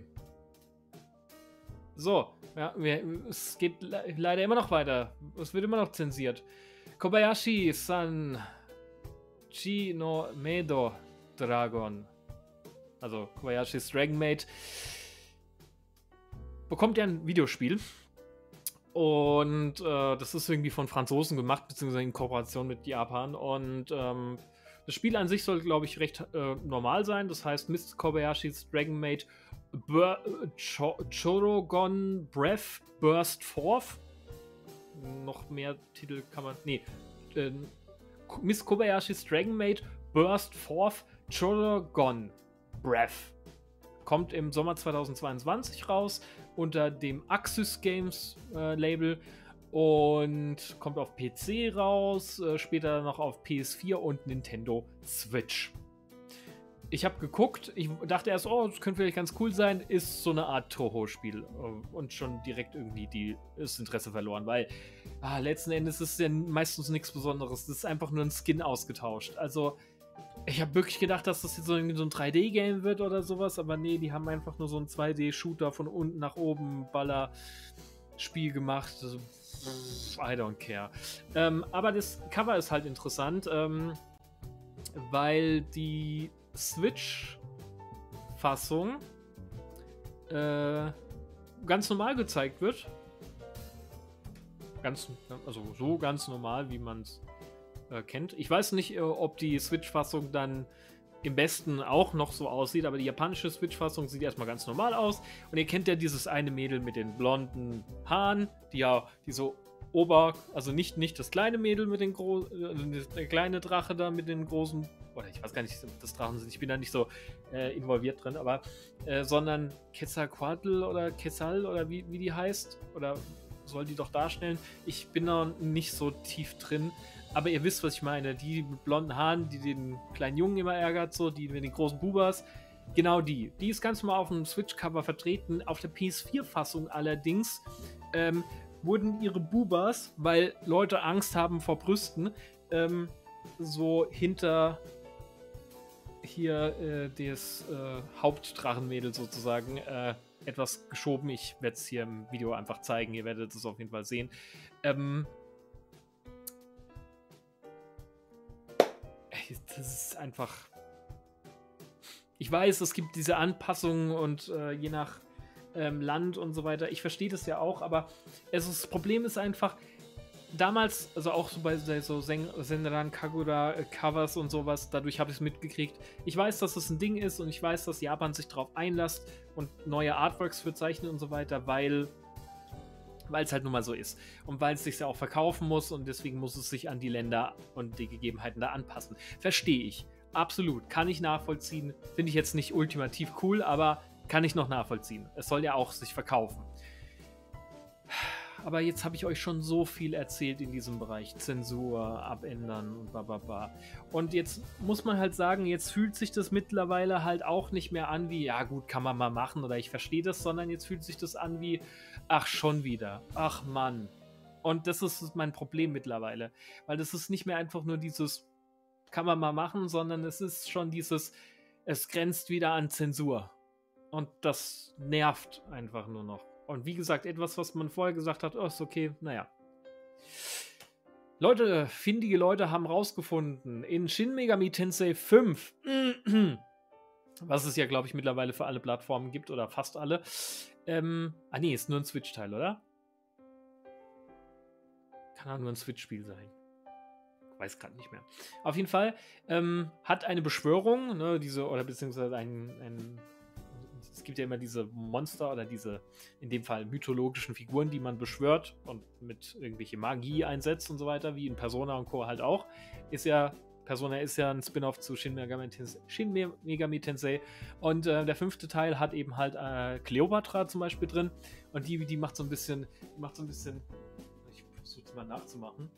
So, ja, es geht leider immer noch weiter. Es wird immer noch zensiert. Kobayashi-san Chi no Medo Dragon. Also Kobayashi's Dragon Maid bekommt ja ein Videospiel. Und das ist irgendwie von Franzosen gemacht, beziehungsweise in Kooperation mit Japan. Und das Spiel an sich soll, glaube ich, recht normal sein. Das heißt, Miss Kobayashi's Dragon Maid Chorogon Breath Burst Forth. Noch mehr Titel kann man... Nee. Miss Kobayashi's Dragon Maid Burst Forth Chorogon Breath. Kommt im Sommer 2022 raus unter dem Axis Games Label und kommt auf PC raus, später noch auf PS4 und Nintendo Switch. Ich habe geguckt, ich dachte erst, oh, das könnte vielleicht ganz cool sein, ist so eine Art Toho-Spiel und schon direkt irgendwie das Interesse verloren, weil letzten Endes ist es ja meistens nichts Besonderes, das ist einfach nur ein Skin ausgetauscht, also ich habe wirklich gedacht, dass das jetzt so ein 3D-Game wird oder sowas, aber nee, die haben einfach nur so ein 2D-Shooter von unten nach oben Baller-Spiel gemacht. Also, I don't care. Aber das Cover ist halt interessant, weil die Switch-Fassung ganz normal gezeigt wird. Also so ganz normal, wie man es kennt. Ich weiß nicht, ob die Switch-Fassung dann im Besten auch noch so aussieht, aber die japanische Switch-Fassung sieht erstmal ganz normal aus. Und ihr kennt ja dieses eine Mädel mit den blonden Haaren, die so also nicht das kleine Mädel mit den der kleine Drache da mit den großen, oder ich weiß gar nicht, ob das Drachen sind, ich bin da nicht so involviert drin, aber sondern Quetzalcoatl oder Quetzal oder wie die heißt, oder soll die doch darstellen. Ich bin da nicht so tief drin. Aber ihr wisst, was ich meine. Die mit blonden Haaren, die den kleinen Jungen immer ärgert, so, die mit den großen Bubas. Genau die. Die ist ganz normal auf dem Switch-Cover vertreten. Auf der PS4-Fassung allerdings wurden ihre Bubas, weil Leute Angst haben vor Brüsten, so hinter hier das Hauptdrachenmädel sozusagen etwas geschoben. Ich werde es hier im Video einfach zeigen. Ihr werdet es auf jeden Fall sehen. Das ist einfach... Ich weiß, es gibt diese Anpassungen und je nach Land und so weiter. Ich verstehe das ja auch, aber das Problem ist einfach, damals, also auch so bei so Senran Kagura Covers und sowas, dadurch habe ich es mitgekriegt. Ich weiß, dass das ein Ding ist und ich weiß, dass Japan sich darauf einlässt und neue Artworks für zeichnen und so weiter, weil es halt nun mal so ist. Und weil es sich ja auch verkaufen muss und deswegen muss es sich an die Länder und die Gegebenheiten da anpassen. Verstehe ich. Absolut. Kann ich nachvollziehen. Finde ich jetzt nicht ultimativ cool, aber kann ich noch nachvollziehen. Es soll ja auch sich verkaufen. aber jetzt habe ich euch schon so viel erzählt in diesem Bereich. Zensur, abändern und bababa. Und jetzt muss man halt sagen, jetzt fühlt sich das mittlerweile halt auch nicht mehr an wie, ja gut, kann man mal machen oder ich verstehe das, sondern jetzt fühlt sich das an wie, ach, schon wieder. Ach Mann. Und das ist mein Problem mittlerweile. Weil das ist nicht mehr einfach nur dieses, kann man mal machen, sondern es ist schon dieses, es grenzt wieder an Zensur. Und das nervt einfach nur noch. Und wie gesagt, etwas, was man vorher gesagt hat, oh, ist okay, naja. Leute, findige Leute haben rausgefunden, in Shin Megami Tensei 5, was es ja, glaube ich, mittlerweile für alle Plattformen gibt, oder fast alle. Nee, ist nur ein Switch-Teil, oder? Kann auch nur ein Switch-Spiel sein. Weiß gerade nicht mehr. Auf jeden Fall hat eine Beschwörung, ne, oder beziehungsweise es gibt ja immer diese Monster oder diese, in dem Fall mythologischen Figuren, die man beschwört und mit irgendwelche Magie einsetzt und so weiter, wie in Persona und Co. halt auch. Persona ist ja ein Spin-off zu Shin Megami Tensei. Und der 5. Teil hat eben halt Cleopatra zum Beispiel drin. Und die macht so ein bisschen, ich versuche es mal nachzumachen.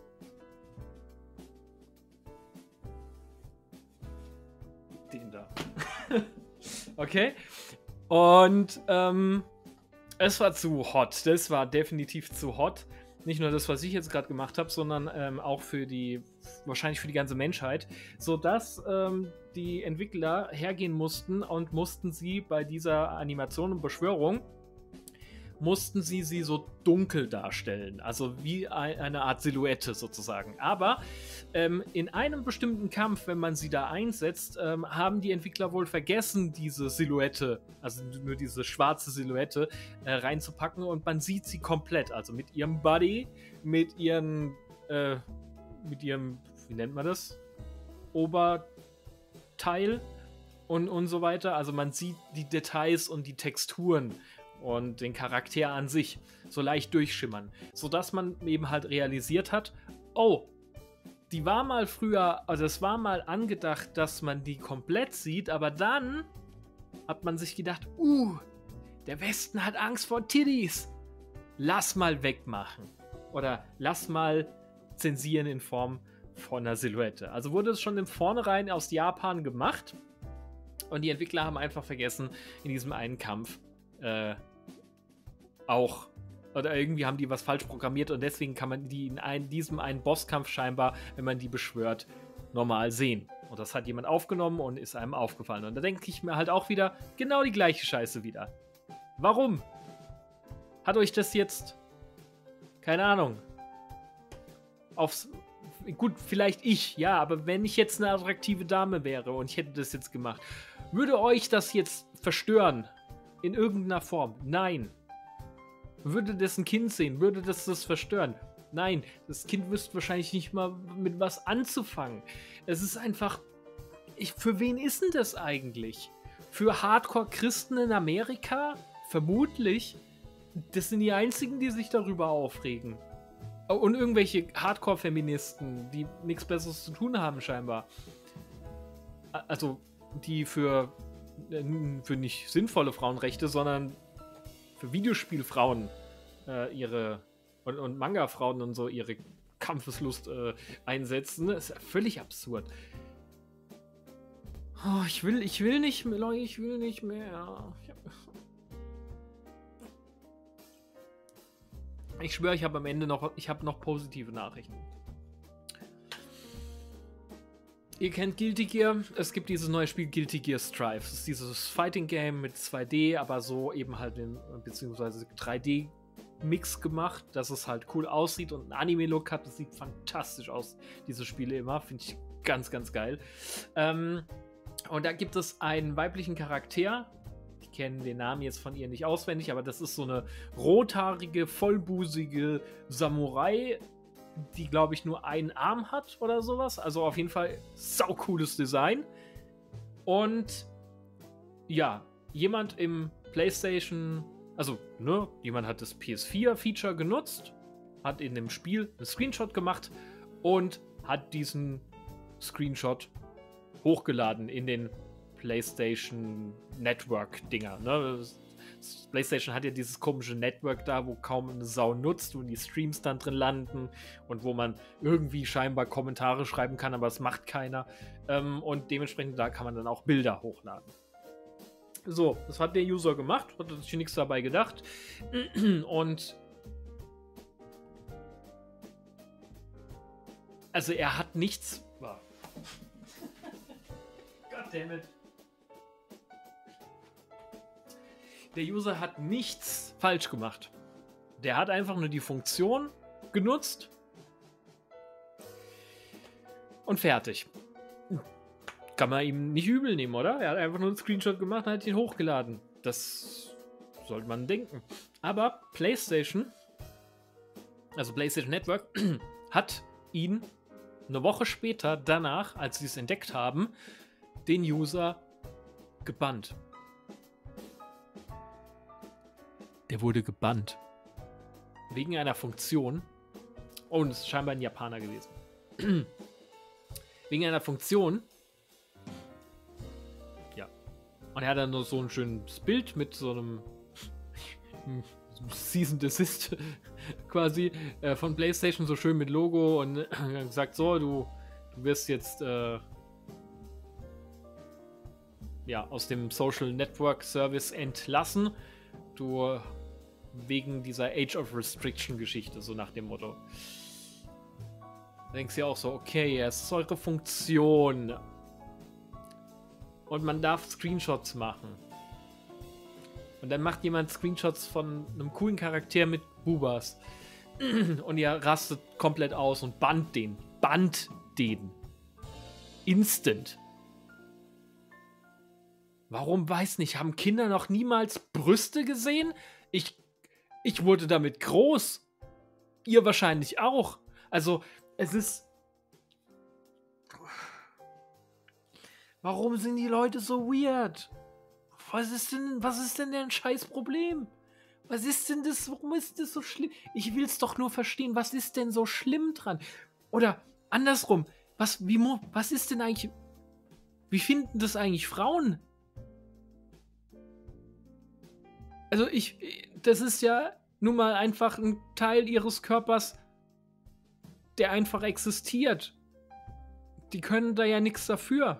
Den da. Okay. Und es war zu hot. Das war definitiv zu hot. Nicht nur das, was ich jetzt gerade gemacht habe, sondern auch wahrscheinlich für die ganze Menschheit, sodass die Entwickler hergehen mussten und mussten sie bei dieser Animation und Beschwörung sie so dunkel darstellen, also wie eine Art Silhouette sozusagen. Aber in einem bestimmten Kampf, wenn man sie da einsetzt, haben die Entwickler wohl vergessen, diese Silhouette, also nur diese schwarze Silhouette reinzupacken und man sieht sie komplett, also mit ihrem Body, mit ihrem, wie nennt man das? Oberteil und so weiter. Also man sieht die Details und die Texturen und den Charakter an sich so leicht durchschimmern, sodass man eben halt realisiert hat, oh, die war mal früher, also es war mal angedacht, dass man die komplett sieht, aber dann hat man sich gedacht, der Westen hat Angst vor Titties, lass mal wegmachen oder lass mal zensieren in Form von einer Silhouette. Also wurde es schon im Vornherein aus Japan gemacht und die Entwickler haben einfach vergessen, in diesem einen Kampf oder irgendwie haben die was falsch programmiert und deswegen kann man die in diesem einen Bosskampf scheinbar, wenn man die beschwört, normal sehen. Und das hat jemand aufgenommen und ist einem aufgefallen. Und da denke ich mir halt auch wieder, genau die gleiche Scheiße wieder. Warum? Hat euch das jetzt, keine Ahnung, gut, vielleicht ich, ja, aber wenn ich jetzt eine attraktive Dame wäre und ich hätte das jetzt gemacht, würde euch das jetzt verstören? In irgendeiner Form? Nein. Würde das ein Kind sehen? Würde das verstören? Nein. Das Kind wüsste wahrscheinlich nicht mal mit was anzufangen. Es ist einfach... für wen ist denn das eigentlich? Für Hardcore-Christen in Amerika? Vermutlich. Das sind die einzigen, die sich darüber aufregen. Und irgendwelche Hardcore-Feministen, die nichts Besseres zu tun haben scheinbar. Also, die für nicht sinnvolle Frauenrechte, sondern für Videospielfrauen und Manga-Frauen und so ihre Kampfeslust einsetzen. Das ist ja völlig absurd. Oh, ich will nicht mehr, Leute, ich will nicht mehr. Ich schwöre, ich habe am Ende noch positive Nachrichten. Ihr kennt Guilty Gear, es gibt dieses neue Spiel Guilty Gear Strive. Das ist dieses Fighting Game mit 2D, aber so eben halt beziehungsweise 3D-Mix gemacht, dass es halt cool aussieht und einen Anime-Look hat. Das sieht fantastisch aus, diese Spiele immer. Finde ich ganz, ganz geil. Und da gibt es einen weiblichen Charakter. Ich kenne den Namen jetzt von ihr nicht auswendig, aber das ist so eine rothaarige, vollbusige Samurai, die, glaube ich, nur einen Arm hat oder sowas. Also auf jeden Fall saucooles Design. Und ja, jemand im PlayStation, also, ne, jemand hat das PS4-Feature genutzt, hat in dem Spiel einen Screenshot gemacht und hat diesen Screenshot hochgeladen in den PlayStation Network-Dinger, ne? PlayStation hat ja dieses komische Network da, wo kaum eine Sau nutzt, wo die Streams dann drin landen und wo man irgendwie scheinbar Kommentare schreiben kann, aber es macht keiner. Und dementsprechend da kann man dann auch Bilder hochladen. So, das hat der User gemacht, hat sich nichts dabei gedacht. Und also er hat nichts. Goddammit. Der User hat nichts falsch gemacht. Der hat einfach nur die Funktion genutzt und fertig. Kann man ihm nicht übel nehmen, oder? Er hat einfach nur einen Screenshot gemacht und hat ihn hochgeladen. Das sollte man denken. Aber PlayStation, also PlayStation Network, hat ihn eine Woche später danach, als sie es entdeckt haben, den User gebannt. Der wurde gebannt. Wegen einer Funktion. Oh, und es ist scheinbar ein Japaner gewesen. Wegen einer Funktion. Ja. Und er hat dann nur so ein schönes Bild mit so einem Season Desist quasi von PlayStation, so schön mit Logo und gesagt, so, du wirst jetzt aus dem Social Network Service entlassen. Du wegen dieser Age of Restriction Geschichte, so nach dem Motto. Da denkst du ja auch so, okay, es ist eure Funktion. Und man darf Screenshots machen. Und dann macht jemand Screenshots von einem coolen Charakter mit Bubas. Und ihr rastet komplett aus und bannt den. Bannt den. Instant. Warum, weiß nicht. Haben Kinder noch niemals Brüste gesehen? Ich wurde damit groß. Ihr wahrscheinlich auch. Also, es ist... Warum sind die Leute so weird? Was ist denn ein scheiß Problem? Was ist denn das? Warum ist das so schlimm? Ich will es doch nur verstehen. Was ist denn so schlimm dran? Oder andersrum. Was ist denn eigentlich... Wie finden das eigentlich Frauen? Also das ist ja nun mal einfach ein Teil ihres Körpers, der einfach existiert. Die können da ja nichts dafür.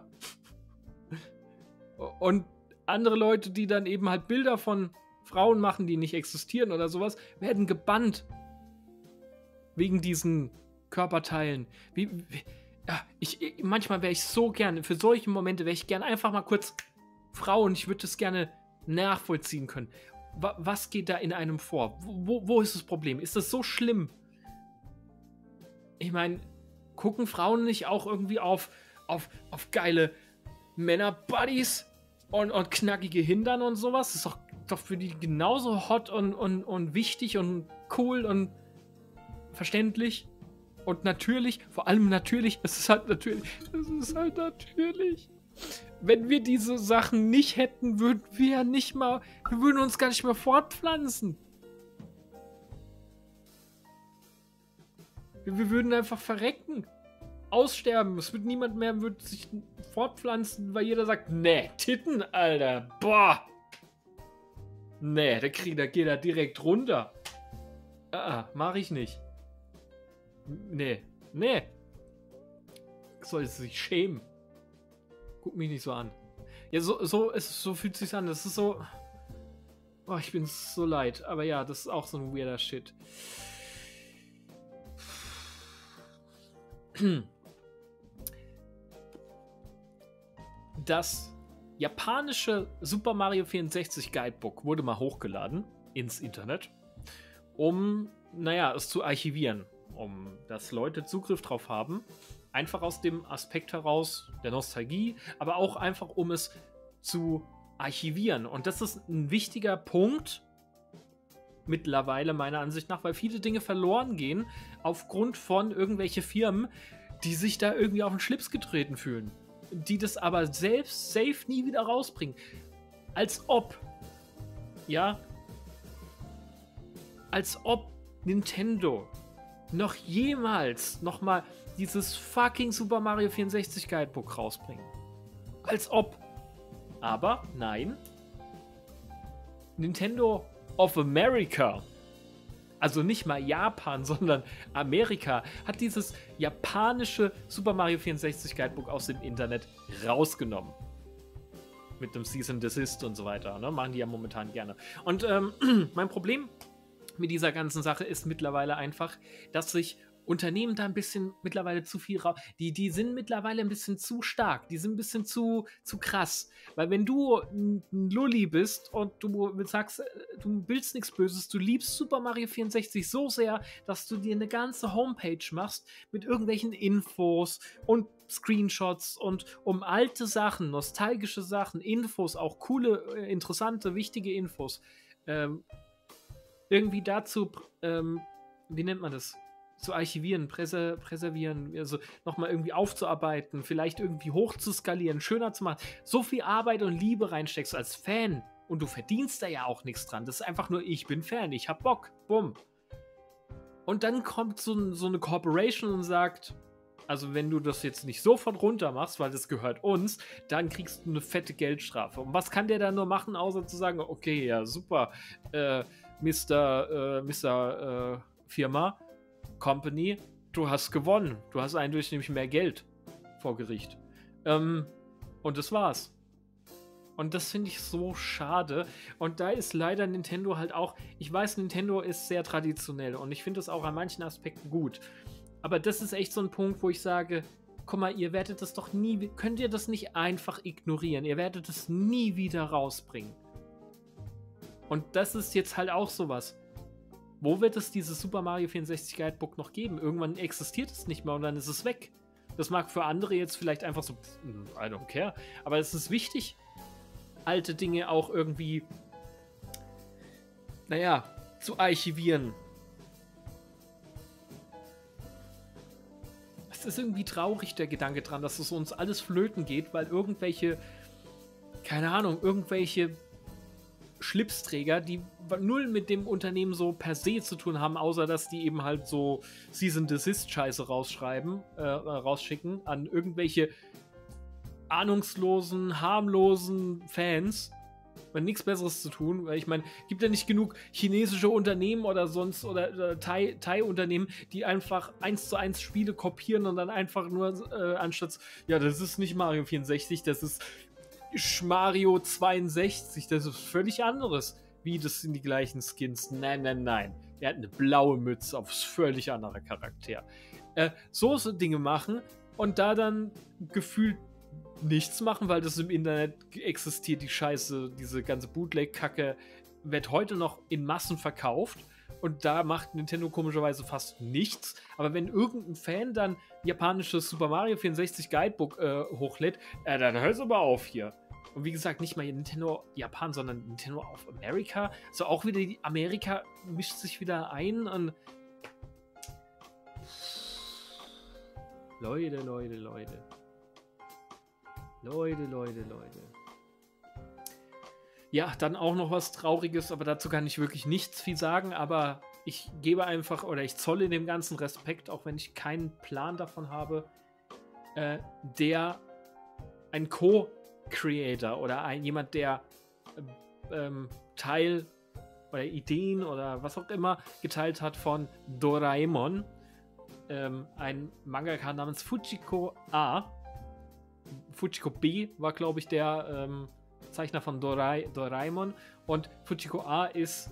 Und andere Leute, die dann eben halt Bilder von Frauen machen, die nicht existieren oder sowas, werden gebannt. Wegen diesen Körperteilen. Manchmal wäre ich so gerne, für solche Momente wäre ich gerne einfach mal kurz Frauen, ich würde das gerne nachvollziehen können. Was geht da in einem vor? Wo ist das Problem? Ist das so schlimm? Ich meine, gucken Frauen nicht auch irgendwie auf geile Männer-Buddies und knackige Hintern und sowas? Das ist doch für die genauso hot und wichtig und cool und verständlich und natürlich. Vor allem natürlich. Es ist halt natürlich. Wenn wir diese Sachen nicht hätten, wir würden uns gar nicht mehr fortpflanzen. Wir würden einfach verrecken. Aussterben. Es wird niemand mehr sich fortpflanzen, weil jeder sagt, nee, Titten, Alter. Boah. Nee, der geht da direkt runter. Mach ich nicht. Nee. Soll sich schämen. Guck mich nicht so an. Ja, so fühlt es sich an. Das ist so... Oh, ich bin so leid. Aber ja, das ist auch so ein weirder Shit. Das japanische Super Mario 64 Guidebook wurde mal hochgeladen ins Internet, um, es zu archivieren, dass Leute Zugriff drauf haben. Einfach aus dem Aspekt heraus der Nostalgie, aber auch einfach, um es zu archivieren. Und das ist ein wichtiger Punkt mittlerweile, meiner Ansicht nach, weil viele Dinge verloren gehen aufgrund von irgendwelche Firmen, die sich da irgendwie auf den Schlips getreten fühlen. Die das aber selbst safe nie wieder rausbringen. Als ob Nintendo noch jemals nochmal dieses fucking Super Mario 64 Guidebook rausbringen. Als ob. Aber nein. Nintendo of America, also nicht mal Japan, sondern Amerika, hat dieses japanische Super Mario 64 Guidebook aus dem Internet rausgenommen. Mit einem Cease and Desist und so weiter. Ne? Machen die ja momentan gerne. Und mein Problem mit dieser ganzen Sache ist mittlerweile einfach, dass sich Unternehmen da ein bisschen mittlerweile zu viel die sind mittlerweile ein bisschen zu stark, die sind ein bisschen zu krass. Weil wenn du ein Lulli bist und du sagst, du willst nichts Böses, du liebst Super Mario 64 so sehr, dass du dir eine ganze Homepage machst mit irgendwelchen Infos und Screenshots und um alte Sachen, nostalgische Sachen, Infos, auch coole, interessante, wichtige Infos, irgendwie dazu, wie nennt man das? Zu archivieren, präservieren, also nochmal irgendwie aufzuarbeiten, vielleicht irgendwie hochzuskalieren, schöner zu machen. So viel Arbeit und Liebe reinsteckst als Fan und du verdienst da ja auch nichts dran. Das ist einfach nur, ich bin Fan, ich hab Bock, bumm. Und dann kommt so eine Corporation und sagt, also wenn du das jetzt nicht sofort runter machst, weil das gehört uns, dann kriegst du eine fette Geldstrafe. Und was kann der dann nur machen, außer zu sagen, okay, ja, super, Mr. Firma, Company, du hast gewonnen. Du hast eindeutig nämlich mehr Geld vor Gericht. Und das war's. Und das finde ich so schade. Und da ist leider Nintendo halt auch, ich weiß, Nintendo ist sehr traditionell und ich finde das auch an manchen Aspekten gut. Aber das ist echt so ein Punkt, wo ich sage, guck mal, ihr werdet das doch nie, könnt ihr das nicht einfach ignorieren? Ihr werdet es nie wieder rausbringen. Und das ist jetzt halt auch sowas. Wo wird es dieses Super Mario 64 Guidebook noch geben? Irgendwann existiert es nicht mehr und dann ist es weg. Das mag für andere jetzt vielleicht einfach so, I don't care, aber es ist wichtig, alte Dinge auch irgendwie, naja, zu archivieren. Es ist irgendwie traurig, der Gedanke dran, dass es uns alles flöten geht, weil irgendwelche, keine Ahnung, irgendwelche Schlipsträger, die null mit dem Unternehmen so per se zu tun haben, außer dass die eben halt so Cease and Desist Scheiße rausschicken an irgendwelche ahnungslosen, harmlosen Fans, weil nichts Besseres zu tun, weil ich meine, gibt ja nicht genug chinesische Unternehmen oder sonst oder Thai-Unternehmen, die einfach 1:1 Spiele kopieren und dann einfach nur anstatt, ja, das ist nicht Mario 64, das ist Mario 62, das ist völlig anderes. Wie, das sind die gleichen Skins? Nein. Er hat eine blaue Mütze auf völlig anderer Charakter. So Dinge machen und da dann gefühlt nichts machen, weil das im Internet existiert, die Scheiße, diese ganze Bootleg-Kacke wird heute noch in Massen verkauft und da macht Nintendo komischerweise fast nichts. Aber wenn irgendein Fan dann japanisches Super Mario 64 Guidebook hochlädt, dann hört es aber auf hier. Und wie gesagt, nicht mal Nintendo Japan, sondern Nintendo of America. So auch wieder die Amerika mischt sich wieder ein und Leute. Ja, dann auch noch was Trauriges, aber dazu kann ich wirklich nichts viel sagen, aber ich gebe einfach, oder ich zolle dem ganzen Respekt, auch wenn ich keinen Plan davon habe, der ein Co-Creator oder jemand, der Teil oder Ideen oder was auch immer geteilt hat von Doraemon, ein Mangaka namens Fujiko A. Fujiko B war, glaube ich, der Zeichner von Doraemon und Fujiko A ist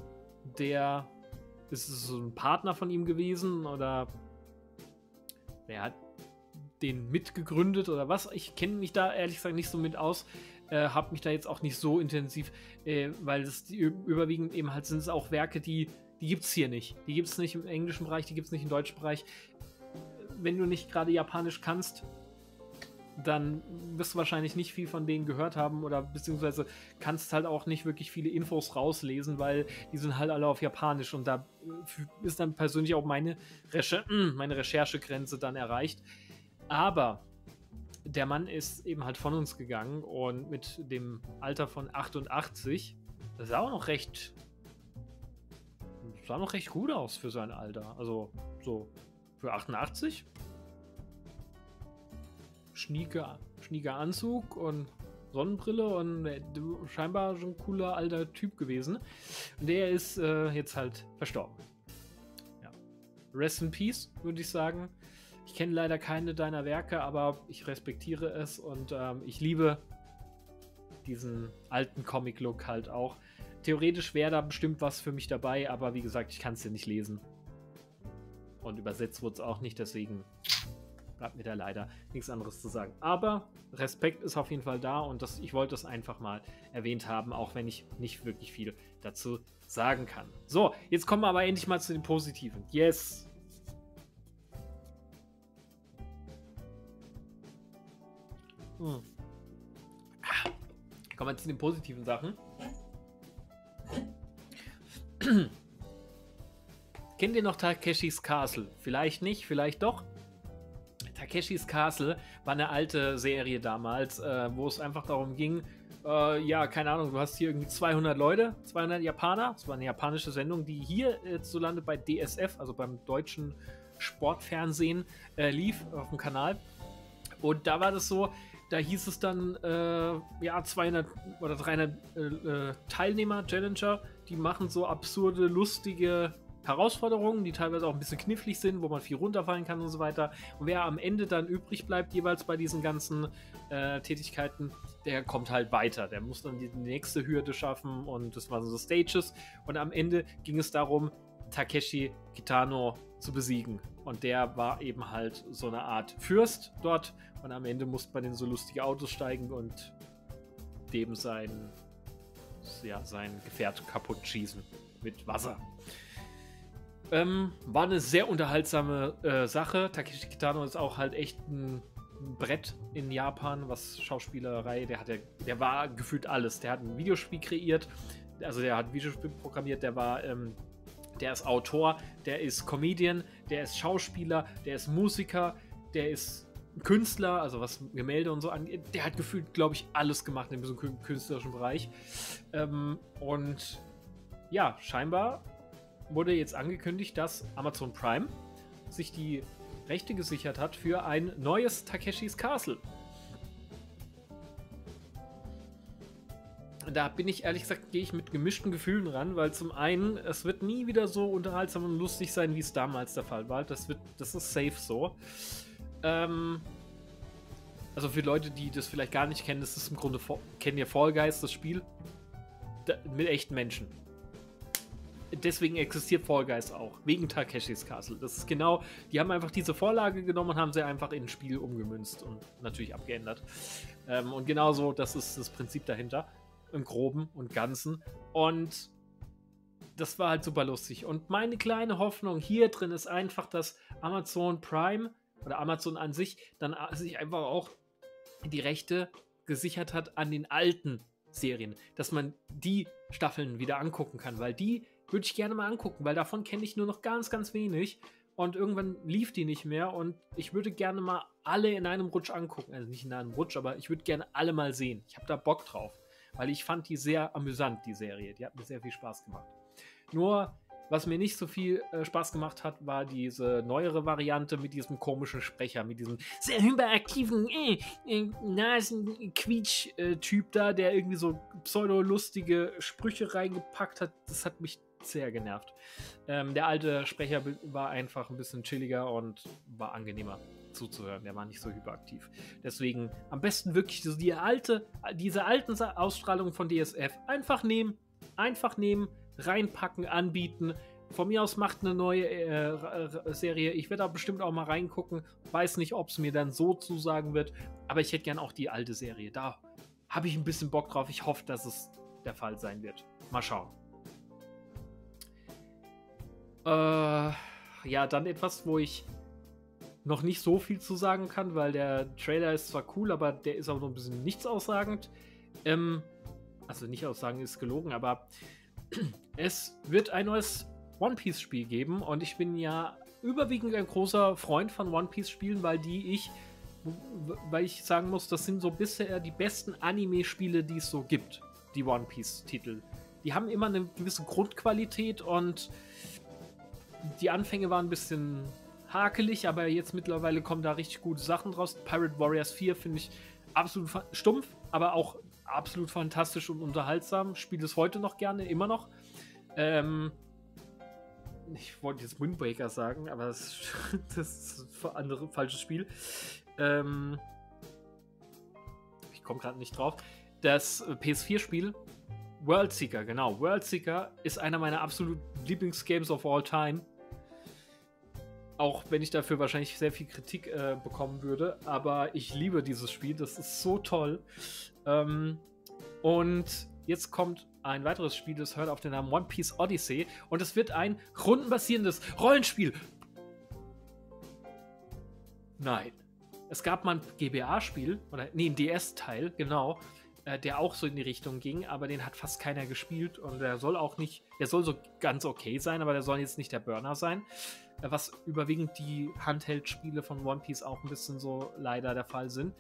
so ein Partner von ihm gewesen oder er hat den mitgegründet oder was. Ich kenne mich da ehrlich gesagt nicht so mit aus, habe mich da jetzt auch nicht so intensiv, weil das überwiegend eben halt sind es auch Werke, die gibt es hier nicht. Die gibt es nicht im englischen Bereich, die gibt es nicht im deutschen Bereich. Wenn du nicht gerade Japanisch kannst, dann wirst du wahrscheinlich nicht viel von denen gehört haben oder beziehungsweise kannst halt auch nicht wirklich viele Infos rauslesen, weil die sind halt alle auf Japanisch und da ist dann persönlich auch meine Recherchegrenze dann erreicht. Aber der Mann ist eben halt von uns gegangen und mit dem Alter von 88, das sah noch recht gut aus für sein Alter. Also so für 88. Schnieker Anzug und Sonnenbrille und scheinbar schon ein cooler alter Typ gewesen. Und der ist jetzt halt verstorben. Ja. Rest in Peace, würde ich sagen. Ich kenne leider keine deiner Werke, aber ich respektiere es und ich liebe diesen alten Comic-Look halt auch. Theoretisch wäre da bestimmt was für mich dabei, aber wie gesagt, ich kann es ja nicht lesen. Und übersetzt wurde es auch nicht, deswegen bleibt mir da leider nichts anderes zu sagen. Aber Respekt ist auf jeden Fall da und ich wollte das einfach mal erwähnt haben, auch wenn ich nicht wirklich viel dazu sagen kann. So, jetzt kommen wir aber endlich mal zu den Positiven. Yes! Kommen wir zu den positiven Sachen. Kennt ihr noch Takeshis Castle? Vielleicht nicht, vielleicht doch. Takeshis Castle war eine alte Serie damals, wo es einfach darum ging, ja, keine Ahnung, du hast hier irgendwie 200 Leute, 200 Japaner. Das war eine japanische Sendung, die hier hierzulande bei DSF, also beim deutschen Sportfernsehen, lief auf dem Kanal. Und da war das so, da hieß es dann, ja, 200 oder 300 Teilnehmer, Challenger, die machen so absurde, lustige Herausforderungen, die teilweise auch ein bisschen knifflig sind, wo man viel runterfallen kann und so weiter. Und wer am Ende dann übrig bleibt, jeweils bei diesen ganzen Tätigkeiten, der kommt halt weiter. Der muss dann die nächste Hürde schaffen und das waren so Stages. Und am Ende ging es darum, Takeshi Kitano zu besiegen. Und der war eben halt so eine Art Fürst dort. Und am Ende musste man in so lustige Autos steigen und dem sein Gefährt kaputt schießen mit Wasser. War eine sehr unterhaltsame Sache. Takeshi Kitano ist auch halt echt ein Brett in Japan, was Schauspielerei, der war gefühlt alles. Der hat ein Videospiel kreiert, also der hat ein Videospiel programmiert, der ist Autor, der ist Comedian, der ist Schauspieler, der ist Musiker, der ist Künstler, also was Gemälde und so angeht. Der hat gefühlt, glaube ich, alles gemacht in diesem künstlerischen Bereich. Und ja, scheinbar wurde jetzt angekündigt, dass Amazon Prime sich die Rechte gesichert hat für ein neues Takeshis Castle. Da bin ich, ehrlich gesagt, gehe ich mit gemischten Gefühlen ran, weil zum einen, es wird nie wieder so unterhaltsam und lustig sein, wie es damals der Fall war. Das ist safe so. Also für Leute, die das vielleicht gar nicht kennen, das ist im Grunde, kennen ihr Fall Guys, das Spiel, mit echten Menschen. Deswegen existiert Fall Guys auch, wegen Takeshis Castle. Das ist genau, die haben einfach diese Vorlage genommen und haben sie einfach in ein Spiel umgemünzt und natürlich abgeändert. Und genauso, das ist das Prinzip dahinter, im Groben und Ganzen. Und das war halt super lustig. Und meine kleine Hoffnung hier drin ist einfach, dass Amazon Prime oder Amazon an sich dann sich einfach auch die Rechte gesichert hat an den alten Serien, dass man die Staffeln wieder angucken kann, weil die würde ich gerne mal angucken, weil davon kenne ich nur noch ganz, ganz wenig und irgendwann lief die nicht mehr und ich würde gerne mal alle in einem Rutsch angucken, also nicht in einem Rutsch, aber ich würde gerne alle mal sehen. Ich habe da Bock drauf, weil ich fand die sehr amüsant, die Serie, die hat mir sehr viel Spaß gemacht. Nur, was mir nicht so viel Spaß gemacht hat, war diese neuere Variante mit diesem komischen Sprecher, mit diesem sehr hyperaktiven Nasen-Quietsch-Typ da, der irgendwie so pseudo-lustige Sprüche reingepackt hat. Das hat mich sehr genervt. Der alte Sprecher war einfach ein bisschen chilliger und war angenehmer zuzuhören. Der war nicht so hyperaktiv. Deswegen am besten wirklich so diese alten Ausstrahlungen von DSF einfach nehmen, reinpacken, anbieten. Von mir aus macht eine neue Serie. Ich werde da bestimmt auch mal reingucken. Weiß nicht, ob es mir dann so zusagen wird, aber ich hätte gern auch die alte Serie. Da habe ich ein bisschen Bock drauf. Ich hoffe, dass es der Fall sein wird. Mal schauen. Ja, dann etwas, wo ich noch nicht so viel zu sagen kann, weil der Trailer ist zwar cool, aber der ist auch noch ein bisschen nichtssagend. Also nicht aussagen ist gelogen, aber es wird ein neues One Piece Spiel geben und ich bin ja überwiegend ein großer Freund von One Piece Spielen, weil ich sagen muss, das sind so bisher die besten Anime-Spiele, die es so gibt, die One Piece Titel. Die haben immer eine gewisse Grundqualität und die Anfänge waren ein bisschen hakelig, aber jetzt mittlerweile kommen da richtig gute Sachen draus. Pirate Warriors 4 finde ich absolut stumpf, aber auch absolut fantastisch und unterhaltsam. Spiele es heute noch gerne, immer noch. Ich wollte jetzt Wind Waker sagen, aber das ist ein anderes falsches Spiel. Ich komme gerade nicht drauf. Das PS4-Spiel Worldseeker, genau. Worldseeker ist einer meiner absoluten Lieblingsgames of all time. Auch wenn ich dafür wahrscheinlich sehr viel Kritik bekommen würde. Aber ich liebe dieses Spiel. Das ist so toll. Und jetzt kommt ein weiteres Spiel, das hört auf den Namen One Piece Odyssey. Und es wird ein rundenbasierendes Rollenspiel. Nein. Es gab mal ein GBA-Spiel, oder nee, ein DS-Teil, genau, der auch so in die Richtung ging, aber den hat fast keiner gespielt und der soll auch nicht, der soll so ganz okay sein, aber der soll jetzt nicht der Burner sein, was überwiegend die Handheld-Spiele von One Piece auch ein bisschen so leider der Fall sind.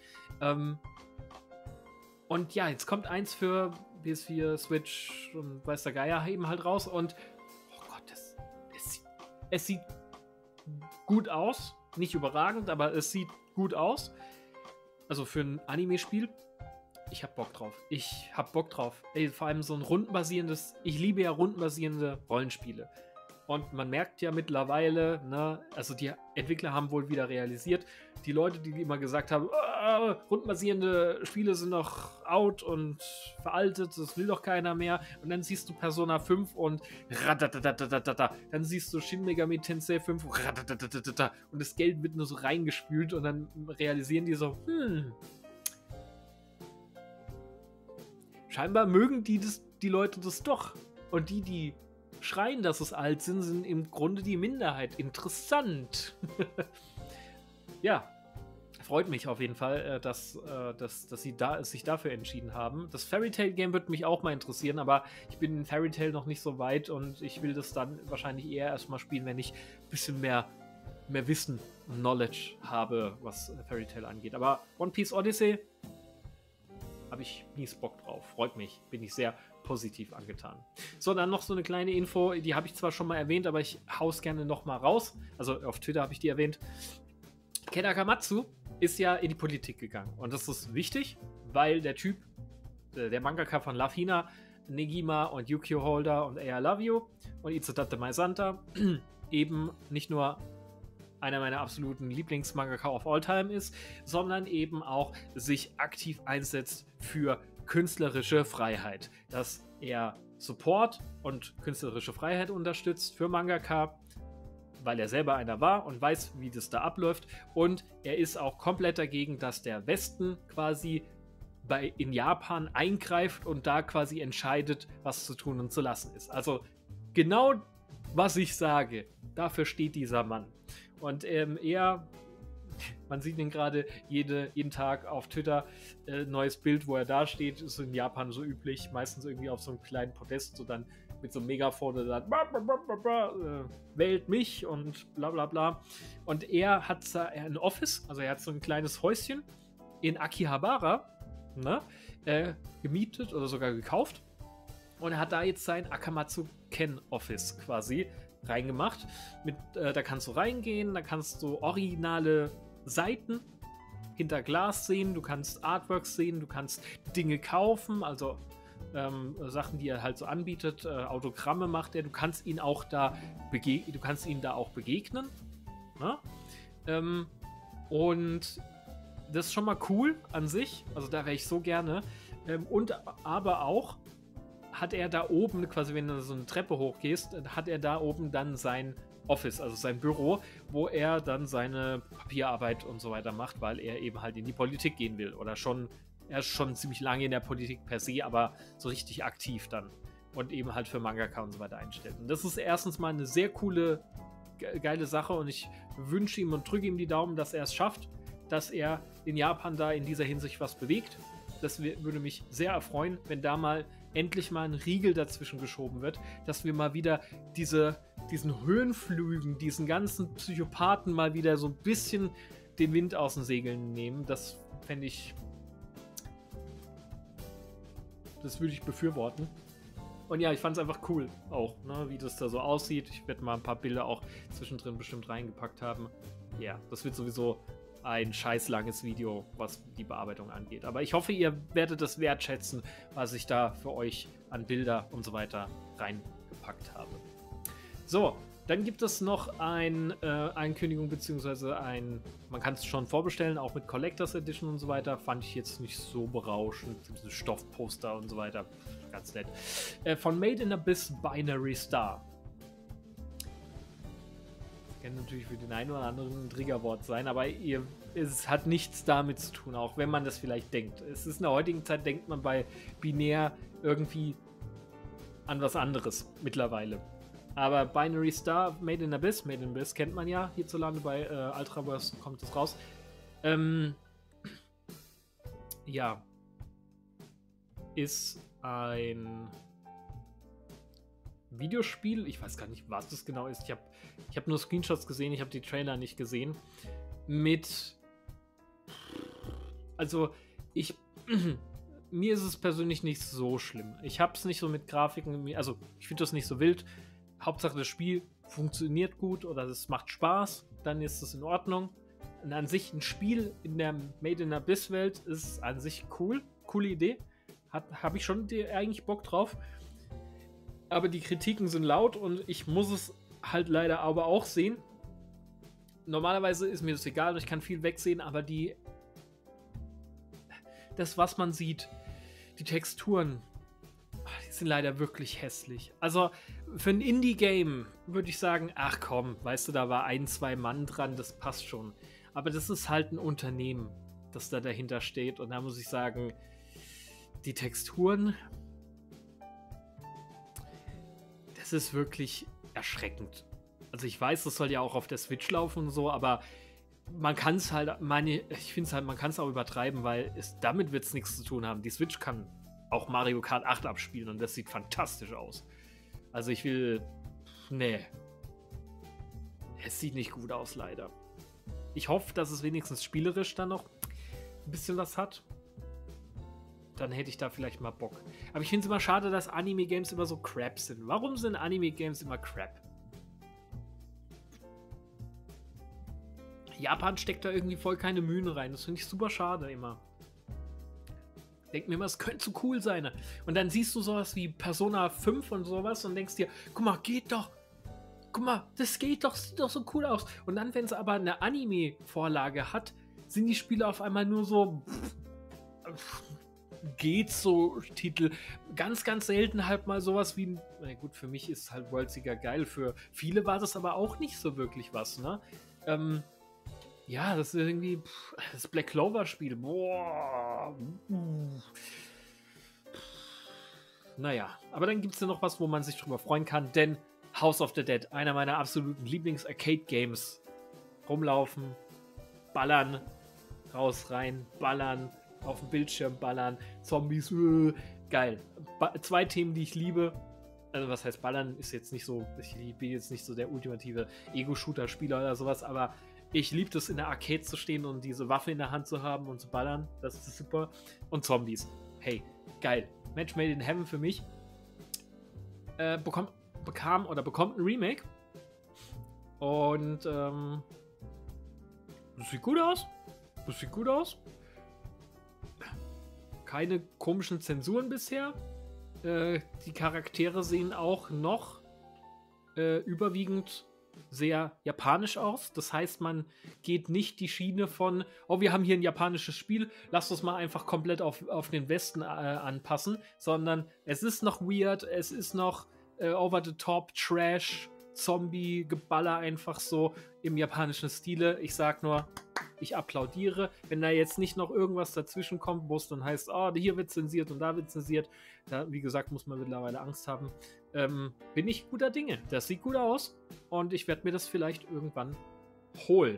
Und ja, jetzt kommt eins für PS4, Switch und weiß der Geier eben halt raus und oh Gott, es sieht gut aus, nicht überragend, aber es sieht gut aus. Also für ein Anime-Spiel. Ich hab Bock drauf. Ey, vor allem so ein rundenbasierendes, ich liebe ja rundenbasierende Rollenspiele. Und man merkt ja mittlerweile, ne, also die Entwickler haben wohl wieder realisiert, die Leute, die immer gesagt haben, rundenbasierende Spiele sind noch out und veraltet, das will doch keiner mehr. Und dann siehst du Persona 5 und dann siehst du Shin Megami Tensei 5 und das Geld wird nur so reingespült und dann realisieren die so, scheinbar mögen die Leute das doch. Und die schreien, dass es alt sind im Grunde die Minderheit. Interessant. Ja, freut mich auf jeden Fall, dass sie sich dafür entschieden haben. Das Fairy Tail Game wird mich auch mal interessieren, aber ich bin in Fairy Tail noch nicht so weit und ich will das dann wahrscheinlich eher erstmal spielen, wenn ich ein bisschen mehr Wissen und Knowledge habe, was Fairy Tail angeht. Aber One Piece Odyssey habe ich mies Bock drauf. Freut mich. Bin ich sehr positiv angetan. So, dann noch so eine kleine Info, die habe ich zwar schon mal erwähnt, aber ich hau's gerne noch mal raus. Also auf Twitter habe ich die erwähnt. Ken Akamatsu ist ja in die Politik gegangen. Und das ist wichtig, weil der Typ, der Mangaka von Love Hina, Negima und Yukio Holder und I Love You und Itsutate Maesanta eben nicht nur einer meiner absoluten Lieblingsmangaka of all time ist, sondern eben auch sich aktiv einsetzt für künstlerische Freiheit. Dass er Support und künstlerische Freiheit unterstützt für Mangaka, weil er selber einer war und weiß, wie das da abläuft. Und er ist auch komplett dagegen, dass der Westen quasi in Japan eingreift und da quasi entscheidet, was zu tun und zu lassen ist. Also genau, was ich sage, dafür steht dieser Mann. Und man sieht ihn gerade jeden Tag auf Twitter, neues Bild, wo er da steht, ist in Japan so üblich, meistens irgendwie auf so einem kleinen Podest, so dann mit so einem Megafon, der sagt, wählt mich und bla bla bla. Und er hat ein Office, also er hat so ein kleines Häuschen in Akihabara, ne, gemietet oder sogar gekauft. Und er hat da jetzt sein Akamatsu Ken Office quasi reingemacht. Da kannst du reingehen, da kannst du originale Seiten hinter Glas sehen, du kannst Artworks sehen, du kannst Dinge kaufen, also Sachen, die er halt so anbietet, Autogramme macht er, du kannst ihn auch da begegnen. Ne? Und das ist schon mal cool an sich, also da wäre ich so gerne. Aber auch hat er da oben, quasi wenn du so eine Treppe hochgehst, hat er da oben dann sein Office, also sein Büro, wo er dann seine Papierarbeit und so weiter macht, weil er eben halt in die Politik gehen will. Er ist schon ziemlich lange in der Politik per se, aber so richtig aktiv dann. Und eben halt für Mangaka und so weiter einstellt. Und das ist erstens mal eine sehr coole, geile Sache und ich wünsche ihm und drücke ihm die Daumen, dass er es schafft, dass er in Japan da in dieser Hinsicht was bewegt. Das würde mich sehr erfreuen, wenn da mal endlich mal ein Riegel dazwischen geschoben wird, dass wir mal wieder diesen Höhenflügen, diesen ganzen Psychopathen mal wieder so ein bisschen den Wind aus den Segeln nehmen. Das fände ich, das würde ich befürworten. Und ja, ich fand es einfach cool auch, ne, wie das da so aussieht. Ich werde mal ein paar Bilder auch zwischendrin bestimmt reingepackt haben. Ja, das wird sowieso ein scheiß langes Video, was die Bearbeitung angeht. Aber ich hoffe, ihr werdet das wertschätzen, was ich da für euch an Bilder und so weiter reingepackt habe. So, dann gibt es noch eine Ankündigung, beziehungsweise man kann es schon vorbestellen, auch mit Collectors Edition und so weiter. Fand ich jetzt nicht so berauschend. Diese Stoffposter und so weiter. Ganz nett. Von Made in Abyss Binary Star. Kann natürlich für den einen oder anderen ein Triggerwort sein, aber es hat nichts damit zu tun, auch wenn man das vielleicht denkt. Es ist in der heutigen Zeit, denkt man bei binär irgendwie an was anderes mittlerweile. Aber Binary Star, Made in Abyss kennt man ja hierzulande, bei Ultraverse kommt es raus. Ja, ist ein Videospiel, ich weiß gar nicht, was das genau ist. Ich hab nur Screenshots gesehen, ich habe die Trailer nicht gesehen. Mir ist es persönlich nicht so schlimm. Ich habe es nicht so mit Grafiken, also ich finde das nicht so wild. Hauptsache das Spiel funktioniert gut oder es macht Spaß, dann ist es in Ordnung. Und an sich ein Spiel in der Made in Abyss Welt ist an sich cool, coole Idee. Habe ich schon eigentlich Bock drauf. Aber die Kritiken sind laut und ich muss es halt leider aber auch sehen. Normalerweise ist mir das egal und ich kann viel wegsehen, aber das, was man sieht, die Texturen, die sind leider wirklich hässlich. Also für ein Indie-Game würde ich sagen, ach komm, weißt du, da war 1-2 Mann dran, das passt schon. Aber das ist halt ein Unternehmen, das da dahinter steht und da muss ich sagen, die Texturen, das ist wirklich erschreckend. Also ich weiß, das soll ja auch auf der Switch laufen und so, aber man kann es halt, ich finde es halt, man kann es auch übertreiben, weil damit wird es nichts zu tun haben. Die Switch kann auch Mario Kart 8 abspielen und das sieht fantastisch aus. Also nee. Es sieht nicht gut aus, leider. Ich hoffe, dass es wenigstens spielerisch dann noch ein bisschen was hat. Dann hätte ich da vielleicht mal Bock. Aber ich finde es immer schade, dass Anime-Games immer so crap sind. Warum sind Anime-Games immer crap? Japan steckt da irgendwie voll keine Mühen rein. Das finde ich super schade immer. Denk mir immer, es könnte so cool sein. Und dann siehst du sowas wie Persona 5 und sowas und denkst dir, guck mal, geht doch. Guck mal, das geht doch, sieht doch so cool aus. Und dann, wenn es aber eine Anime-Vorlage hat, sind die Spiele auf einmal nur so geht so Titel. Ganz, ganz selten halt mal sowas wie, na gut, für mich ist halt Worldseeker geil. Für viele war das aber auch nicht so wirklich was, ne? Ja, das ist irgendwie das Black Clover Spiel. Boah. Naja, aber dann gibt es ja noch was, wo man sich drüber freuen kann, denn House of the Dead, einer meiner absoluten Lieblings-Arcade-Games. Rumlaufen, ballern, raus, rein, ballern, auf dem Bildschirm ballern, Zombies, geil. 2 Themen, die ich liebe. Also was heißt ballern, ist jetzt nicht so, ich bin jetzt nicht so der ultimative Ego-Shooter-Spieler oder sowas, aber ich liebe es, in der Arcade zu stehen und diese Waffe in der Hand zu haben und zu ballern. Das ist super. Und Zombies. Hey, geil. Match made in heaven für mich. Bekommt ein Remake. Und das sieht gut aus. Das sieht gut aus. Keine komischen Zensuren bisher. Die Charaktere sehen auch noch überwiegend sehr japanisch aus. Das heißt, man geht nicht die Schiene von, oh, wir haben hier ein japanisches Spiel, lasst uns mal einfach komplett auf den Westen anpassen, sondern es ist noch weird, es ist noch over the top, Trash, Zombie, Geballer einfach so im japanischen Stile. Ich sag nur, ich applaudiere. Wenn da jetzt nicht noch irgendwas dazwischen kommt, wo es dann heißt, oh, hier wird zensiert und da wird zensiert, da, wie gesagt, muss man mittlerweile Angst haben, bin ich guter Dinge. Das sieht gut aus und ich werde mir das vielleicht irgendwann holen.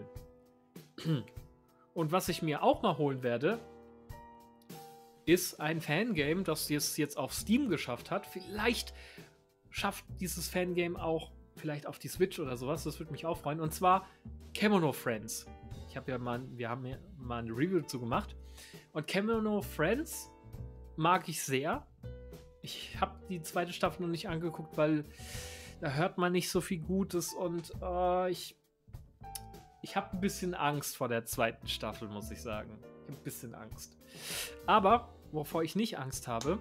Und was ich mir auch noch holen werde, ist ein Fangame, das es jetzt auf Steam geschafft hat. Vielleicht schafft dieses Fangame auch vielleicht auf die Switch oder sowas. Das würde mich auch freuen. Und zwar Kemono Friends. Wir haben ja mal ein Review dazu gemacht. Und Kemono Friends mag ich sehr. Ich habe die 2. Staffel noch nicht angeguckt, weil da hört man nicht so viel Gutes und ich ich habe ein bisschen Angst vor der zweiten Staffel, muss ich sagen. Ich habe ein bisschen Angst. Aber wovor ich nicht Angst habe,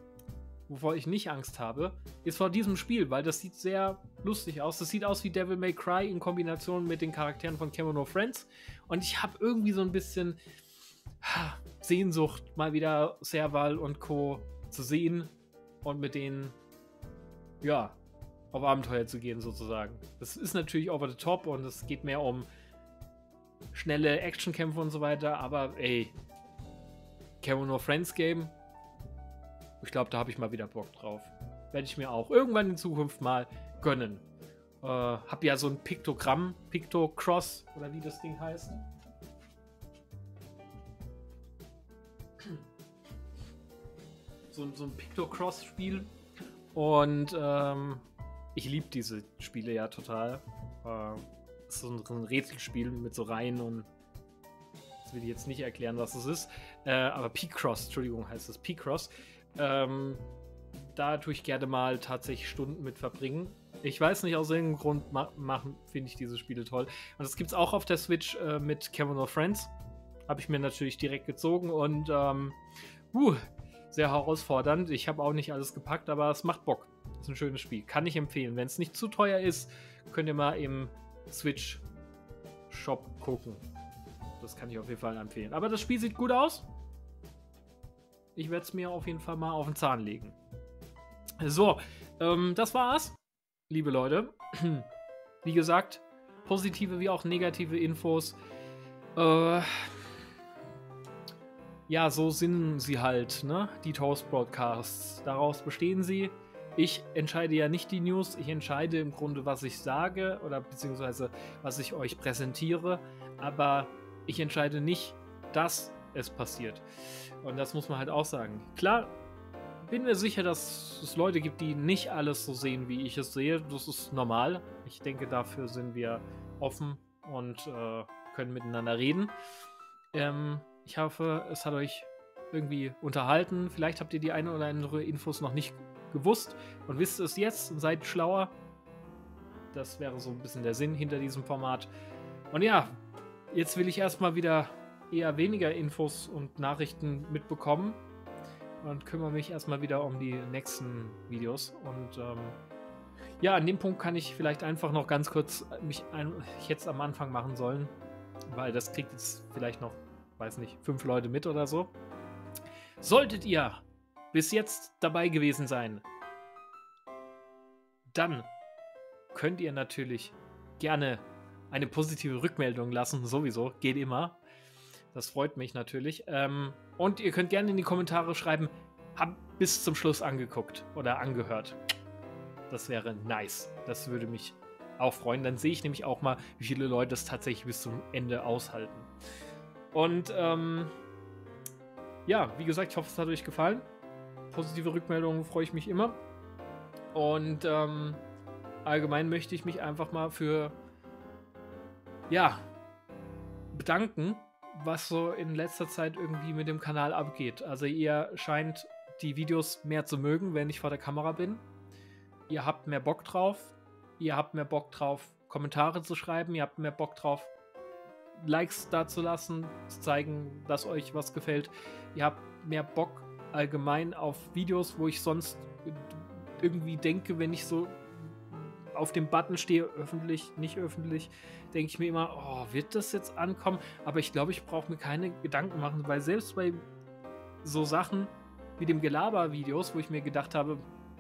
ist vor diesem Spiel, weil das sieht sehr lustig aus. Das sieht aus wie Devil May Cry in Kombination mit den Charakteren von Kemono Friends. Und ich habe irgendwie so ein bisschen Sehnsucht, mal wieder Serval und Co. zu sehen und mit denen, ja, auf Abenteuer zu gehen, sozusagen. Das ist natürlich over the top und es geht mehr um schnelle Actionkämpfe und so weiter, aber ey, Kemono Friends Game, ich glaube, da habe ich mal wieder Bock drauf. Werde ich mir auch irgendwann in Zukunft mal gönnen. Hab ja so ein Piktogramm, Piktocross, oder wie das Ding heißt. So ein Piktocross-Spiel. Und ich liebe diese Spiele ja total. Das ist so ein Rätselspiel mit so Reihen und das will ich jetzt nicht erklären, was es ist. Aber Picross, Entschuldigung, heißt es Picross. Da tue ich gerne mal tatsächlich Stunden mit verbringen. Ich weiß nicht, aus irgendeinem Grund finde ich diese Spiele toll. Und das gibt es auch auf der Switch mit Kemono Friends. Habe ich mir natürlich direkt gezogen und sehr herausfordernd. Ich habe auch nicht alles gepackt, aber es macht Bock. Das ist ein schönes Spiel. Kann ich empfehlen. Wenn es nicht zu teuer ist, könnt ihr mal im Switch Shop gucken. Das kann ich auf jeden Fall empfehlen. Aber das Spiel sieht gut aus. Ich werde es mir auf jeden Fall mal auf den Zahn legen. So, das war's, liebe Leute. Wie gesagt, positive wie auch negative Infos. Ja, so sind sie halt, ne? Die Toast Broadcasts. Daraus bestehen sie. Ich entscheide ja nicht die News, ich entscheide im Grunde, was ich sage oder beziehungsweise was ich euch präsentiere, aber ich entscheide nicht, dass es passiert. Und das muss man halt auch sagen. Klar, bin mir sicher, dass es Leute gibt, die nicht alles so sehen, wie ich es sehe. Das ist normal. Ich denke, dafür sind wir offen und können miteinander reden. Ich hoffe, es hat euch irgendwie unterhalten. Vielleicht habt ihr die eine oder andere Infos noch nicht gewusst und wisst es jetzt und seid schlauer. Das wäre so ein bisschen der Sinn hinter diesem Format. Und ja, jetzt will ich erstmal wieder eher weniger Infos und Nachrichten mitbekommen und kümmere mich erstmal wieder um die nächsten Videos. Und ja, an dem Punkt kann ich vielleicht einfach noch ganz kurz mich jetzt am Anfang machen sollen, weil das kriegt jetzt vielleicht noch, weiß nicht, 5 Leute mit oder so. Solltet ihr bis jetzt dabei gewesen sein, dann könnt ihr natürlich gerne eine positive Rückmeldung lassen, sowieso, geht immer. Das freut mich natürlich. Und ihr könnt gerne in die Kommentare schreiben, hab bis zum Schluss angeguckt oder angehört. Das wäre nice. Das würde mich auch freuen. Dann sehe ich nämlich auch mal, wie viele Leute das tatsächlich bis zum Ende aushalten. Und ja, wie gesagt, ich hoffe, es hat euch gefallen. Positive Rückmeldungen freue ich mich immer. Und allgemein möchte ich mich einfach mal für bedanken, was so in letzter Zeit irgendwie mit dem Kanal abgeht. Also ihr scheint die Videos mehr zu mögen, wenn ich vor der Kamera bin. Ihr habt mehr Bock drauf. Ihr habt mehr Bock drauf, Kommentare zu schreiben. Ihr habt mehr Bock drauf, Likes dazulassen, zu zeigen, dass euch was gefällt. Ihr habt mehr Bock allgemein auf Videos, wo ich sonst irgendwie denke, wenn ich so auf dem Button stehe, öffentlich, nicht öffentlich, denke ich mir immer, oh, wird das jetzt ankommen? Aber ich glaube, ich brauche mir keine Gedanken machen, weil selbst bei so Sachen wie dem Gelaber-Videos, wo ich mir gedacht habe,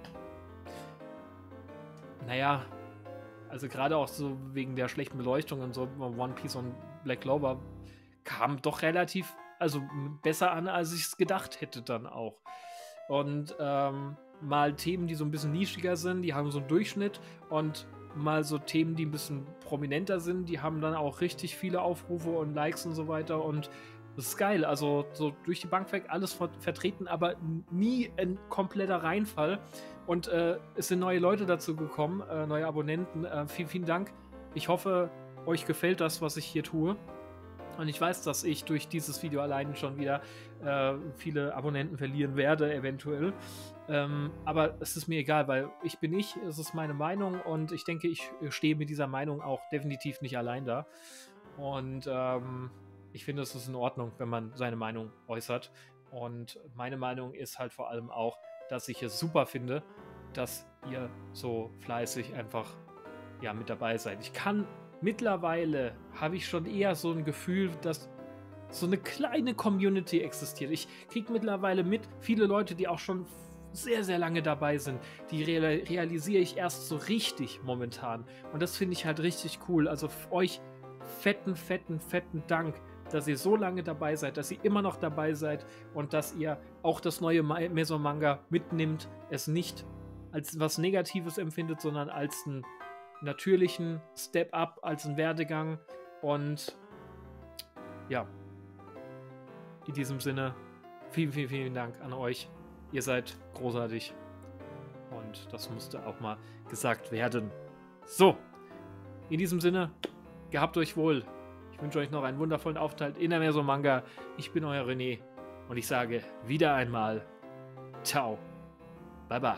naja, also gerade auch so wegen der schlechten Beleuchtung und so, One Piece und Black Clover kam doch relativ, also besser an, als ich es gedacht hätte dann auch. Und mal Themen, die so ein bisschen nischiger sind, die haben so einen Durchschnitt und mal so Themen, die ein bisschen prominenter sind, die haben dann auch richtig viele Aufrufe und Likes und so weiter und das ist geil, also so durch die Bank weg alles vertreten, aber nie ein kompletter Reinfall und es sind neue Leute dazu gekommen, neue Abonnenten, vielen, vielen Dank. Ich hoffe, euch gefällt das, was ich hier tue. Und ich weiß, dass ich durch dieses Video allein schon wieder viele Abonnenten verlieren werde, eventuell. Aber es ist mir egal, weil ich bin ich, es ist meine Meinung und ich denke, ich stehe mit dieser Meinung auch definitiv nicht allein da. Und ich finde, es ist in Ordnung, wenn man seine Meinung äußert. Und meine Meinung ist halt vor allem auch, dass ich es super finde, dass ihr so fleißig einfach ja, mit dabei seid. Mittlerweile habe ich schon eher so ein Gefühl, dass so eine kleine Community existiert. Ich kriege mittlerweile mit, viele Leute, die auch schon sehr, sehr lange dabei sind, die realisiere ich erst so richtig momentan. Und das finde ich halt richtig cool. Also euch fetten Dank, dass ihr so lange dabei seid, dass ihr immer noch dabei seid und dass ihr auch das neue Meso-Manga mitnimmt, es nicht als was Negatives empfindet, sondern als einen natürlichen Step-Up, als einen Werdegang. Und ja, in diesem Sinne, vielen Dank an euch. Ihr seid großartig. Und das musste auch mal gesagt werden. So, in diesem Sinne, gehabt euch wohl. Ich wünsche euch noch einen wundervollen Aufenthalt in der Meso-Manga. Ich bin euer René und ich sage wieder einmal ciao. Bye bye.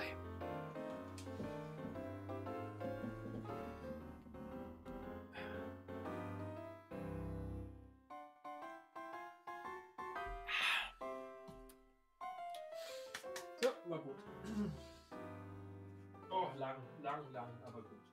So, war gut. Oh, lang, aber gut.